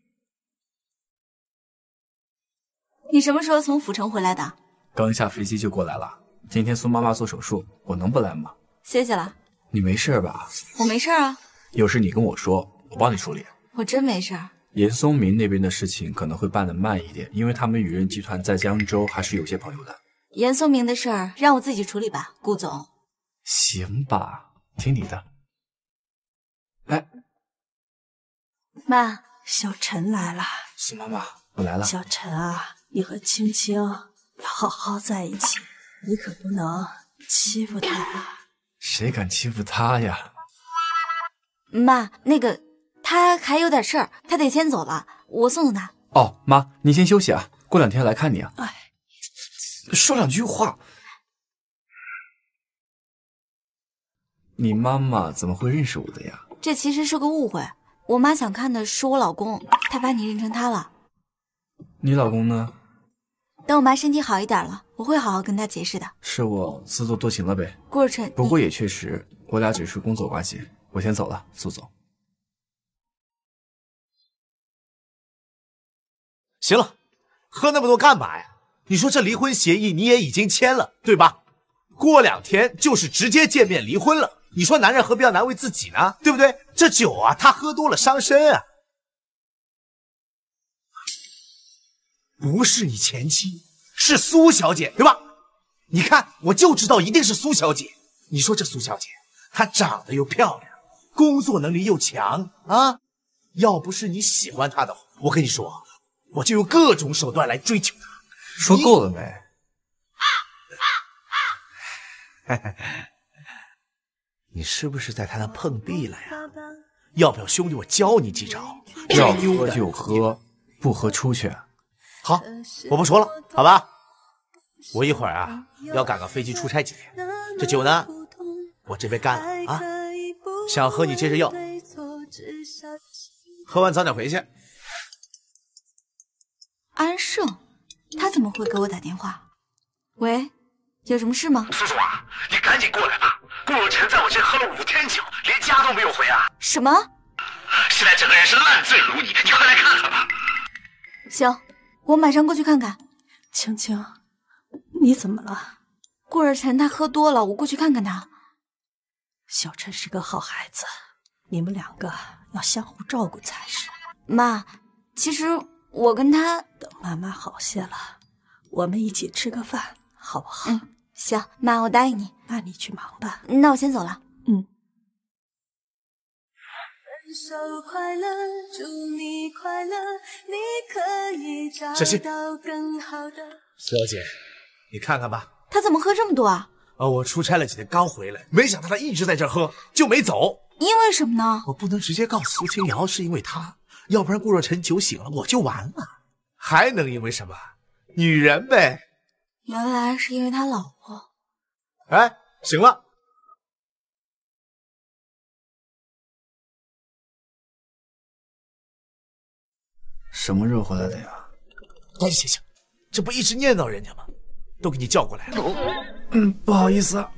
你什么时候从府城回来的？ 刚下飞机就过来了。今天苏妈妈做手术，我能不来吗？ 谢谢了。 你没事吧？ 我没事啊。 有事你跟我说，我帮你处理。 我真没事。 严松明那边的事情可能会办得慢一点，因为他们雨润集团在江州还是有些朋友的。 严松明的事儿让我自己处理吧，顾总。 行吧，听你的。哎， 妈，小陈来了。 苏妈妈，我来了。 小陈啊，你和青青要好好在一起，你可不能欺负他啊。 谁敢欺负他呀？ 妈，那个他还有点事儿，他得先走了，我送送他。 哦，妈，你先休息啊，过两天来看你啊。 哎， 说两句话。你妈妈怎么会认识我的呀？ 这其实是个误会，我妈想看的是我老公，她把你认成他了。 你老公呢？ 等我妈身体好一点了，我会好好跟她解释的。 是我自作多情了呗。 顾若晨， 不过也确实，我俩只是工作关系。我先走了，苏总。 行了，喝那么多干嘛呀？你说这离婚协议你也已经签了，对吧？过两天就是直接见面离婚了。你说男人何必要难为自己呢？对不对？这酒啊，他喝多了伤身啊。不是你前妻，是苏小姐，对吧？你看，我就知道一定是苏小姐。你说这苏小姐，她长得又漂亮，工作能力又强啊！要不是你喜欢她的话，我跟你说，我就用各种手段来追求她。 说够了没？ 你是不是在她那碰壁了呀？要不要兄弟我教你几招？ 要喝就喝，不喝出去。 好，我不说了，好吧？我一会儿啊要赶个飞机出差几天，这酒呢，我这杯干了啊。想喝你接着要，喝完早点回去。 安胜，他怎么会给我打电话？喂，有什么事吗？ 叔叔啊，你赶紧过来吧！顾若晨在我这喝了五天酒，连家都没有回啊！ 什么？ 现在整个人是烂醉如泥，你快来看看吧！ 行，我马上过去看看。 青青，你怎么了？ 顾若晨他喝多了，我过去看看他。 小陈是个好孩子，你们两个要相互照顾才是。 妈，其实我跟他…… 等妈妈好些了，我们一起吃个饭，好不好？ 嗯，行，妈，我答应你。 那你去忙吧。 那我先走了。 嗯。 分手快乐，祝你快乐，你可以找到更好的。 苏小姐，你看看吧。 他怎么喝这么多啊？ 呃，我出差了几天，刚回来，没想到他一直在这喝，就没走。 因为什么呢？ 我不能直接告诉苏清瑶是因为他，要不然顾若晨酒醒了我就完了。还能因为什么？女人呗。 原来是因为他老婆。 哎，行了。 什么热回来的呀？ 赶紧醒醒，这不一直念叨人家吗？都给你叫过来了。 嗯，不好意思啊。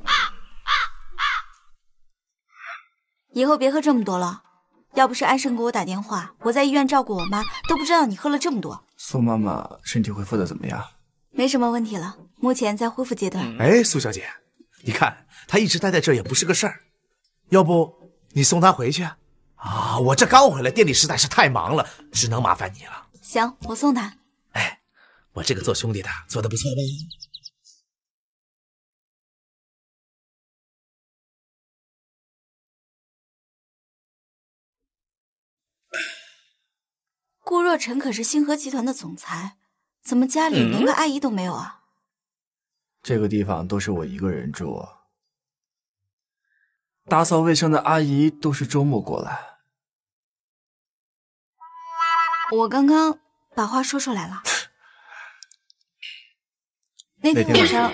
以后别喝这么多了。要不是安生给我打电话，我在医院照顾我妈，都不知道你喝了这么多。 苏妈妈身体恢复的怎么样？ 没什么问题了，目前在恢复阶段。 哎，苏小姐，你看她一直待在这儿也不是个事儿，要不你送她回去啊？啊，我这刚回来，店里实在是太忙了，只能麻烦你了。 行，我送她。 哎，我这个做兄弟的做的不错吧？ 顾若尘可是星河集团的总裁，怎么家里连个阿姨都没有啊？ 嗯、这个地方都是我一个人住，打扫卫生的阿姨都是周末过来。 我刚刚把话说出来了。那天晚上，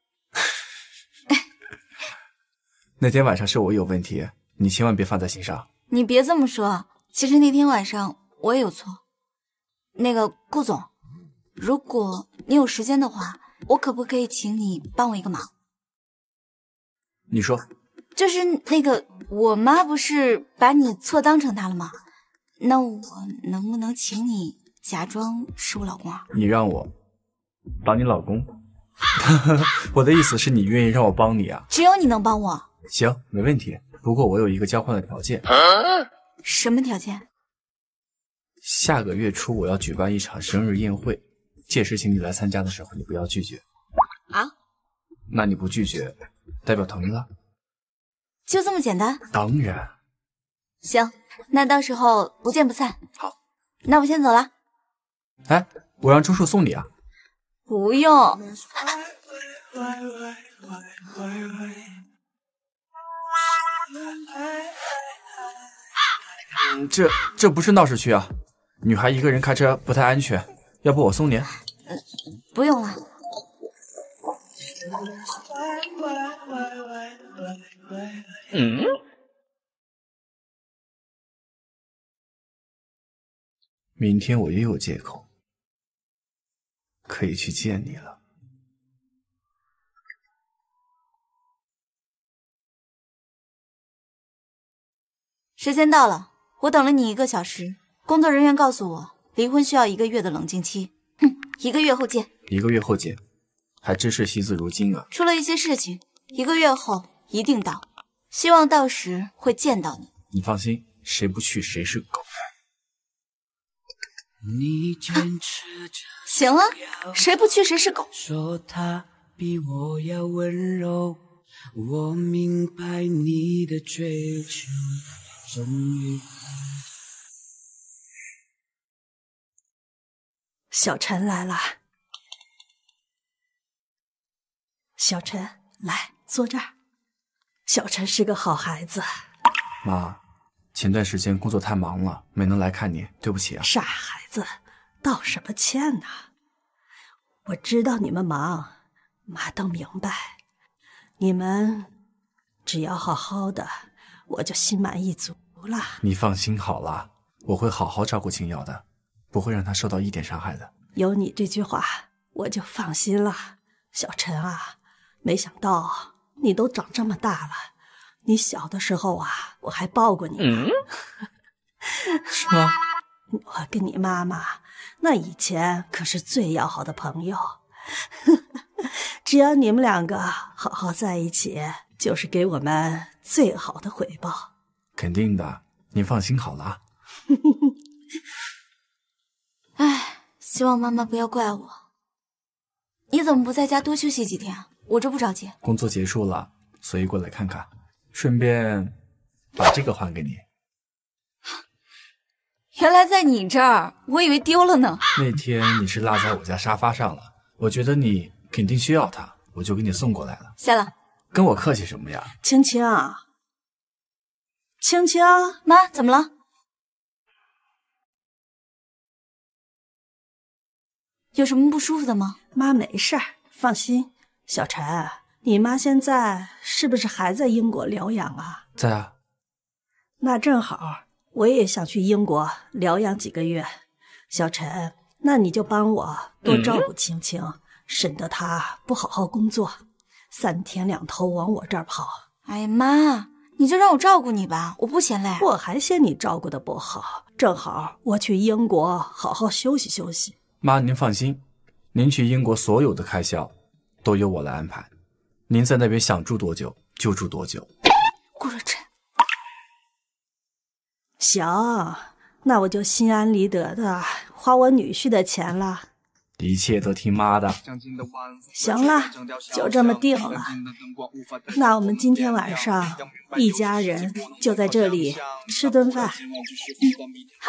那天晚上是我有问题，你千万别放在心上。 你别这么说，其实那天晚上我也有错。那个顾总，如果你有时间的话，我可不可以请你帮我一个忙？ 你说。 就是那个，我妈不是把你错当成她了吗？那我能不能请你假装是我老公啊？ 你让我当你老公？我的意思是你愿意让我帮你啊？ 只有你能帮我。 行，没问题。不过我有一个交换的条件。 什么条件？ 下个月初我要举办一场生日宴会，届时请你来参加的时候，你不要拒绝。 啊？ 那你不拒绝，代表同意了？ 就这么简单？ 当然。 行，那到时候不见不散。 好， 那我先走了。 哎，我让周树送你啊。 不用。 嗯，这这不是闹市区啊，女孩一个人开车不太安全，要不我送你？ 嗯，不用了。 嗯。明天我又有借口可以去见你了。 时间到了，我等了你一个小时。工作人员告诉我，离婚需要一个月的冷静期。哼，一个月后见。 一个月后见，还真是惜字如金啊。 出了一些事情，一个月后一定到，希望到时会见到你。 你放心，谁不去谁是狗。 行了，谁不去谁是狗。 说他比我要温柔，我明白你的追求。终于， 小陈来了。小陈，来坐这儿。小陈是个好孩子。 妈，前段时间工作太忙了，没能来看你，对不起啊。 傻孩子，道什么歉呢？我知道你们忙，妈都明白。你们只要好好的，我就心满意足了。 你放心好了，我会好好照顾青瑶的，不会让她受到一点伤害的。 有你这句话，我就放心了。小陈啊，没想到你都长这么大了，你小的时候啊，我还抱过你呢。 嗯、是吗？ 我跟你妈妈那以前可是最要好的朋友。只要你们两个好好在一起，就是给我们最好的回报。 肯定的，您放心好了。 唉，希望妈妈不要怪我。你怎么不在家多休息几天？我这不着急。 工作结束了，所以过来看看，顺便把这个还给你。 原来在你这儿，我以为丢了呢。 那天你是落在我家沙发上了，我觉得你肯定需要它，我就给你送过来了。 谢了。 跟我客气什么呀？ 青青，青青， 妈，怎么了？有什么不舒服的吗？ 妈没事儿，放心。小陈，你妈现在是不是还在英国疗养啊？ 在啊。 那正好，我也想去英国疗养几个月。小陈，那你就帮我多照顾青青，嗯、省得她不好好工作，三天两头往我这儿跑。 哎呀妈，你就让我照顾你吧，我不嫌累。 我还嫌你照顾的不好，正好我去英国好好休息休息。 妈，您放心，您去英国所有的开销都由我来安排，您在那边想住多久就住多久。 顾若晨， 行，那我就心安理得的花我女婿的钱了。 一切都听妈的。 行了，就这么定了。那我们今天晚上一家人就在这里吃顿饭。 好，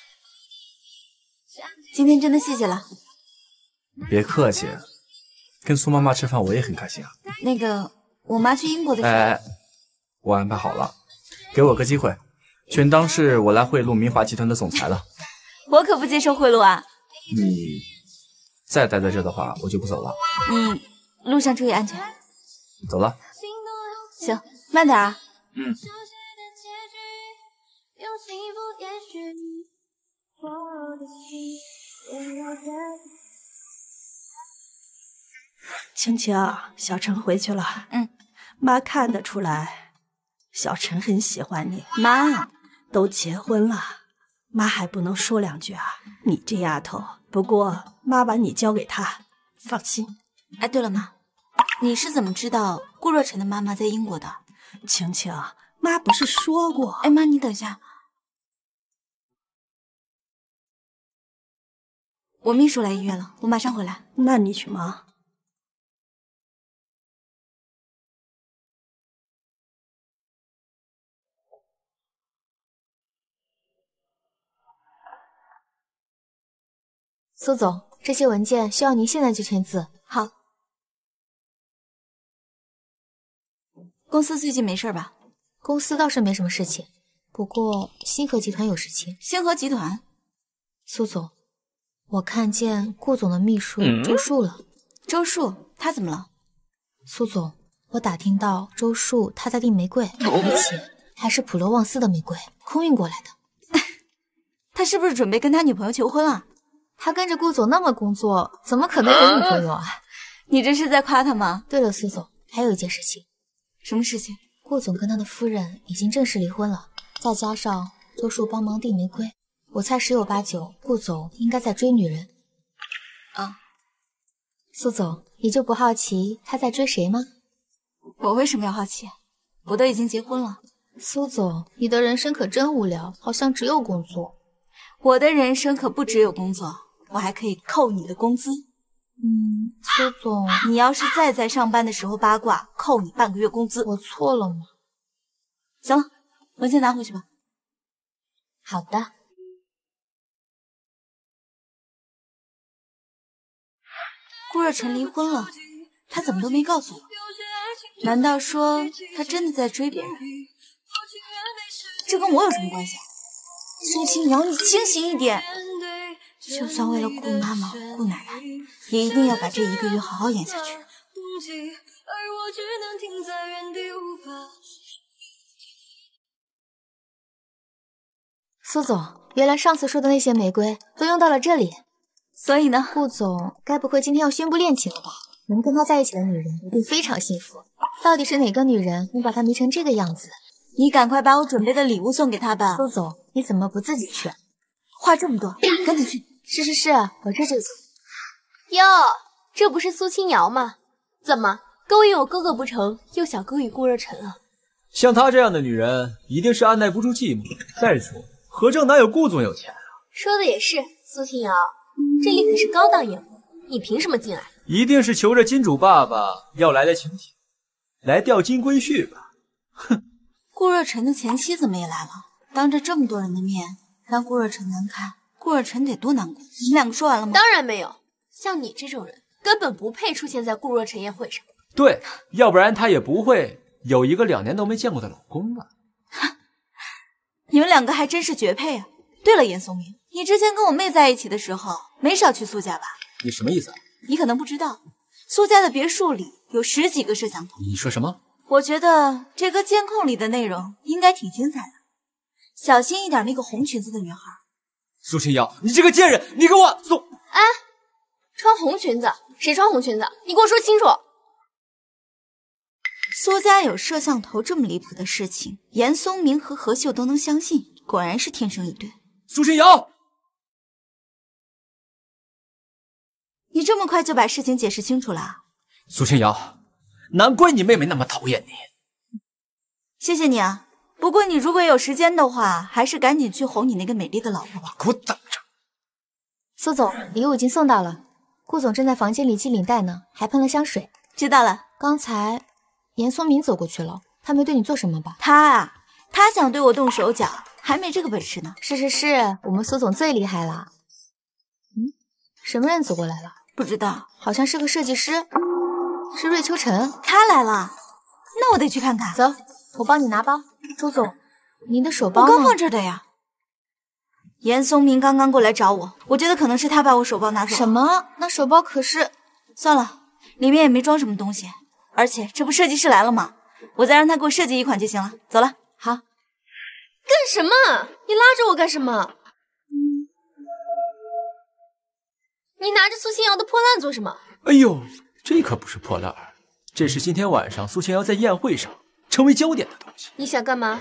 今天真的谢谢了。 别客气，跟苏妈妈吃饭我也很开心啊。 那个，我妈去英国的时候， 哎，我安排好了，给我个机会，全当是我来贿赂明华集团的总裁了。 我可不接受贿赂啊！ 你再待在这的话，我就不走了。 你路上注意安全。 走了。 行，慢点啊。 嗯。 晴晴，小陈回去了。 嗯， 妈看得出来，小陈很喜欢你。 妈， 都结婚了，妈还不能说两句啊？你这丫头，不过妈把你交给他，放心。 哎，对了，妈，你是怎么知道顾若晨的妈妈在英国的？ 晴晴，妈不是说过？ 哎，妈，你等一下，我秘书来医院了，我马上回来。 那你去忙。 苏总，这些文件需要您现在就签字。 好。公司最近没事吧？ 公司倒是没什么事情，不过星河集团有事情。 星河集团？ 苏总，我看见顾总的秘书周树了。 嗯、周树，他怎么了？ 苏总，我打听到周树他在订玫瑰，而且还是普罗旺斯的玫瑰，空运过来的。 他是不是准备跟他女朋友求婚了？ 他跟着顾总那么工作，怎么可能有女朋友啊？ 你这是在夸他吗？ 对了，苏总，还有一件事情。 什么事情？ 顾总跟他的夫人已经正式离婚了，再加上周树帮忙订玫瑰，我猜十有八九顾总应该在追女人。 啊， 苏总，你就不好奇他在追谁吗？ 我为什么要好奇？我都已经结婚了。 苏总，你的人生可真无聊，好像只有工作。 我的人生可不只有工作，我还可以扣你的工资。 嗯，苏总， 你要是再在上班的时候八卦，扣你半个月工资。 我错了吗？ 行了，文件拿回去吧。 好的。 顾若晨离婚了，他怎么都没告诉我？难道说他真的在追别人？这跟我有什么关系啊？苏清瑶，你清醒一点！就算为了顾妈妈、顾奶奶，也一定要把这一个月好好演下去。 苏总，原来上次说的那些玫瑰都用到了这里。 所以呢， 顾总该不会今天要宣布恋情了吧？能跟他在一起的女人一定非常幸福。到底是哪个女人能把他迷成这个样子？ 你赶快把我准备的礼物送给他吧。 苏总，你怎么不自己去？ 话这么多，赶紧去。 是是是，我这就走。 哟，这不是苏清瑶吗？怎么勾引我哥哥不成，又想勾引顾若晨啊？ 像她这样的女人，一定是按耐不住寂寞。再说，何正哪有顾总有钱啊？ 说的也是，苏清瑶，这里可是高档宴会，你凭什么进来？ 一定是求着金主爸爸要来的请帖，来钓金龟婿吧？哼！ 顾若晨的前妻怎么也来了？当着这么多人的面，让顾若晨难看，顾若晨得多难过。你们两个说完了吗？ 当然没有，像你这种人根本不配出现在顾若晨宴会上。 对，要不然她也不会有一个两年都没见过的老公了。 你们两个还真是绝配啊！对了，严松明，你之前跟我妹在一起的时候，没少去苏家吧？ 你什么意思啊？ 你可能不知道，苏家的别墅里有十几个摄像头。 你说什么？ 我觉得这个监控里的内容应该挺精彩的。小心一点那个红裙子的女孩。 苏清瑶，你这个贱人，你给我松！ 哎，穿红裙子？谁穿红裙子？你给我说清楚。 苏家有摄像头这么离谱的事情，严松明和何秀都能相信，果然是天生一对。 苏清瑶。 你这么快就把事情解释清楚了？ 苏清瑶，难怪你妹妹那么讨厌你。 谢谢你啊，不过你如果有时间的话，还是赶紧去哄你那个美丽的老婆吧。 给我等着！ 苏总，礼物已经送到了，顾总正在房间里系领带呢，还喷了香水。 知道了。 刚才严松明走过去了，他没对你做什么吧？ 他啊，他想对我动手脚，还没这个本事呢。 是是是，我们苏总最厉害了。嗯，什么人走过来了？ 不知道， 好像是个设计师，是瑞秋晨。 他来了，那我得去看看。 走，我帮你拿包。周总，您的手包呢？ 我刚放这儿的呀。严松明刚刚过来找我，我觉得可能是他把我手包拿走了。 什么？那手包可是…… 算了，里面也没装什么东西。而且这不设计师来了吗？我再让他给我设计一款就行了。走了。 好。 干什么？你拉着我干什么？你拿着苏清瑶的破烂做什么？ 哎呦，这可不是破烂，这是今天晚上苏清瑶在宴会上成为焦点的东西。 你想干嘛？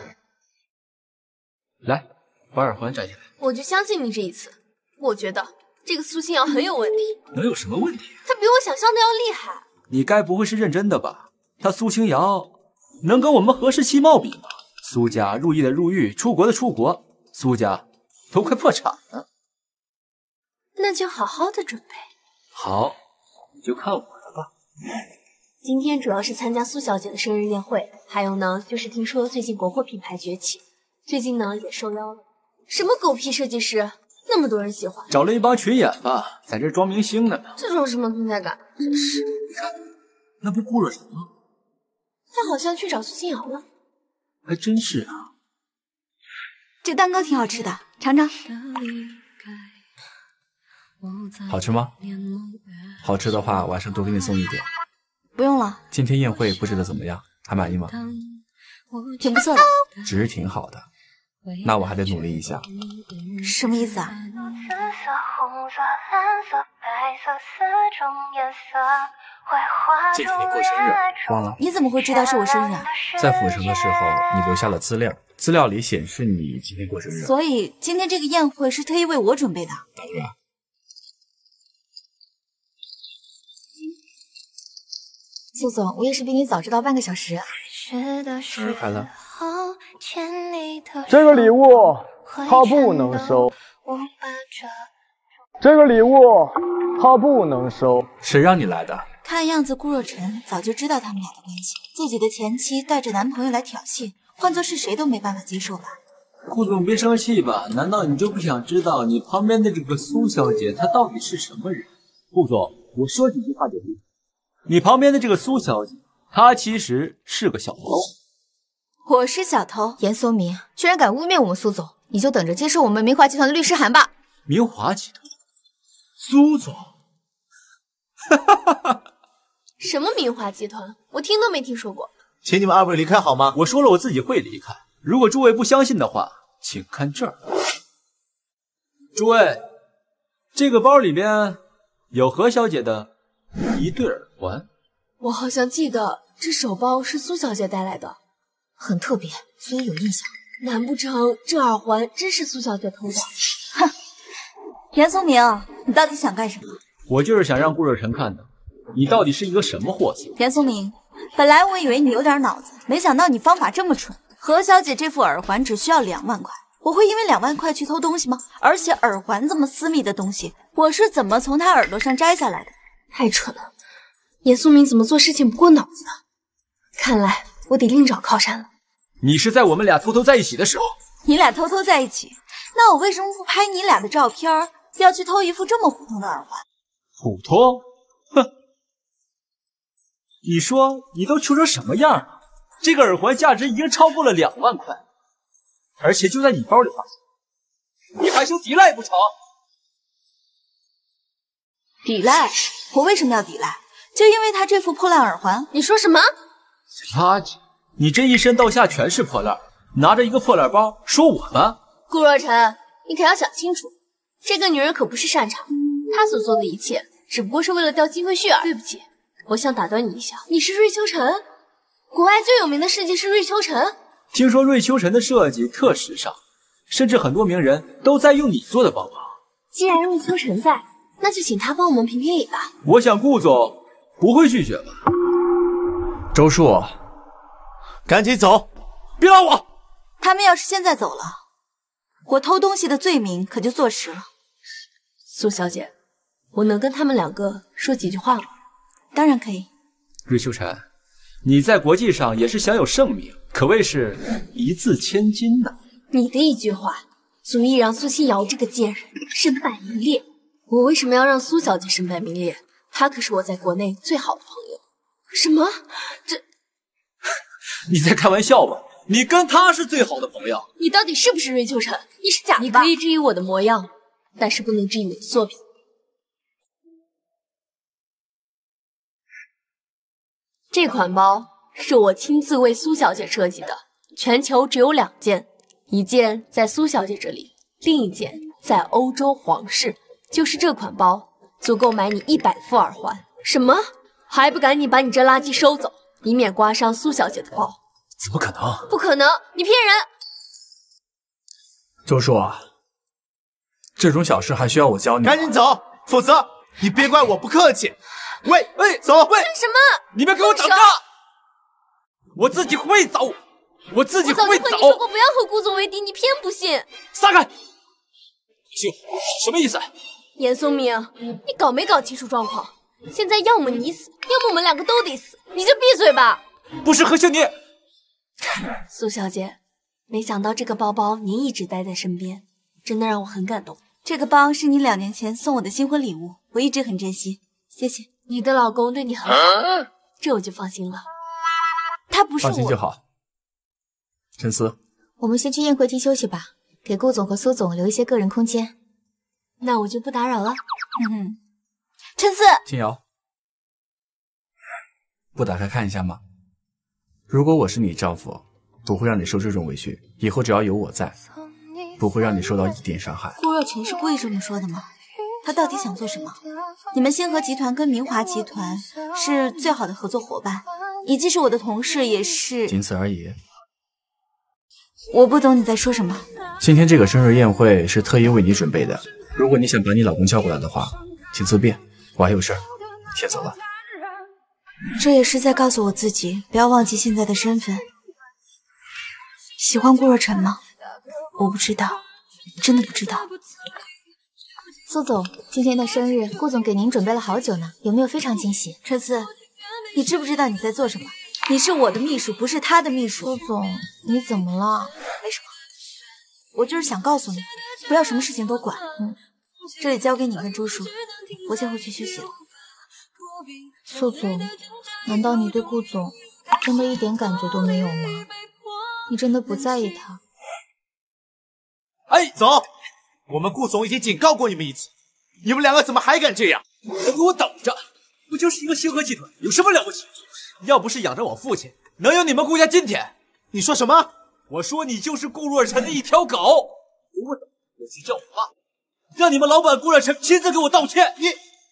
来，把耳环摘下来。 我就相信你这一次。我觉得这个苏清瑶很有问题。 能有什么问题？ 她比我想象的要厉害。 你该不会是认真的吧？她苏清瑶能跟我们何氏其貌比吗？苏家入狱的入狱，出国的出国，苏家都快破产了。 那就好好的准备。 好，你就看我的吧。 今天主要是参加苏小姐的生日宴会，还有呢，就是听说最近国货品牌崛起，最近呢也受邀了。什么狗屁设计师，那么多人喜欢， 找了一帮群演吧，在这装明星呢。 这种什么存在感，真是。 你看，那不顾若晨吗？ 他好像去找苏清瑶了。 还真是啊。 这蛋糕挺好吃的，尝尝。 好吃吗？好吃的话，晚上多给你送一点。 不用了。 今天宴会布置的怎么样？还满意吗？ 挺不错的。 只是挺好的。那我还得努力一下。 什么意思啊？ 今天你过生日，忘了？ 你怎么会知道是我生日啊？ 在府城的时候，你留下了资料，资料里显示你今天过生日。 所以今天这个宴会是特意为我准备的。 当然。 苏总，我也是比你早知道半个小时。 生日快乐！ 这个礼物他不能收，这个礼物他不能收。 谁让你来的？ 看样子顾若晨早就知道他们俩的关系，自己的前妻带着男朋友来挑衅，换做是谁都没办法接受吧。 顾总别生气吧，难道你就不想知道你旁边的这个苏小姐她到底是什么人？顾总，我说几句话就离。你旁边的这个苏小姐，她其实是个小偷。 我是小偷？ 严松明居然敢污蔑我们苏总，你就等着接受我们明华集团的律师函吧。 明华集团，苏总，哈哈哈哈！ 什么明华集团？我听都没听说过。 请你们二位离开好吗？ 我说了，我自己会离开。如果诸位不相信的话，请看这儿。诸位，这个包里面有何小姐的一对耳环。 我好像记得这手包是苏小姐带来的， 很特别，所以有印象。 难不成这耳环真是苏小姐偷的？ 哼，严松明，你到底想干什么？ 我就是想让顾若晨看到你到底是一个什么货色。 严松明，本来我以为你有点脑子，没想到你方法这么蠢。何小姐这副耳环只需要两万块，我会因为两万块去偷东西吗？而且耳环这么私密的东西，我是怎么从她耳朵上摘下来的？ 太蠢了，严松明怎么做事情不过脑子的？看来我得另找靠山了。 你是在我们俩偷偷在一起的时候， 你俩偷偷在一起，那我为什么不拍你俩的照片，要去偷一副这么普通的耳环？ 普通？哼！你说你都穷成什么样了？这个耳环价值已经超过了两万块，而且就在你包里发现，你还想抵赖不成？ 抵赖？我为什么要抵赖？就因为他这副破烂耳环？ 你说什么？ 垃圾！你这一身到下全是破烂，拿着一个破烂包说我们？ 顾若晨，你可要想清楚，这个女人可不是擅长，她所做的一切只不过是为了钓金龟婿而已。对不起，我想打断你一下，你是瑞秋晨，国外最有名的设计师瑞秋晨。 听说瑞秋晨的设计特时尚，甚至很多名人都在用你做的包包。 既然瑞秋晨在， 那就请他帮我们评评理吧。 我想顾总不会拒绝吧？ 周树， 赶紧走， 别拉我！ 他们要是现在走了，我偷东西的罪名可就坐实了。 苏小姐，我能跟他们两个说几句话吗？ 当然可以。 瑞秋晨，你在国际上也是享有盛名，可谓是一字千金呐。 你的一句话，足以让苏清瑶这个贱人身败名裂。我为什么要让苏小姐身败名裂？她可是我在国内最好的朋友。什么？这你在开玩笑吧？你跟他是最好的朋友。 你到底是不是瑞秋晨？你是假的吧？你可以质疑我的模样，但是不能质疑我的作品。这款包是我亲自为苏小姐设计的，全球只有两件，一件在苏小姐这里，另一件在欧洲皇室。就是这款包，足够买你一百副耳环。什么？还不赶紧把你这垃圾收走，以免刮伤苏小姐的包。 怎么可能？ 不可能，你骗人！ 周叔啊，这种小事还需要我教你？ 赶紧走，否则你别怪我不客气。喂喂，走！喂， 干什么？ 你们给我等着！我自己会走，我自己会走。 我早就和你说过不要和顾总为敌，你偏不信。 撒开！兄，什么意思？ 严松明，你搞没搞清楚状况？现在要么你死，要么我们两个都得死，你就闭嘴吧。 不是何秀你。 苏小姐，没想到这个包包您一直带在身边，真的让我很感动。 这个包是你两年前送我的新婚礼物，我一直很珍惜，谢谢。 你的老公对你很好，这我就放心了。他不是我。 放心就好。陈思， 我们先去宴会厅休息吧，给顾总和苏总留一些个人空间。 那我就不打扰了。 嗯哼，陈思， 青瑶，不打开看一下吗？如果我是你丈夫，不会让你受这种委屈，以后只要有我在，不会让你受到一点伤害。 顾若群是故意这么说的吗？他到底想做什么？你们星河集团跟明华集团是最好的合作伙伴，你既是我的同事，也是…… 仅此而已。 我不懂你在说什么。 今天这个生日宴会是特意为你准备的，如果你想把你老公叫过来的话，请自便，我还有事儿，先走了。 这也是在告诉我自己，不要忘记现在的身份。喜欢顾若尘吗？我不知道，真的不知道。 苏总，今天的生日，顾总给您准备了好酒呢，有没有非常惊喜？ 陈思，你知不知道你在做什么？你是我的秘书，不是他的秘书。 苏总，你怎么了？ 没什么，我就是想告诉你，不要什么事情都管。嗯，这里交给你跟朱叔，我先回去休息了。 苏总，难道你对顾总真的一点感觉都没有吗？你真的不在意他？ 哎，走！我们顾总已经警告过你们一次，你们两个怎么还敢这样？ 都给我等着！不就是一个星河集团，有什么了不起？要不是养着我父亲，能有你们顾家今天？ 你说什么？ 我说你就是顾若尘的一条狗！给我等，我去叫我妈，让你们老板顾若尘亲自给我道歉！你，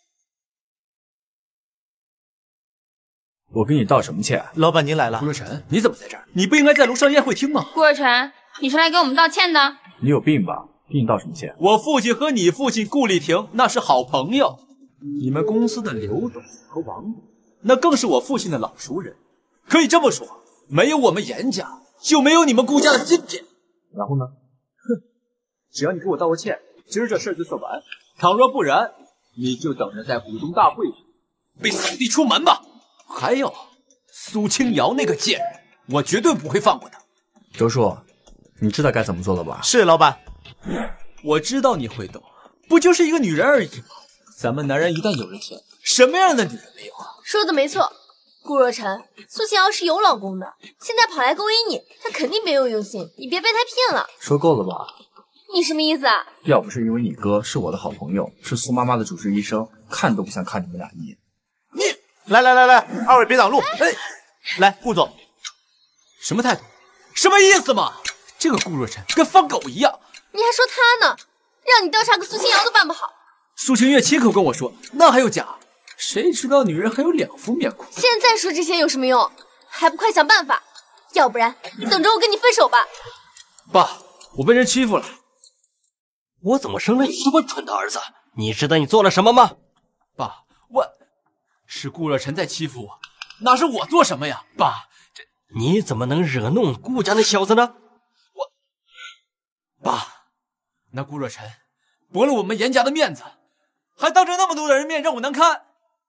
我给你道什么歉？ 老板您来了。 顾若尘，你怎么在这儿？你不应该在楼上宴会厅吗？ 顾若尘，你是来给我们道歉的？ 你有病吧？给你道什么歉？ 我父亲和你父亲顾立庭那是好朋友，你们公司的刘董和王董那更是我父亲的老熟人。可以这么说，没有我们严家，就没有你们顾家的今天。 然后呢？ 哼，只要你给我道个歉，今儿这事儿就算完。倘若不然，你就等着在股东大会上被扫地出门吧。还有苏清瑶那个贱人，我绝对不会放过她。 周叔，你知道该怎么做了吧？ 是，老板。 我知道你会懂，不就是一个女人而已吗？咱们男人一旦有了钱，什么样的女人没有啊？ 说的没错，顾若尘，苏清瑶是有老公的，现在跑来勾引你，她肯定别有用心，你别被她骗了。 说够了吧？ 你什么意思啊？ 要不是因为你哥是我的好朋友，是苏妈妈的主治医生，看都不想看你们俩一眼。 你来来来来，二位别挡路。哎，来，顾总， 什么态度？什么意思嘛？这个顾若尘跟疯狗一样。 你还说他呢？让你调查个苏清瑶都办不好。 苏清月亲口跟我说，那还有假？谁知道女人还有两副面孔？ 现在说这些有什么用？还不快想办法！要不然你等着我跟你分手吧。 爸，我被人欺负了。 我怎么生了你这么蠢的儿子？ 你知道你做了什么吗？ 爸，我是顾若尘在欺负我，哪是我做什么呀？爸，这你怎么能惹怒顾家那小子呢？ 我，爸，那顾若尘驳了我们严家的面子，还当着那么多的人面让我难堪。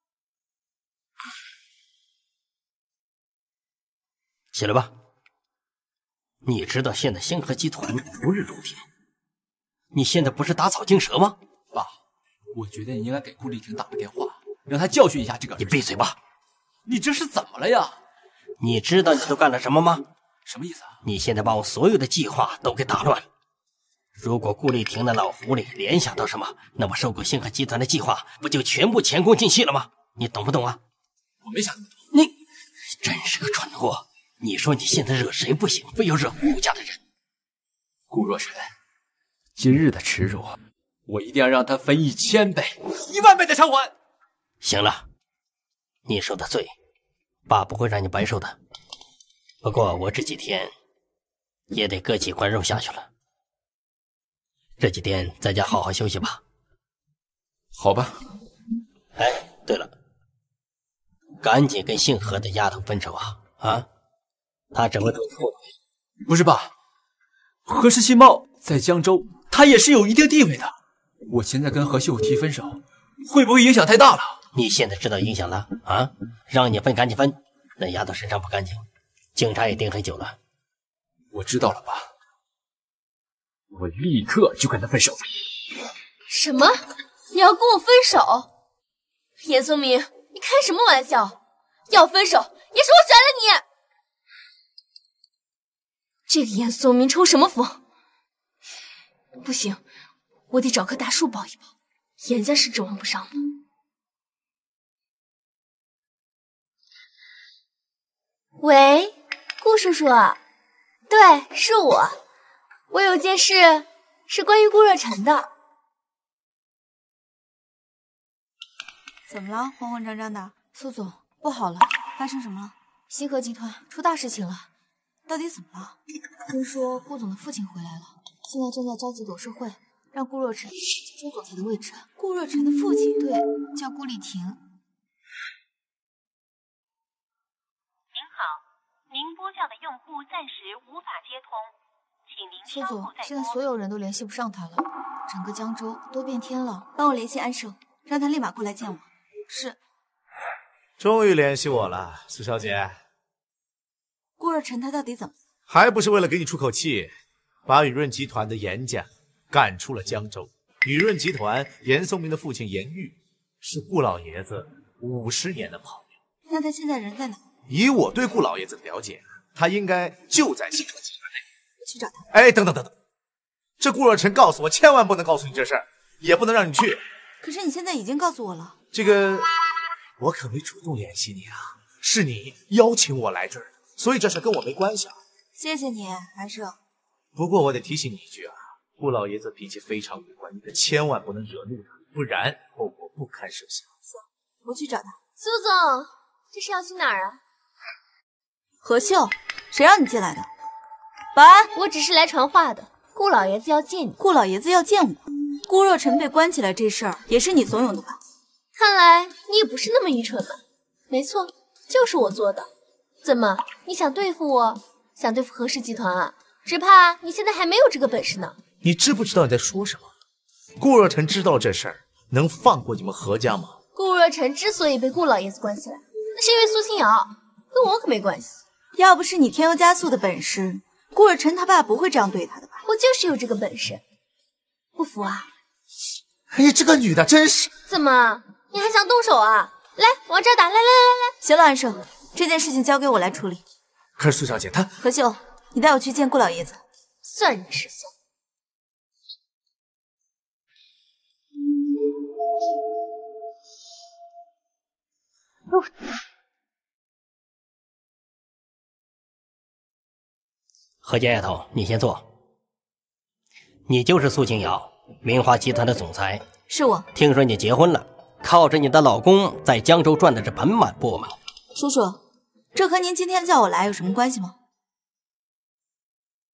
起来吧。你知道现在星河集团如日中天，你现在不是打草惊蛇吗？ 爸，我觉得你应该给顾丽婷打个电话，让她教训一下这个。 你闭嘴吧！ 你这是怎么了呀？ 你知道你都干了什么吗？ 什么意思啊？ 你现在把我所有的计划都给打乱了。如果顾丽婷的老狐狸联想到什么，那么收购星河集团的计划不就全部前功尽弃了吗？你懂不懂啊？ 我没想那么多。 你真是个蠢货！你说你现在惹谁不行，非要惹顾家的人。 顾若尘，今日的耻辱，我一定要让他分一千倍、一万倍的偿还。 行了，你受的罪，爸不会让你白受的。不过我这几天也得割几块肉下去了。这几天在家好好休息吧。 好吧。 哎，对了，赶紧跟姓何的丫头分手啊！啊，她只会对你后悔。 不是爸，何氏新茂在江州，他也是有一定地位的。我现在跟何秀提分手，会不会影响太大了？ 你现在知道影响了啊？让你分赶紧分，那丫头身上不干净，警察也盯很久了。 我知道了，爸。我立刻就跟他分手。 什么？你要跟我分手？严宗明，你开什么玩笑？要分手也是我甩了你。这个严宗明抽什么风？不行，我得找棵大树抱一抱。严家是指望不上了。喂，顾叔叔，对，是我。我有件事是关于顾若尘的。 怎么了？慌慌张张的。 苏总，不好了， 发生什么了？ 星河集团出大事情了。 到底怎么了？ 听说顾总的父亲回来了，现在正在召集董事会，让顾若尘接周总裁的位置。 顾若尘的父亲？ 对，叫顾丽婷。 您好，您拨叫的用户暂时无法接通。 苏总，现在所有人都联系不上他了，整个江州都变天了。 帮我联系安盛，让他立马过来见我。 是。 终于联系我了，苏小姐。 顾若尘他到底怎么？ 还不是为了给你出口气，把雨润集团的严家赶出了江州。雨润集团严嵩明的父亲严玉是顾老爷子五十年的朋友。 那他现在人在哪？ 以我对顾老爷子的了解，他应该就在星河集团内。 去找他。 哎，等等等等，这顾若尘告诉我，千万不能告诉你这事儿，也不能让你去。 可是你现在已经告诉我了。 这个，我可没主动联系你啊，是你邀请我来这儿的，所以这事跟我没关系啊。 谢谢你，安盛。 不过我得提醒你一句啊，顾老爷子脾气非常古怪，你可千万不能惹怒他，不然后果不堪设想。 行，我去找他。 苏总，这是要去哪儿啊？ 何秀，谁让你进来的？保安， 我只是来传话的。顾老爷子要见你。 顾老爷子要见我。顾若尘被关起来这事儿也是你怂恿的吧？ 看来你也不是那么愚蠢嘛。没错，就是我做的。怎么，你想对付我？想对付何氏集团啊？只怕你现在还没有这个本事呢。 你知不知道你在说什么？顾若尘知道了这事儿，能放过你们何家吗？ 顾若尘之所以被顾老爷子关起来，那是因为苏清瑶，跟我可没关系。 要不是你添油加醋的本事，顾若尘他爸不会这样对他的吧？ 我就是有这个本事。不服啊？ 哎呀，这个女的真是…… 怎么，你还想动手啊？来，往这儿打！来来来来！ 行了，安盛，这件事情交给我来处理。 可是苏小姐她…… 何秀，你带我去见顾老爷子。 算你识相。 何家丫头，你先坐。你就是苏清瑶，明华集团的总裁。 是我。 听说你结婚了，靠着你的老公在江州赚的是盆满钵满。 叔叔，这和您今天叫我来有什么关系吗？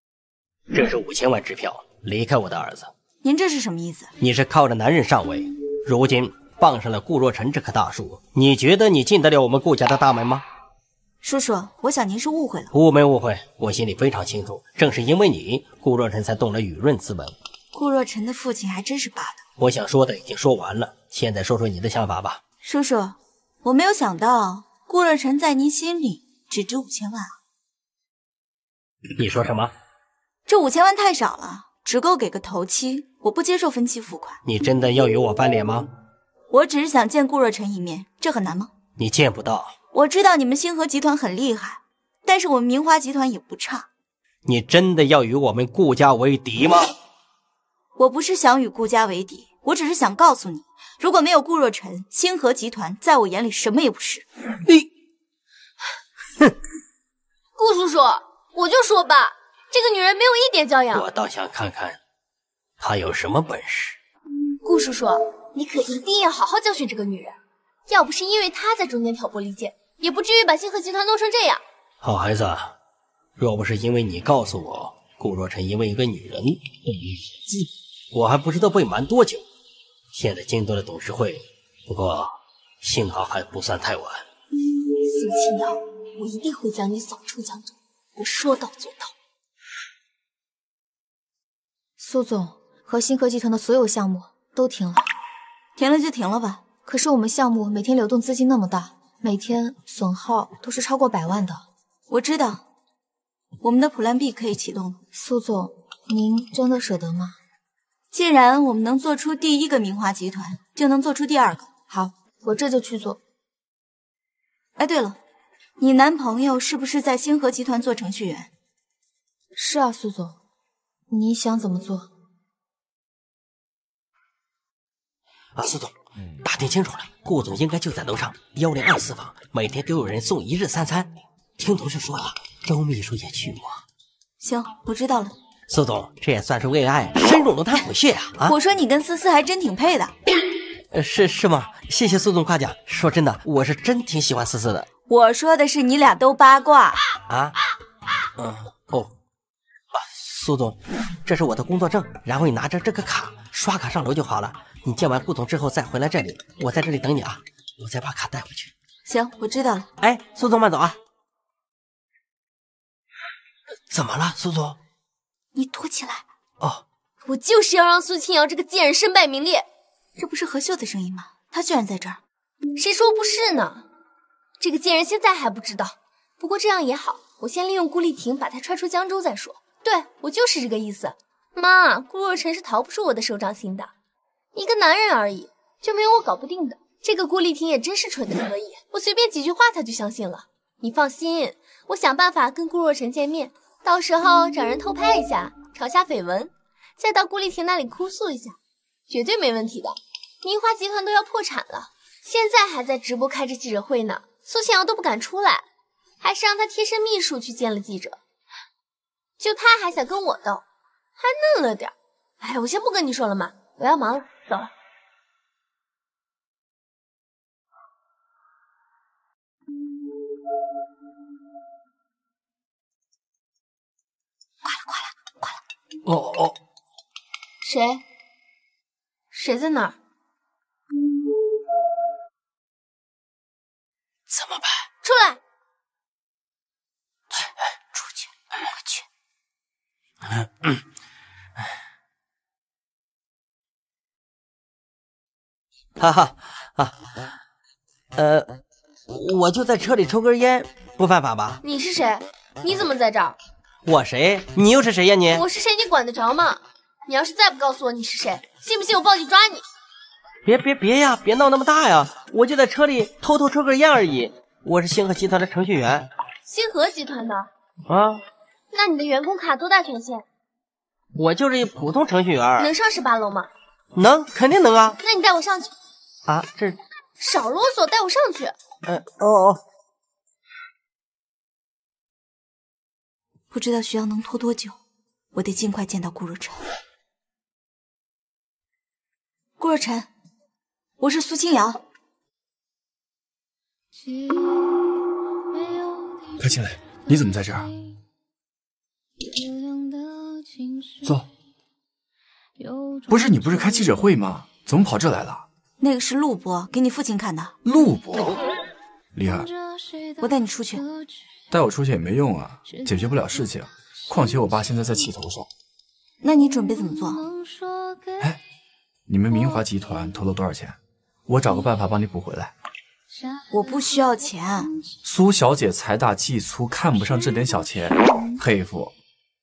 这是五千万支票，离开我的儿子。 您这是什么意思？ 你是靠着男人上位， 如今傍上了顾若尘这棵大树，你觉得你进得了我们顾家的大门吗？ 叔叔，我想您是误会了。 误没误会，我心里非常清楚。正是因为你，顾若尘才动了雨润之门。 顾若尘的父亲还真是霸道。 我想说的已经说完了，现在说说你的想法吧。 叔叔，我没有想到顾若尘在您心里只值五千万啊。 你说什么？ 这五千万太少了，只够给个头期，我不接受分期付款。 你真的要与我翻脸吗？ 我只是想见顾若尘一面，这很难吗？ 你见不到。 我知道你们星河集团很厉害，但是我们明华集团也不差。 你真的要与我们顾家为敌吗？ 我不是想与顾家为敌，我只是想告诉你，如果没有顾若尘，星河集团在我眼里什么也不是。 你， 哼，顾叔叔，我就说吧，这个女人没有一点教养。 我倒想看看她有什么本事。 顾叔叔，你可一定要好好教训这个女人，要不是因为她在中间挑拨离间，也不至于把星河集团弄成这样。 好孩子，若不是因为你告诉我顾若尘因为一个女人动于自己，我还不知道被瞒多久。现在京都的董事会，不过幸好还不算太晚。 苏清瑶，我一定会将你扫出江州，我说到做到。 苏总，和星河集团的所有项目都停了。 停了就停了吧。 可是我们项目每天流动资金那么大，每天损耗都是超过百万的。 我知道，我们的普兰 B 可以启动了。 苏总，您真的舍得吗？ 既然我们能做出第一个明华集团，就能做出第二个。 好，我这就去做。 哎，对了，你男朋友是不是在星河集团做程序员？ 是啊，苏总，你想怎么做？ 啊，苏总，打听清楚了，顾总应该就在楼上幺零二四房，每天都有人送一日三餐。听同事说了，周秘书也去过。 行，我知道了。 苏总，这也算是为爱深入龙潭虎穴呀！啊， 我说你跟思思还真挺配的。 呃，是是吗？谢谢苏总夸奖。说真的，我是真挺喜欢思思的。 我说的是你俩都八卦啊。嗯，哦，啊，苏总，这是我的工作证，然后你拿着这个卡刷卡上楼就好了。你见完顾总之后再回来这里，我在这里等你啊，我再把卡带回去。 行，我知道了。 哎，苏总慢走啊。怎么了，苏总？ 你躲起来。 哦， 我就是要让苏清瑶这个贱人身败名裂。 这不是何秀的声音吗？他居然在这儿。 谁说不是呢？这个贱人现在还不知道，不过这样也好，我先利用顾丽婷把她踹出江州再说。对，我就是这个意思。妈，顾若尘是逃不出我的手掌心的，一个男人而已，就没有我搞不定的。这个顾丽婷也真是蠢得可以，我随便几句话她就相信了。你放心，我想办法跟顾若尘见面，到时候找人偷拍一下，炒下绯闻，再到顾丽婷那里哭诉一下，绝对没问题的。明华集团都要破产了，现在还在直播开着记者会呢，苏清瑶都不敢出来，还是让他贴身秘书去见了记者。就他还想跟我斗，还嫩了点。哎，我先不跟你说了嘛，我要忙了，走了。 挂了挂了挂了。 哦哦， 谁？谁在那儿？ 怎么办？ 出来！ 去，出去，回去。 嗯嗯。哈哈啊，呃，我就在车里抽根烟，不犯法吧？ 你是谁？你怎么在这儿？ 我谁？你又是谁呀？你我是谁？你管得着吗？你要是再不告诉我你是谁，信不信我报警抓你？ 别别别呀！别闹那么大呀！我就在车里偷偷抽根烟而已。我是星河集团的程序员。 星河集团的？ 啊？ 那你的员工卡多大权限？ 我就是一普通程序员。 能上十八楼吗？ 能，肯定能啊。 那你带我上去。 啊，这少啰嗦，带我上去。 嗯、呃，哦哦。 不知道需要能拖多久，我得尽快见到顾若尘。顾若尘，我是苏清瑶。 快进来！你怎么在这儿？走。不是你不是开记者会吗？怎么跑这来了？ 那个是录播，给你父亲看的。 录播，厉害。 我带你出去。 带我出去也没用啊，解决不了事情。况且我爸现在在气头上。 那你准备怎么做？ 哎，你们明华集团投了多少钱？我找个办法帮你补回来。 我不需要钱。 苏小姐财大气粗，看不上这点小钱，佩服。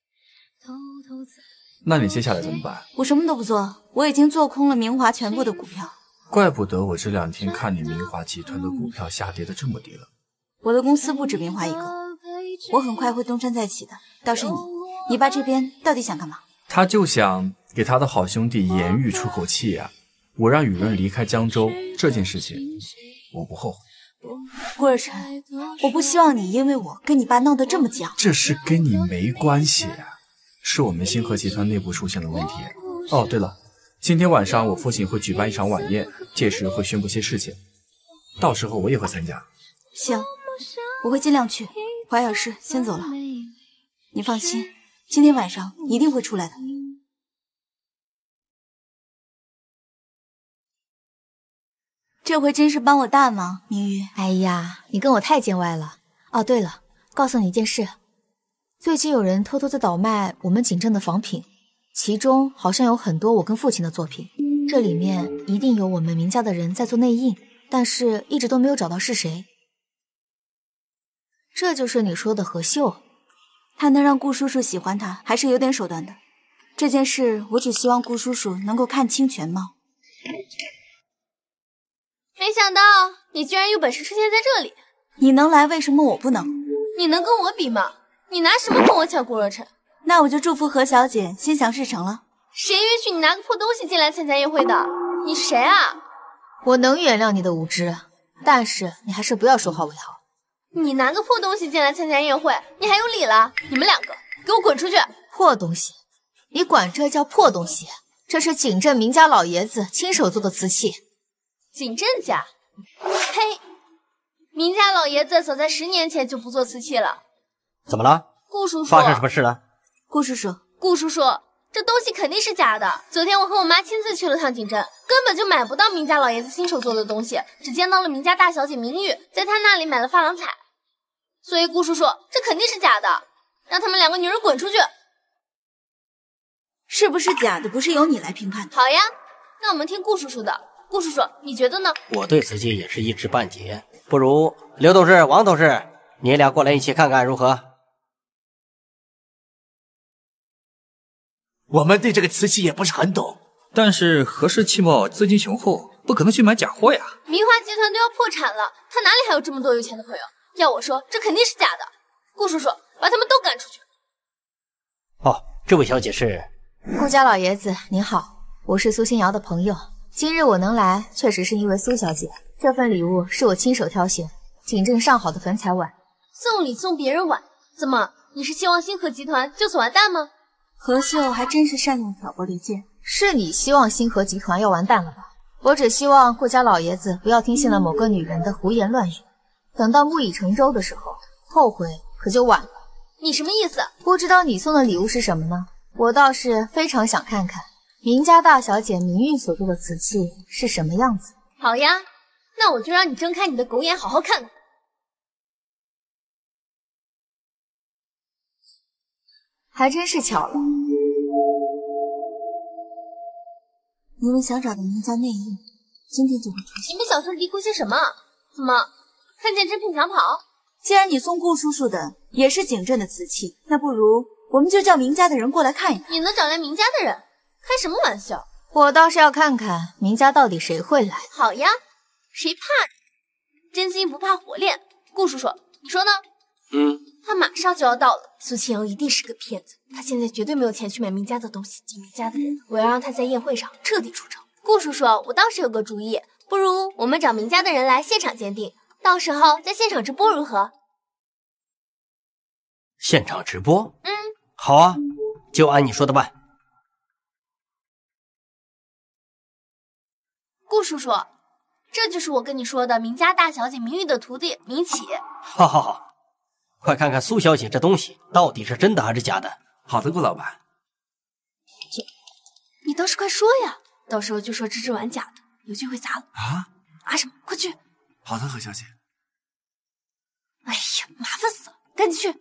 那你接下来怎么办？ 我什么都不做，我已经做空了明华全部的股票。 怪不得我这两天看你明华集团的股票下跌的这么低了。 我的公司不止明华一个，我很快会东山再起的。倒是你，你爸这边到底想干嘛？ 他就想给他的好兄弟严玉出口气啊！我让雨润离开江州这件事情，我不后悔。 顾尔辰，我不希望你因为我跟你爸闹得这么僵。 这事跟你没关系啊，是我们星河集团内部出现了问题。哦，对了，今天晚上我父亲会举办一场晚宴，届时会宣布些事情，到时候我也会参加。 行，我会尽量去。怀尔氏先走了，你放心，今天晚上一定会出来的。这回真是帮我大忙，明玉。 哎呀，你跟我太见外了。哦，对了，告诉你一件事，最近有人偷偷的倒卖我们景镇的仿品，其中好像有很多我跟父亲的作品，这里面一定有我们明家的人在做内应，但是一直都没有找到是谁。这就是你说的何秀， 他能让顾叔叔喜欢他，还是有点手段的。这件事，我只希望顾叔叔能够看清全貌。 没想到你居然有本事出现在这里。 你能来，为什么我不能？ 你能跟我比吗？你拿什么跟我抢顾若尘？ 那我就祝福何小姐心想事成了。 谁允许你拿个破东西进来参加宴会的？你谁啊？ 我能原谅你的无知，但是你还是不要说话为好。 你拿个破东西进来参加宴会，你还有理了？你们两个给我滚出去！ 破东西？你管这叫破东西？这是景镇明家老爷子亲手做的瓷器。 景镇家？呸！明家老爷子早在十年前就不做瓷器了。 怎么了？ 顾叔叔， 发生什么事了？ 顾叔叔， 顾叔叔，这东西肯定是假的。昨天我和我妈亲自去了趟景镇，根本就买不到明家老爷子亲手做的东西，只见到了明家大小姐明玉在他那里买了珐琅彩。所以顾叔叔，这肯定是假的，让他们两个女人滚出去。 是不是假的，不是由你来评判的。 好呀，那我们听顾叔叔的。顾叔叔，你觉得呢？ 我对瓷器也是一知半解，不如刘董事、王董事，你俩过来一起看看如何？ 我们对这个瓷器也不是很懂， 但是何氏器贸资金雄厚，不可能去买假货呀。 明华集团都要破产了，他哪里还有这么多有钱的朋友？要我说，这肯定是假的。顾叔叔，把他们都赶出去。 哦，这位小姐是？ 顾家老爷子您好，我是苏新瑶的朋友。今日我能来，确实是因为苏小姐。这份礼物是我亲手挑选，景镇上好的粉彩碗。 送礼送别人碗，怎么？你是希望星河集团就此完蛋吗？ 何秀还真是善用挑拨离间。 是你希望星河集团要完蛋了吧？我只希望顾家老爷子不要听信了某个女人的胡言乱语，等到木已成舟的时候，后悔可就晚了。 你什么意思？ 不知道你送的礼物是什么呢？我倒是非常想看看明家大小姐明玉所做的瓷器是什么样子。 好呀，那我就让你睁开你的狗眼，好好看看。 还真是巧了， 你们想找的明家内应，今天就会出现。 你们小声嘀咕些什么？怎么看见真品想跑？ 既然你送顾叔叔的也是景镇的瓷器，那不如我们就叫明家的人过来看一看。 你能找来明家的人？开什么玩笑！ 我倒是要看看明家到底谁会来。 好呀，谁怕你？真金不怕火炼。顾叔叔，你说呢？ 嗯， 他马上就要到了。苏清瑶一定是个骗子，他现在绝对没有钱去买明家的东西。进明家的人，我要让他在宴会上彻底出丑。顾叔叔，我倒是有个主意，不如我们找明家的人来现场鉴定，到时候在现场直播如何？ 现场直播？ 嗯， 好啊，就按你说的办。 顾叔叔，这就是我跟你说的明家大小姐明玉的徒弟明启。 好好好，快看看苏小姐这东西到底是真的还是假的。 好的，顾老板。 你倒是快说呀，到时候就说这只碗假的， 有机会砸了。 啊？ 啊什么？快去！ 好的，何小姐。 哎呀，麻烦死了，赶紧去！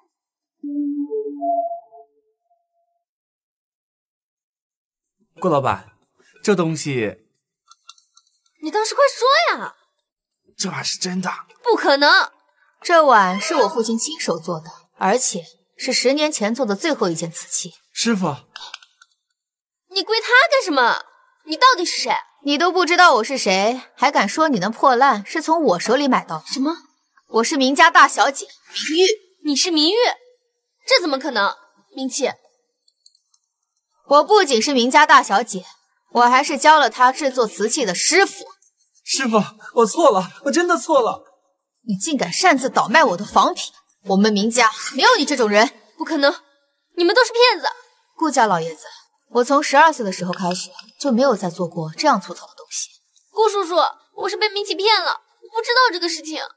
顾老板，这东西， 你倒是快说呀！ 这碗是真的？ 不可能， 这碗是我父亲亲手做的，而且是十年前做的最后一件瓷器。 师傅， 你跪他干什么？你到底是谁？ 你都不知道我是谁，还敢说你那破烂是从我手里买到的？ 什么？ 我是名家大小姐明玉。 你是明玉？这怎么可能？明琪， 我不仅是名家大小姐，我还是教了她制作瓷器的师傅。 师傅，我错了，我真的错了。 你竟敢擅自倒卖我的仿品，我们明家没有你这种人。 不可能，你们都是骗子。 顾家老爷子，我从十二岁的时候开始就没有再做过这样粗糙的东西。 顾叔叔，我是被明琪骗了，我不知道这个事情。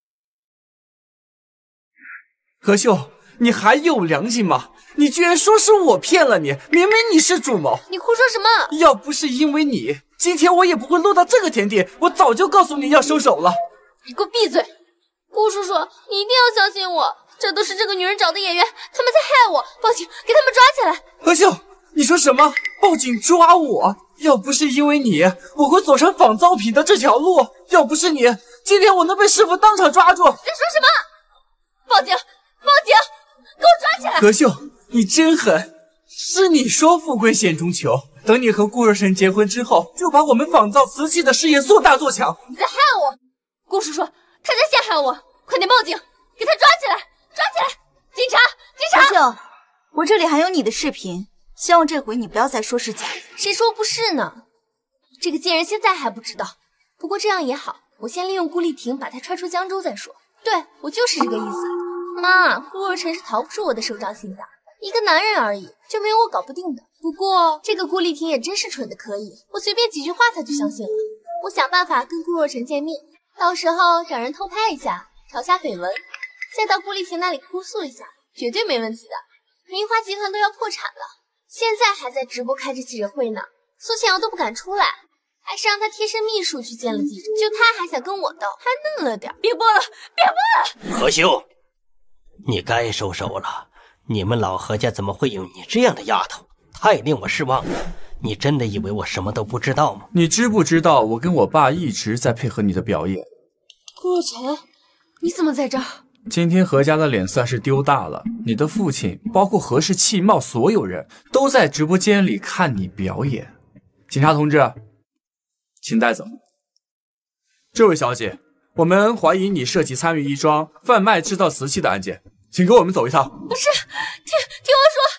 何秀，你还有良心吗？你居然说是我骗了你，明明你是主谋。 你胡说什么？ 要不是因为你，今天我也不会落到这个田地，我早就告诉你要收手了。 你给我闭嘴！顾叔叔，你一定要相信我，这都是这个女人找的演员，他们在害我，报警，给他们抓起来。 何秀，你说什么？报警抓我？要不是因为你，我会走上仿造品的这条路。要不是你，今天我能被师傅当场抓住。 你在说什么？报警！报警！给我抓起来！ 何秀，你真狠！是你说富贵险中求，等你和顾若晨结婚之后，就把我们仿造瓷器的事业做大做强。 你在害我，顾叔叔，他在陷害我！快点报警，给他抓起来！抓起来！警察！警察！ 何秀，我这里还有你的视频，希望这回你不要再说是假的。 谁说不是呢？这个贱人现在还不知道，不过这样也好，我先利用顾丽婷把她踹出江州再说。对，我就是这个意思。妈，顾若晨是逃不出我的手掌心的，一个男人而已，就没有我搞不定的。不过这个顾丽婷也真是蠢的可以，我随便几句话她就相信了。我想办法跟顾若晨见面，到时候找人偷拍一下，炒下绯闻，再到顾丽婷那里哭诉一下，绝对没问题的。明华集团都要破产了，现在还在直播开着记者会呢，苏倩瑶都不敢出来，还是让她贴身秘书去见了记者，就她还想跟我斗，还嫩了点。别播了，别播了！ 何秀，你该收手了。你们老何家怎么会有你这样的丫头？太令我失望了。你真的以为我什么都不知道吗？ 你知不知道我跟我爸一直在配合你的表演？ 顾若晨，你怎么在这儿？ 今天何家的脸算是丢大了，你的父亲，包括何氏汽贸所有人都在直播间里看你表演。警察同志，请带走。这位小姐，我们怀疑你涉及参与一桩贩卖制造瓷器的案件，请跟我们走一趟。 不是，听听我说。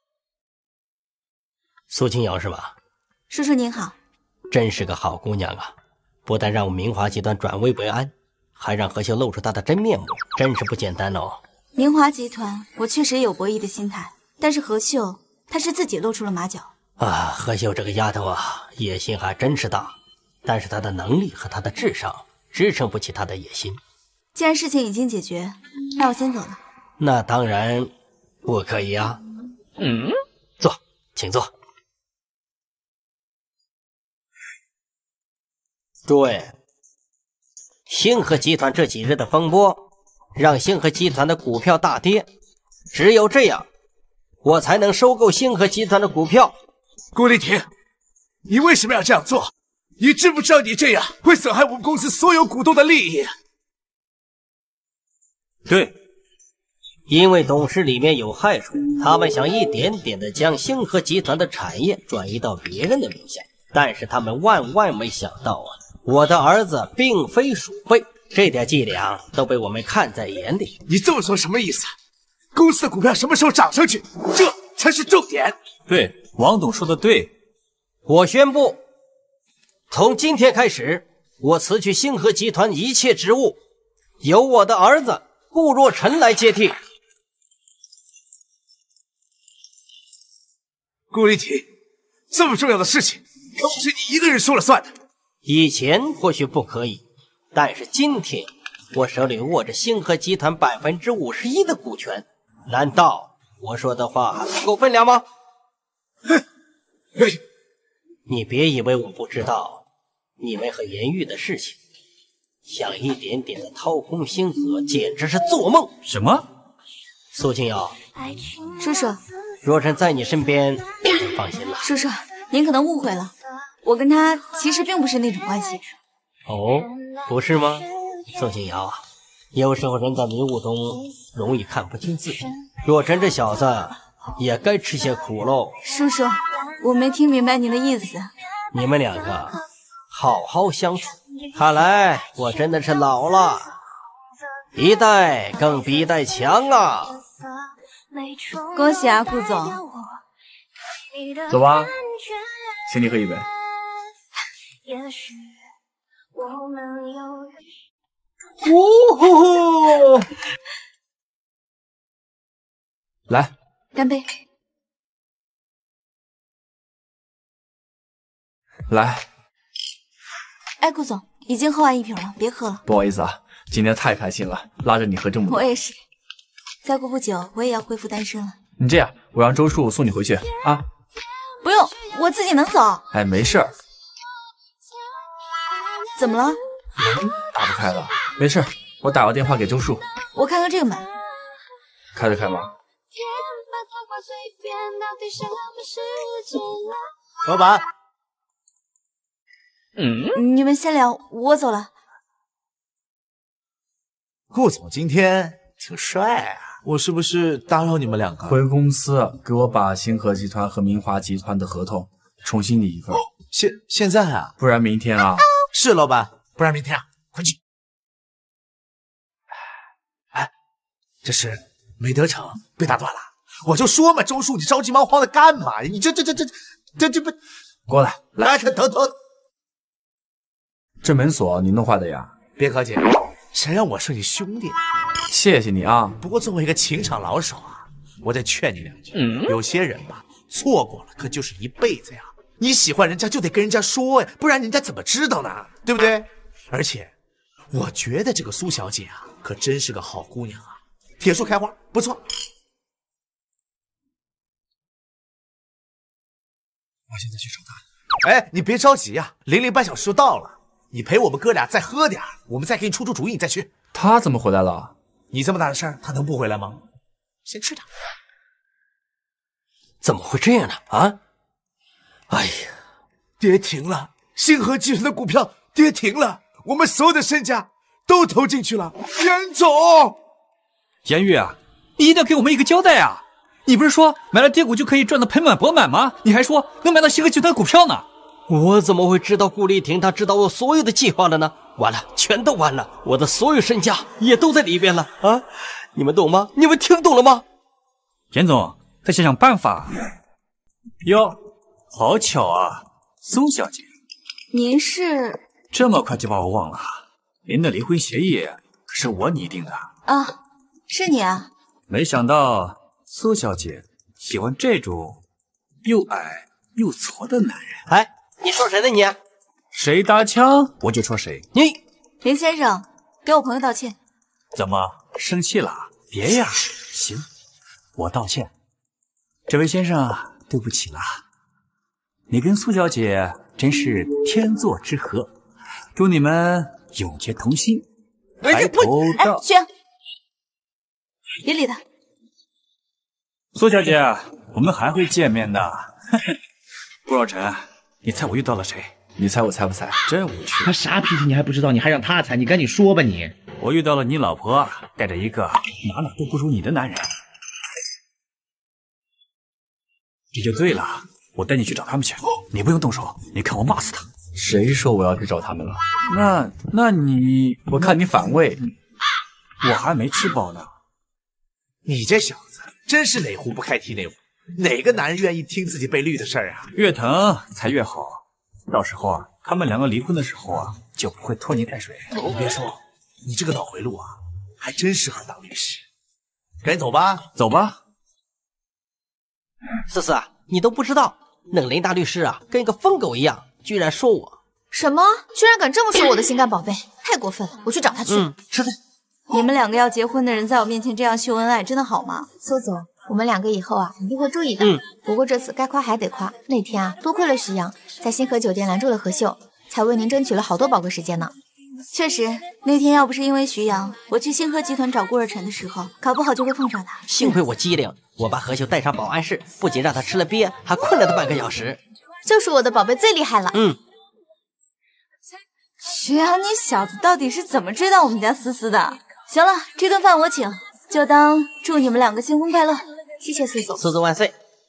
苏清瑶是吧？ 叔叔您好。 真是个好姑娘啊，不但让我明华集团转危为安，还让何秀露出她的真面目，真是不简单哦。 明华集团，我确实有博弈的心态，但是何秀她是自己露出了马脚啊。何秀这个丫头啊，野心还真是大，但是她的能力和她的智商支撑不起她的野心。 既然事情已经解决，那我先走了。 那当然不可以啊。嗯，坐，请坐。诸位，星河集团这几日的风波，让星河集团的股票大跌，只有这样，我才能收购星河集团的股票。 顾丽婷，你为什么要这样做？你知不知道你这样会损害我们公司所有股东的利益？ 对，因为董事里面有害处，他们想一点点的将星河集团的产业转移到别人的名下，但是他们万万没想到啊，我的儿子并非鼠辈，这点伎俩都被我们看在眼里。 你这么说什么意思？公司的股票什么时候涨上去，这才是重点。 对，王董说的对。 我宣布，从今天开始，我辞去星河集团一切职务，由我的儿子顾若晨来接替。 顾丽婷，这么重要的事情，可不是你一个人说了算的。 以前或许不可以，但是今天我手里握着星河集团百分之五十一的股权，难道我说的话还不够分量吗？ 哼， 你别以为我不知道， 你们和颜玉的事情，想一点点的掏空星河，简直是做梦。 什么？ 苏清瑶， 叔叔， 若真在你身边，我就放心了。 叔叔，您可能误会了，我跟他其实并不是那种关系。 哦，不是吗？宋清瑶，有时候人在迷雾中容易看不清自己。若真这小子也该吃些苦喽。 叔叔，我没听明白您的意思。 你们两个好好相处。看来我真的是老了，一代更比一代强啊！ 恭喜啊，顾总。 走吧，请你喝一杯。 呜呼！来， 干杯！ 来。 哎，顾总，已经喝完一瓶了，别喝了。 不好意思啊，今天太开心了，拉着你喝这么多。 我也是，再过不久我也要恢复单身了。 你这样，我让周树送你回去啊。 不用，我自己能走。 哎，没事儿。 怎么了？ 门打不开了。没事，我打个电话给周树。 我看看这个门， 开得开吗？ 老板。 嗯，你们先聊，我走了。 顾总今天挺帅啊，我是不是打扰你们两个？ 回公司给我把星河集团和明华集团的合同重新拟一份。 现现在啊？ 不然明天啊？ 是老板，不然明天啊，快去。哎，这是没得逞，被打断了。我就说嘛，周树，你着急忙慌的干嘛呀？你这这这这这这不过来， 来，等等等。 这门锁你弄坏的呀？ 别客气，谁让我是你兄弟？ 谢谢你啊。 不过作为一个情场老手啊，我得劝你两句。嗯，有些人吧，错过了可就是一辈子呀。你喜欢人家就得跟人家说呀，不然人家怎么知道呢？对不对？而且，我觉得这个苏小姐啊，可真是个好姑娘啊，铁树开花，不错。 我现在去找她。 哎，你别着急呀，零零半小时就到了。你陪我们哥俩再喝点，我们再给你出出主意，你再去。 他怎么回来了？ 你这么大的事儿，他能不回来吗？先吃点。 怎么会这样呢？啊！哎呀， 跌停了！星河集团的股票跌停了，我们所有的身家都投进去了。严总， 严玉啊，你一定要给我们一个交代啊！你不是说买了跌股就可以赚得盆满钵满吗？你还说能买到星河集团股票呢？ 我怎么会知道顾丽婷她知道我所有的计划了呢？完了，全都完了，我的所有身家也都在里边了啊！你们懂吗？你们听懂了吗？ 严总，再想想办法。哟，好巧啊，苏小姐， 您是？ 这么快就把我忘了？您的离婚协议可是我拟定的啊，是你啊！ 没想到苏小姐喜欢这种又矮又矬的男人。 哎，你说谁呢你？ 谁搭腔我就说谁。 你林先生，给我朋友道歉。 怎么生气了？别呀，行，我道歉。这位先生，对不起啦。你跟苏小姐真是天作之合，祝你们永结同心，白头到。 哎，轩，别理他。 苏小姐，我们还会见面的。顾若尘，你猜我遇到了谁？ 你猜我猜不猜？ 真无趣。 他啥脾气你还不知道？你还让他猜？你赶紧说吧你！ 我遇到了你老婆带着一个哪哪都不如你的男人，这就对了。我带你去找他们去，你不用动手。你看我骂死他！ 谁说我要去找他们了？ 那那你， 我看你反胃， 我还没吃饱呢。 你这小子真是哪壶不开提哪壶。哪个男人愿意听自己被绿的事儿啊？ 越疼才越好，到时候啊，他们两个离婚的时候啊，就不会拖泥带水。 你别说，你这个脑回路啊，还真适合当律师。赶紧走吧， 走吧。 思思，你都不知道，那个林大律师啊，跟一个疯狗一样，居然说我什么？居然敢这么说我的心肝宝贝，太过分了！我去找他去。 嗯，是的。 你们两个要结婚的人在我面前这样秀恩爱，真的好吗？ 苏总。我们两个以后啊，一定会注意的。 嗯， 不过这次该夸还得夸。那天啊，多亏了徐阳在星河酒店拦住了何秀， 才为您争取了好多宝贵时间呢。 确实，那天要不是因为徐阳，我去星河集团找顾若晨的时候，搞不好就会碰上他。 幸亏我机灵，我把何秀带上保安室，不仅让他吃了鳖，还困了他半个小时。 就是我的宝贝最厉害了。 嗯。 徐阳，你小子到底是怎么追到我们家思思的？行了，这顿饭我请，就当祝你们两个新婚快乐。 谢谢苏总。 苏总万岁。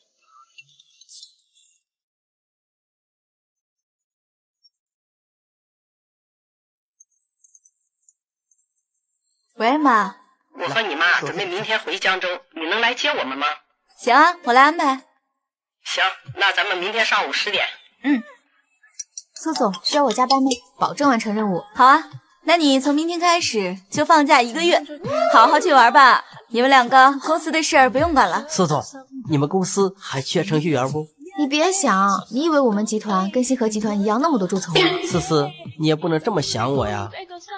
喂，妈。 我和你妈准备明天回江州，你能来接我们吗？ 行啊，我来安排。 行，那咱们明天上午十点。 嗯。 苏总，需要我加班吗？保证完成任务。 好啊，那你从明天开始就放假一个月，好好去玩吧。你们两个公司的事儿不用管了。 苏总，你们公司还缺程序员不？ 你别想，你以为我们集团跟星河集团一样那么多蛀虫吗？ 思思，你也不能这么想我呀。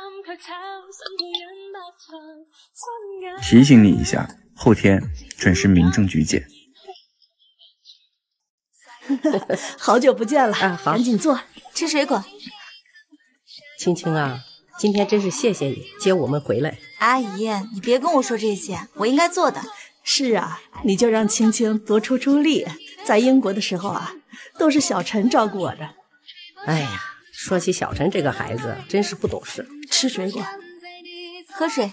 提醒你一下，后天准时民政局见。 好久不见了， 啊、好赶紧坐， 吃水果。 青青啊，今天真是谢谢你接我们回来。 阿姨，你别跟我说这些，我应该做的。 是啊，你就让青青多出出力。在英国的时候啊，都是小陈照顾我的。 哎呀，说起小陈这个孩子，真是不懂事。 吃水果， 喝水。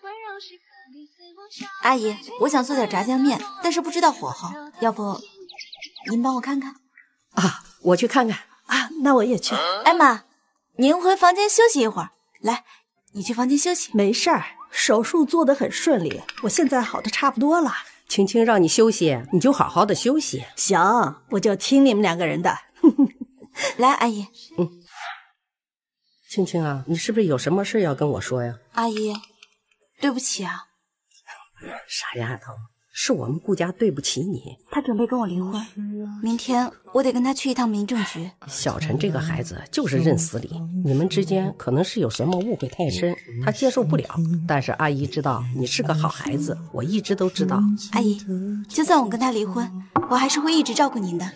阿姨，我想做点炸酱面，但是不知道火候，要不您帮我看看？ 啊，我去看看。 啊，那我也去。 艾玛，您回房间休息一会儿。来，你去房间休息。 没事儿，手术做得很顺利，我现在好的差不多了。 青青让你休息，你就好好的休息。 行，我就听你们两个人的。 来，阿姨。 嗯。青青啊，你是不是有什么事要跟我说呀？ 阿姨，对不起啊。 傻丫头，是我们顾家对不起你。 他准备跟我离婚，明天我得跟他去一趟民政局。 小陈这个孩子就是认死理，你们之间可能是有什么误会太深，他接受不了。但是阿姨知道你是个好孩子，我一直都知道。 阿姨，就算我跟他离婚，我还是会一直照顾您的。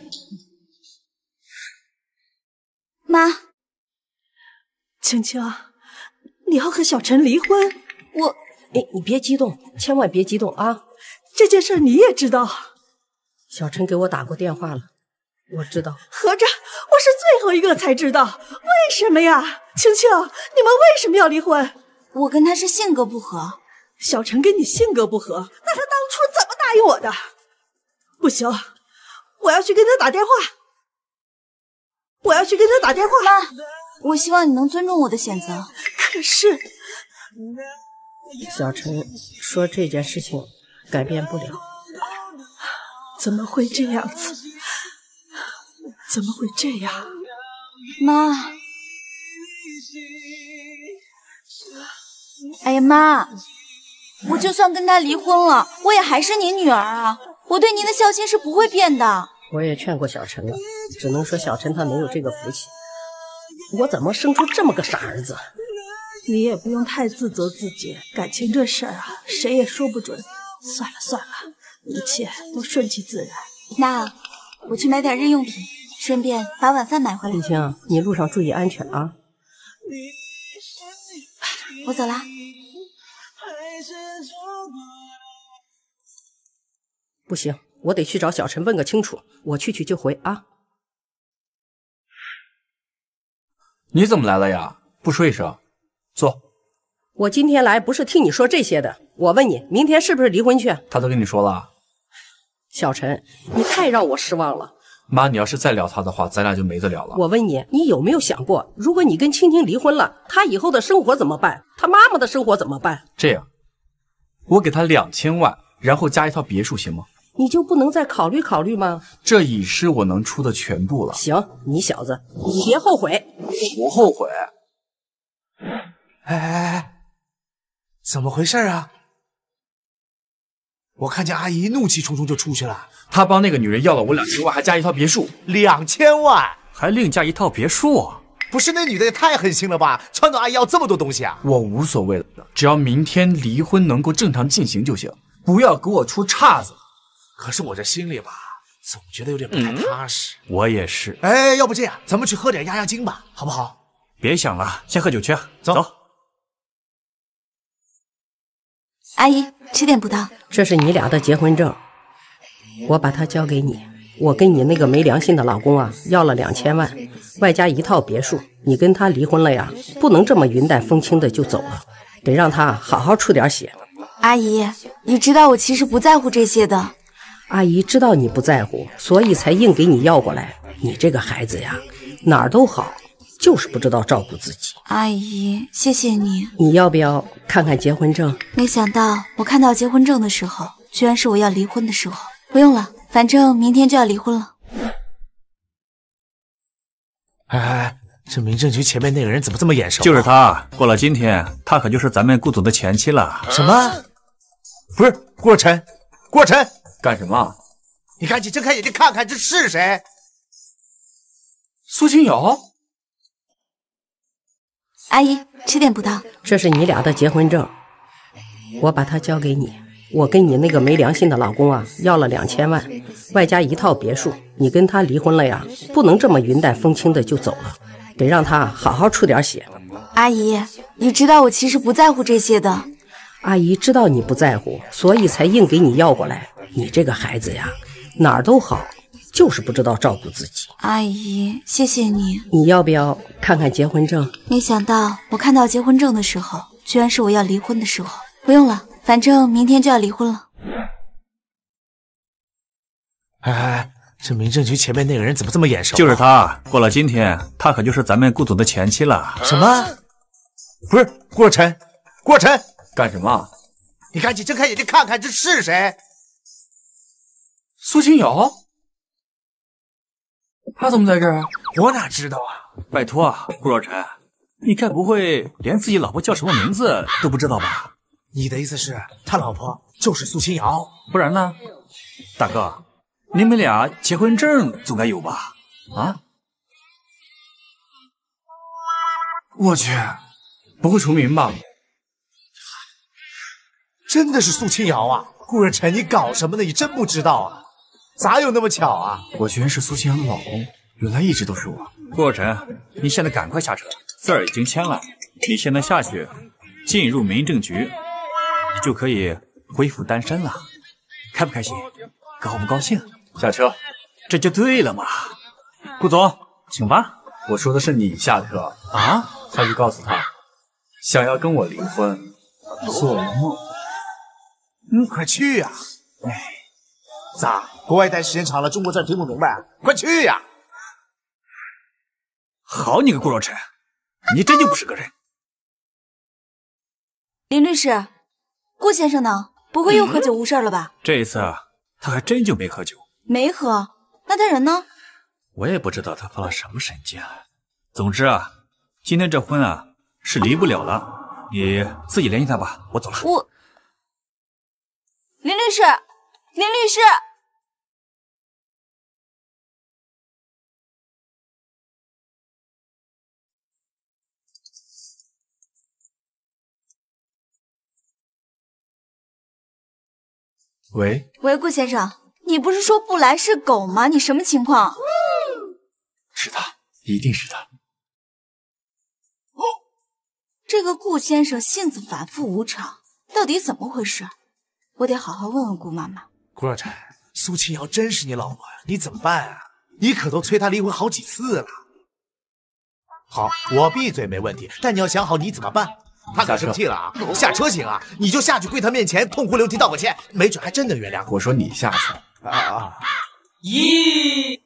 妈， 青青，你要和小陈离婚？ 我， 哎，你别激动，千万别激动啊！ 这件事你也知道？ 小陈给我打过电话了，我知道。 合着我是最后一个才知道，为什么呀？青青，你们为什么要离婚？ 我跟他是性格不合。 小陈跟你性格不合，那他当初怎么答应我的？不行，我要去跟他打电话。我要去跟他打电话。 妈，我希望你能尊重我的选择。 可是， 小陈说这件事情改变不了。 怎么会这样子？怎么会这样？ 妈，哎呀妈，我就算跟他离婚了，我也还是您女儿啊，我对您的孝心是不会变的。 我也劝过小陈了，只能说小陈他没有这个福气。我怎么生出这么个傻儿子？ 你也不用太自责自己，感情这事儿啊，谁也说不准。算了算了，一切都顺其自然。 那我去买点日用品，顺便把晚饭买回来。 青青，你路上注意安全啊！ 我走啦。 不行，我得去找小陈问个清楚。我去去就回啊！ 你怎么来了呀？不说一声，坐。 我今天来不是听你说这些的。我问你，明天是不是离婚去？ 他都跟你说了。 小陈，你太让我失望了。 妈，你要是再聊他的话，咱俩就没得聊了。 我问你，你有没有想过，如果你跟青青离婚了，他以后的生活怎么办？他妈妈的生活怎么办？ 这样，我给他两千万，然后加一套别墅，行吗？ 你就不能再考虑考虑吗？ 这已是我能出的全部了。 行，你小子，你别后悔。 我不后悔。 哎哎哎，怎么回事啊？我看见阿姨怒气冲冲就出去了。 她帮那个女人要了我两千万，还加一套别墅。 两千万， 还另加一套别墅？ 不是，那女的也太狠心了吧！撺掇阿姨要这么多东西啊！ 我无所谓了，只要明天离婚能够正常进行就行，不要给我出岔子。 可是我这心里吧， 总觉得有点不太踏实。 嗯、我也是。 哎，要不这样，咱们去喝点压压惊吧，好不好？ 别想了，先喝酒去。走。走阿姨，吃点葡萄。 这是你俩的结婚证，我把它交给你。我跟你那个没良心的老公啊，要了两千万，外加一套别墅。你跟他离婚了呀，不能这么云淡风轻的就走了，得让他好好出点血。 阿姨，你知道我其实不在乎这些的。 阿姨知道你不在乎，所以才硬给你要过来。你这个孩子呀，哪儿都好，就是不知道照顾自己。 阿姨，谢谢你。 你要不要看看结婚证？ 没想到我看到结婚证的时候，居然是我要离婚的时候。不用了，反正明天就要离婚了。 哎哎，这民政局前面那个人怎么这么眼熟、啊？ 就是他，过了今天，他可就是咱们顾总的前妻了。 什么？不是顾若晨，顾若晨， 干什么？ 你赶紧睁开眼睛看看，这是谁？ 苏清瑶。 阿姨，吃点葡萄。 这是你俩的结婚证，我把它交给你。我跟你那个没良心的老公啊，要了两千万，外加一套别墅。你跟他离婚了呀，不能这么云淡风轻的就走了，得让他好好出点血。 阿姨，你知道我其实不在乎这些的。 阿姨知道你不在乎，所以才硬给你要过来。你这个孩子呀，哪儿都好，就是不知道照顾自己。 阿姨，谢谢你。 你要不要看看结婚证？ 没想到我看到结婚证的时候，居然是我要离婚的时候。不用了，反正明天就要离婚了。 哎哎，这民政局前面那个人怎么这么眼熟、啊？ 就是他，过了今天，他可就是咱们顾总的前妻了。 什么？不是顾若晨，顾若晨， 干什么？ 你赶紧睁开眼睛看看，这是谁？ 苏清瑶。他怎么在这儿？ 我哪知道啊！ 拜托，顾若晨，你该不会连自己老婆叫什么名字都不知道吧？ 你的意思是，他老婆就是苏清瑶？ 不然呢？大哥，你们俩结婚证总该有吧？啊？ 我去，不会重名吧？ 真的是苏清瑶啊！顾若晨，你搞什么呢？你真不知道啊？咋有那么巧啊？ 我居然是苏清瑶的老公，原来一直都是我。 顾若晨，你现在赶快下车，字儿已经签了，你现在下去，进入民政局。就可以恢复单身了，开不开心？高不高兴？ 下车， 这就对了嘛。顾总，请吧。 我说的是你下车啊！下去告诉他，想要跟我离婚，做梦。 嗯，快去呀、啊！哎，咋？国外待时间长了，中国字听不明白？快去呀、啊！ 好你个顾若晨，你真就不是个人。 林律师。顾先生呢？不会又喝酒误事了吧？ 这一次他还真就没喝酒。 没喝？那他人呢？ 我也不知道他发了什么神经。总之啊，今天这婚啊是离不了了，你自己联系他吧。我走了。 我，林律师，林律师。 喂喂，顾先生，你不是说不来是狗吗？你什么情况？ 是他，一定是他。 哦，这个顾先生性子反复无常，到底怎么回事？我得好好问问顾妈妈。 顾若晨，苏清瑶真是你老婆呀？你怎么办啊？你可都催她离婚好几次了。好，我闭嘴没问题，但你要想好你怎么办。他可生气了啊！下车行啊，你就下去跪他面前痛哭流涕道个歉，没准还真能原谅。 我说你下去啊啊！ 咦，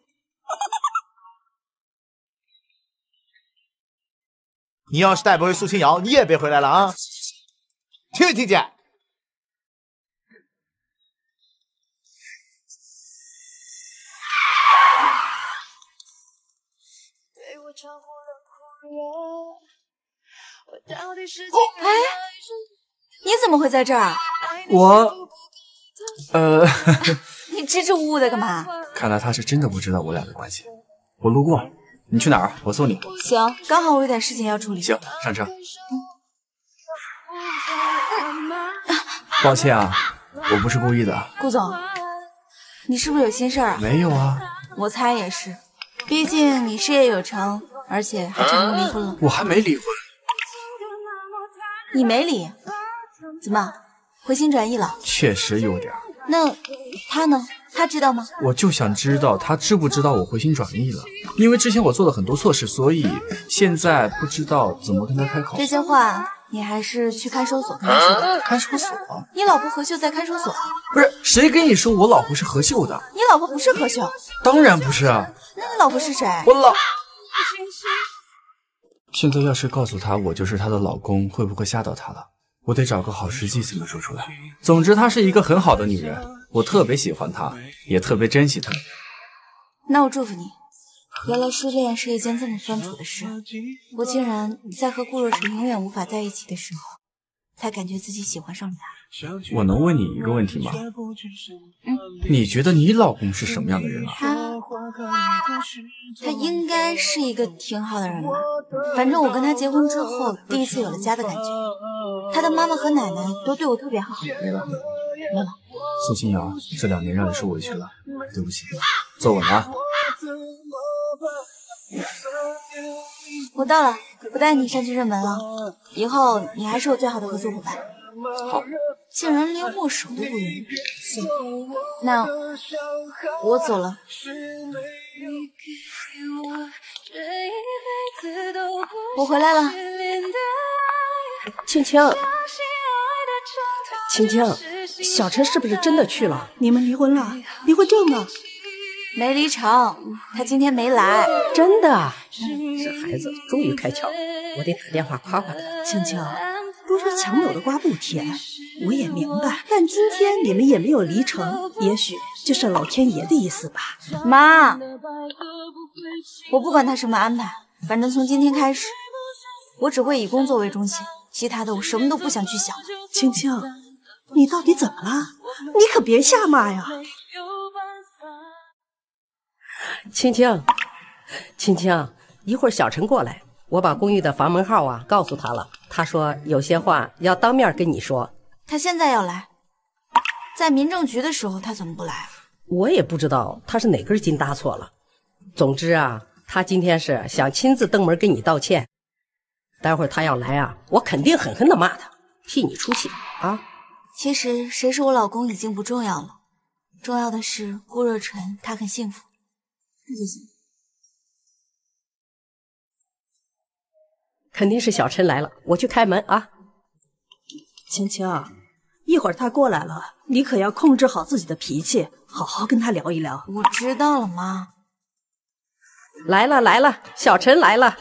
你要是带不回苏清瑶，你也别回来了啊！听没听见？ 哎，你怎么会在这儿？ 我，呃， 你支支吾吾的干嘛？ 看来他是真的不知道我俩的关系。我路过，你去哪儿？我送你。 行，刚好我有点事情要处理。 行，上车。抱歉啊，我不是故意的。 顾总， 你是不是有心事儿啊？ 没有啊， 我猜也是，毕竟你事业有成，而且还成功离婚了。 我还没离婚。 你没离？怎么回心转意了？ 确实有点。 那他呢？他知道吗？ 我就想知道他知不知道我回心转意了，因为之前我做了很多错事，所以现在不知道怎么跟他开口。 这些话你还是去看守所跟他说吧。 看守所？ 你老婆何秀在看守所。 不是，谁跟你说我老婆是何秀的？ 你老婆不是何秀。 当然不是啊。 那你老婆是谁？ 我老……现在要是告诉他我就是她的老公，会不会吓到她了？我得找个好时机才能说出来。总之，她是一个很好的女人，我特别喜欢她，也特别珍惜她。 那我祝福你。原来失恋是一件这么酸楚的事，我竟然在和顾若晨永远无法在一起的时候，才感觉自己喜欢上了他。 我能问你一个问题吗？ 嗯， 你觉得你老公是什么样的人啊？ 他，他应该是一个挺好的人吧。反正我跟他结婚之后，第一次有了家的感觉。他的妈妈和奶奶都对我特别好。 没了， 没了。 苏清瑶，这两年让你受委屈了，对不起，坐稳啊。 我到了，不带你上去认门了。以后你还是我最好的合作伙伴。 好。 竟然连握手都不愿意。行，那我走了。我回来了。 青青，青青，小陈是不是真的去了？ 你们离婚了？离婚证呢？ 没离成，他今天没来。 真的？嗯，这孩子终于开窍了，我得打电话夸夸他。 青青，都说强扭的瓜不甜，我也明白，但今天你们也没有离成，也许就是老天爷的意思吧。 妈，我不管他什么安排，反正从今天开始，我只会以工作为中心，其他的我什么都不想去想。 青青，你到底怎么了？你可别瞎骂呀！ 青青，青青，一会儿小陈过来，我把公寓的房门号啊告诉他了，他说有些话要当面跟你说。 他现在要来，在民政局的时候他怎么不来？ 我也不知道他是哪根筋搭错了。总之啊，他今天是想亲自登门跟你道歉。待会儿他要来啊，我肯定狠狠地骂他，替你出气啊。 其实谁是我老公已经不重要了，重要的是顾若晨他很幸福，这就行。 肯定是小陈来了，我去开门啊。 青青，一会儿他过来了，你可要控制好自己的脾气，好好跟他聊一聊。 我知道了，妈。 来了来了，小陈来了。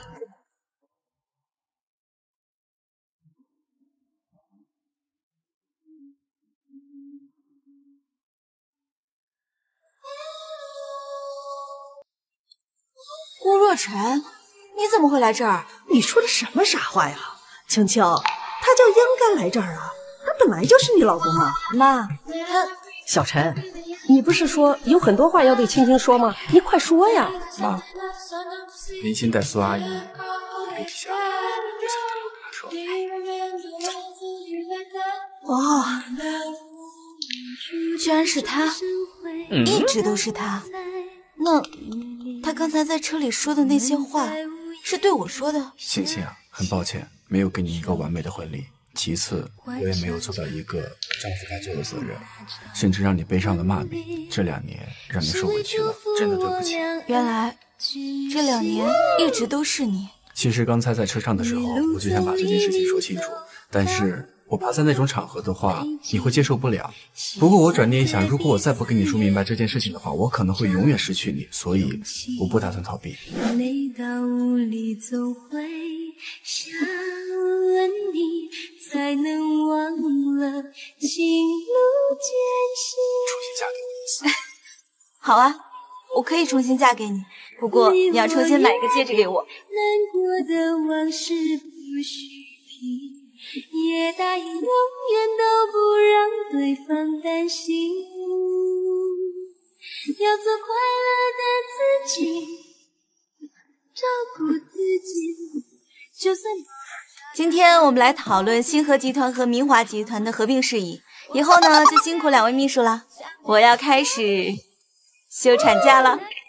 顾若晨，你怎么会来这儿？ 你说的什么傻话呀？青青，他就应该来这儿啊，他本来就是你老公啊。 妈，他…… 小陈，你不是说有很多话要对青青说吗？你快说呀！ 妈，您先带苏阿姨留一下，我想跟她说。 哦，居然是他，嗯、一直都是他。那他刚才在车里说的那些话，是对我说的？ 青青啊，很抱歉，没有给你一个完美的婚礼。其次，我也没有做到一个丈夫该做的责任，甚至让你背上了骂名。这两年让你受委屈了，真的对不起。 原来这两年一直都是你。 其实刚才在车上的时候，我就想把这件事情说清楚，但是我怕在那种场合的话，你会接受不了。不过我转念一想，如果我再不跟你说明白这件事情的话，我可能会永远失去你，所以我不打算逃避。每到雾里走回想了你，才能忘了情路艰辛。重新嫁给我一次。 好啊，我可以重新嫁给你，不过你要重新买一个戒指给我。 难过的往事不许提，也答应永远都不让对方担心，要做快乐的自己，照顾自己，就算。 今天我们来讨论星河集团和明华集团的合并事宜，以后呢就辛苦两位秘书了。我要开始休产假了。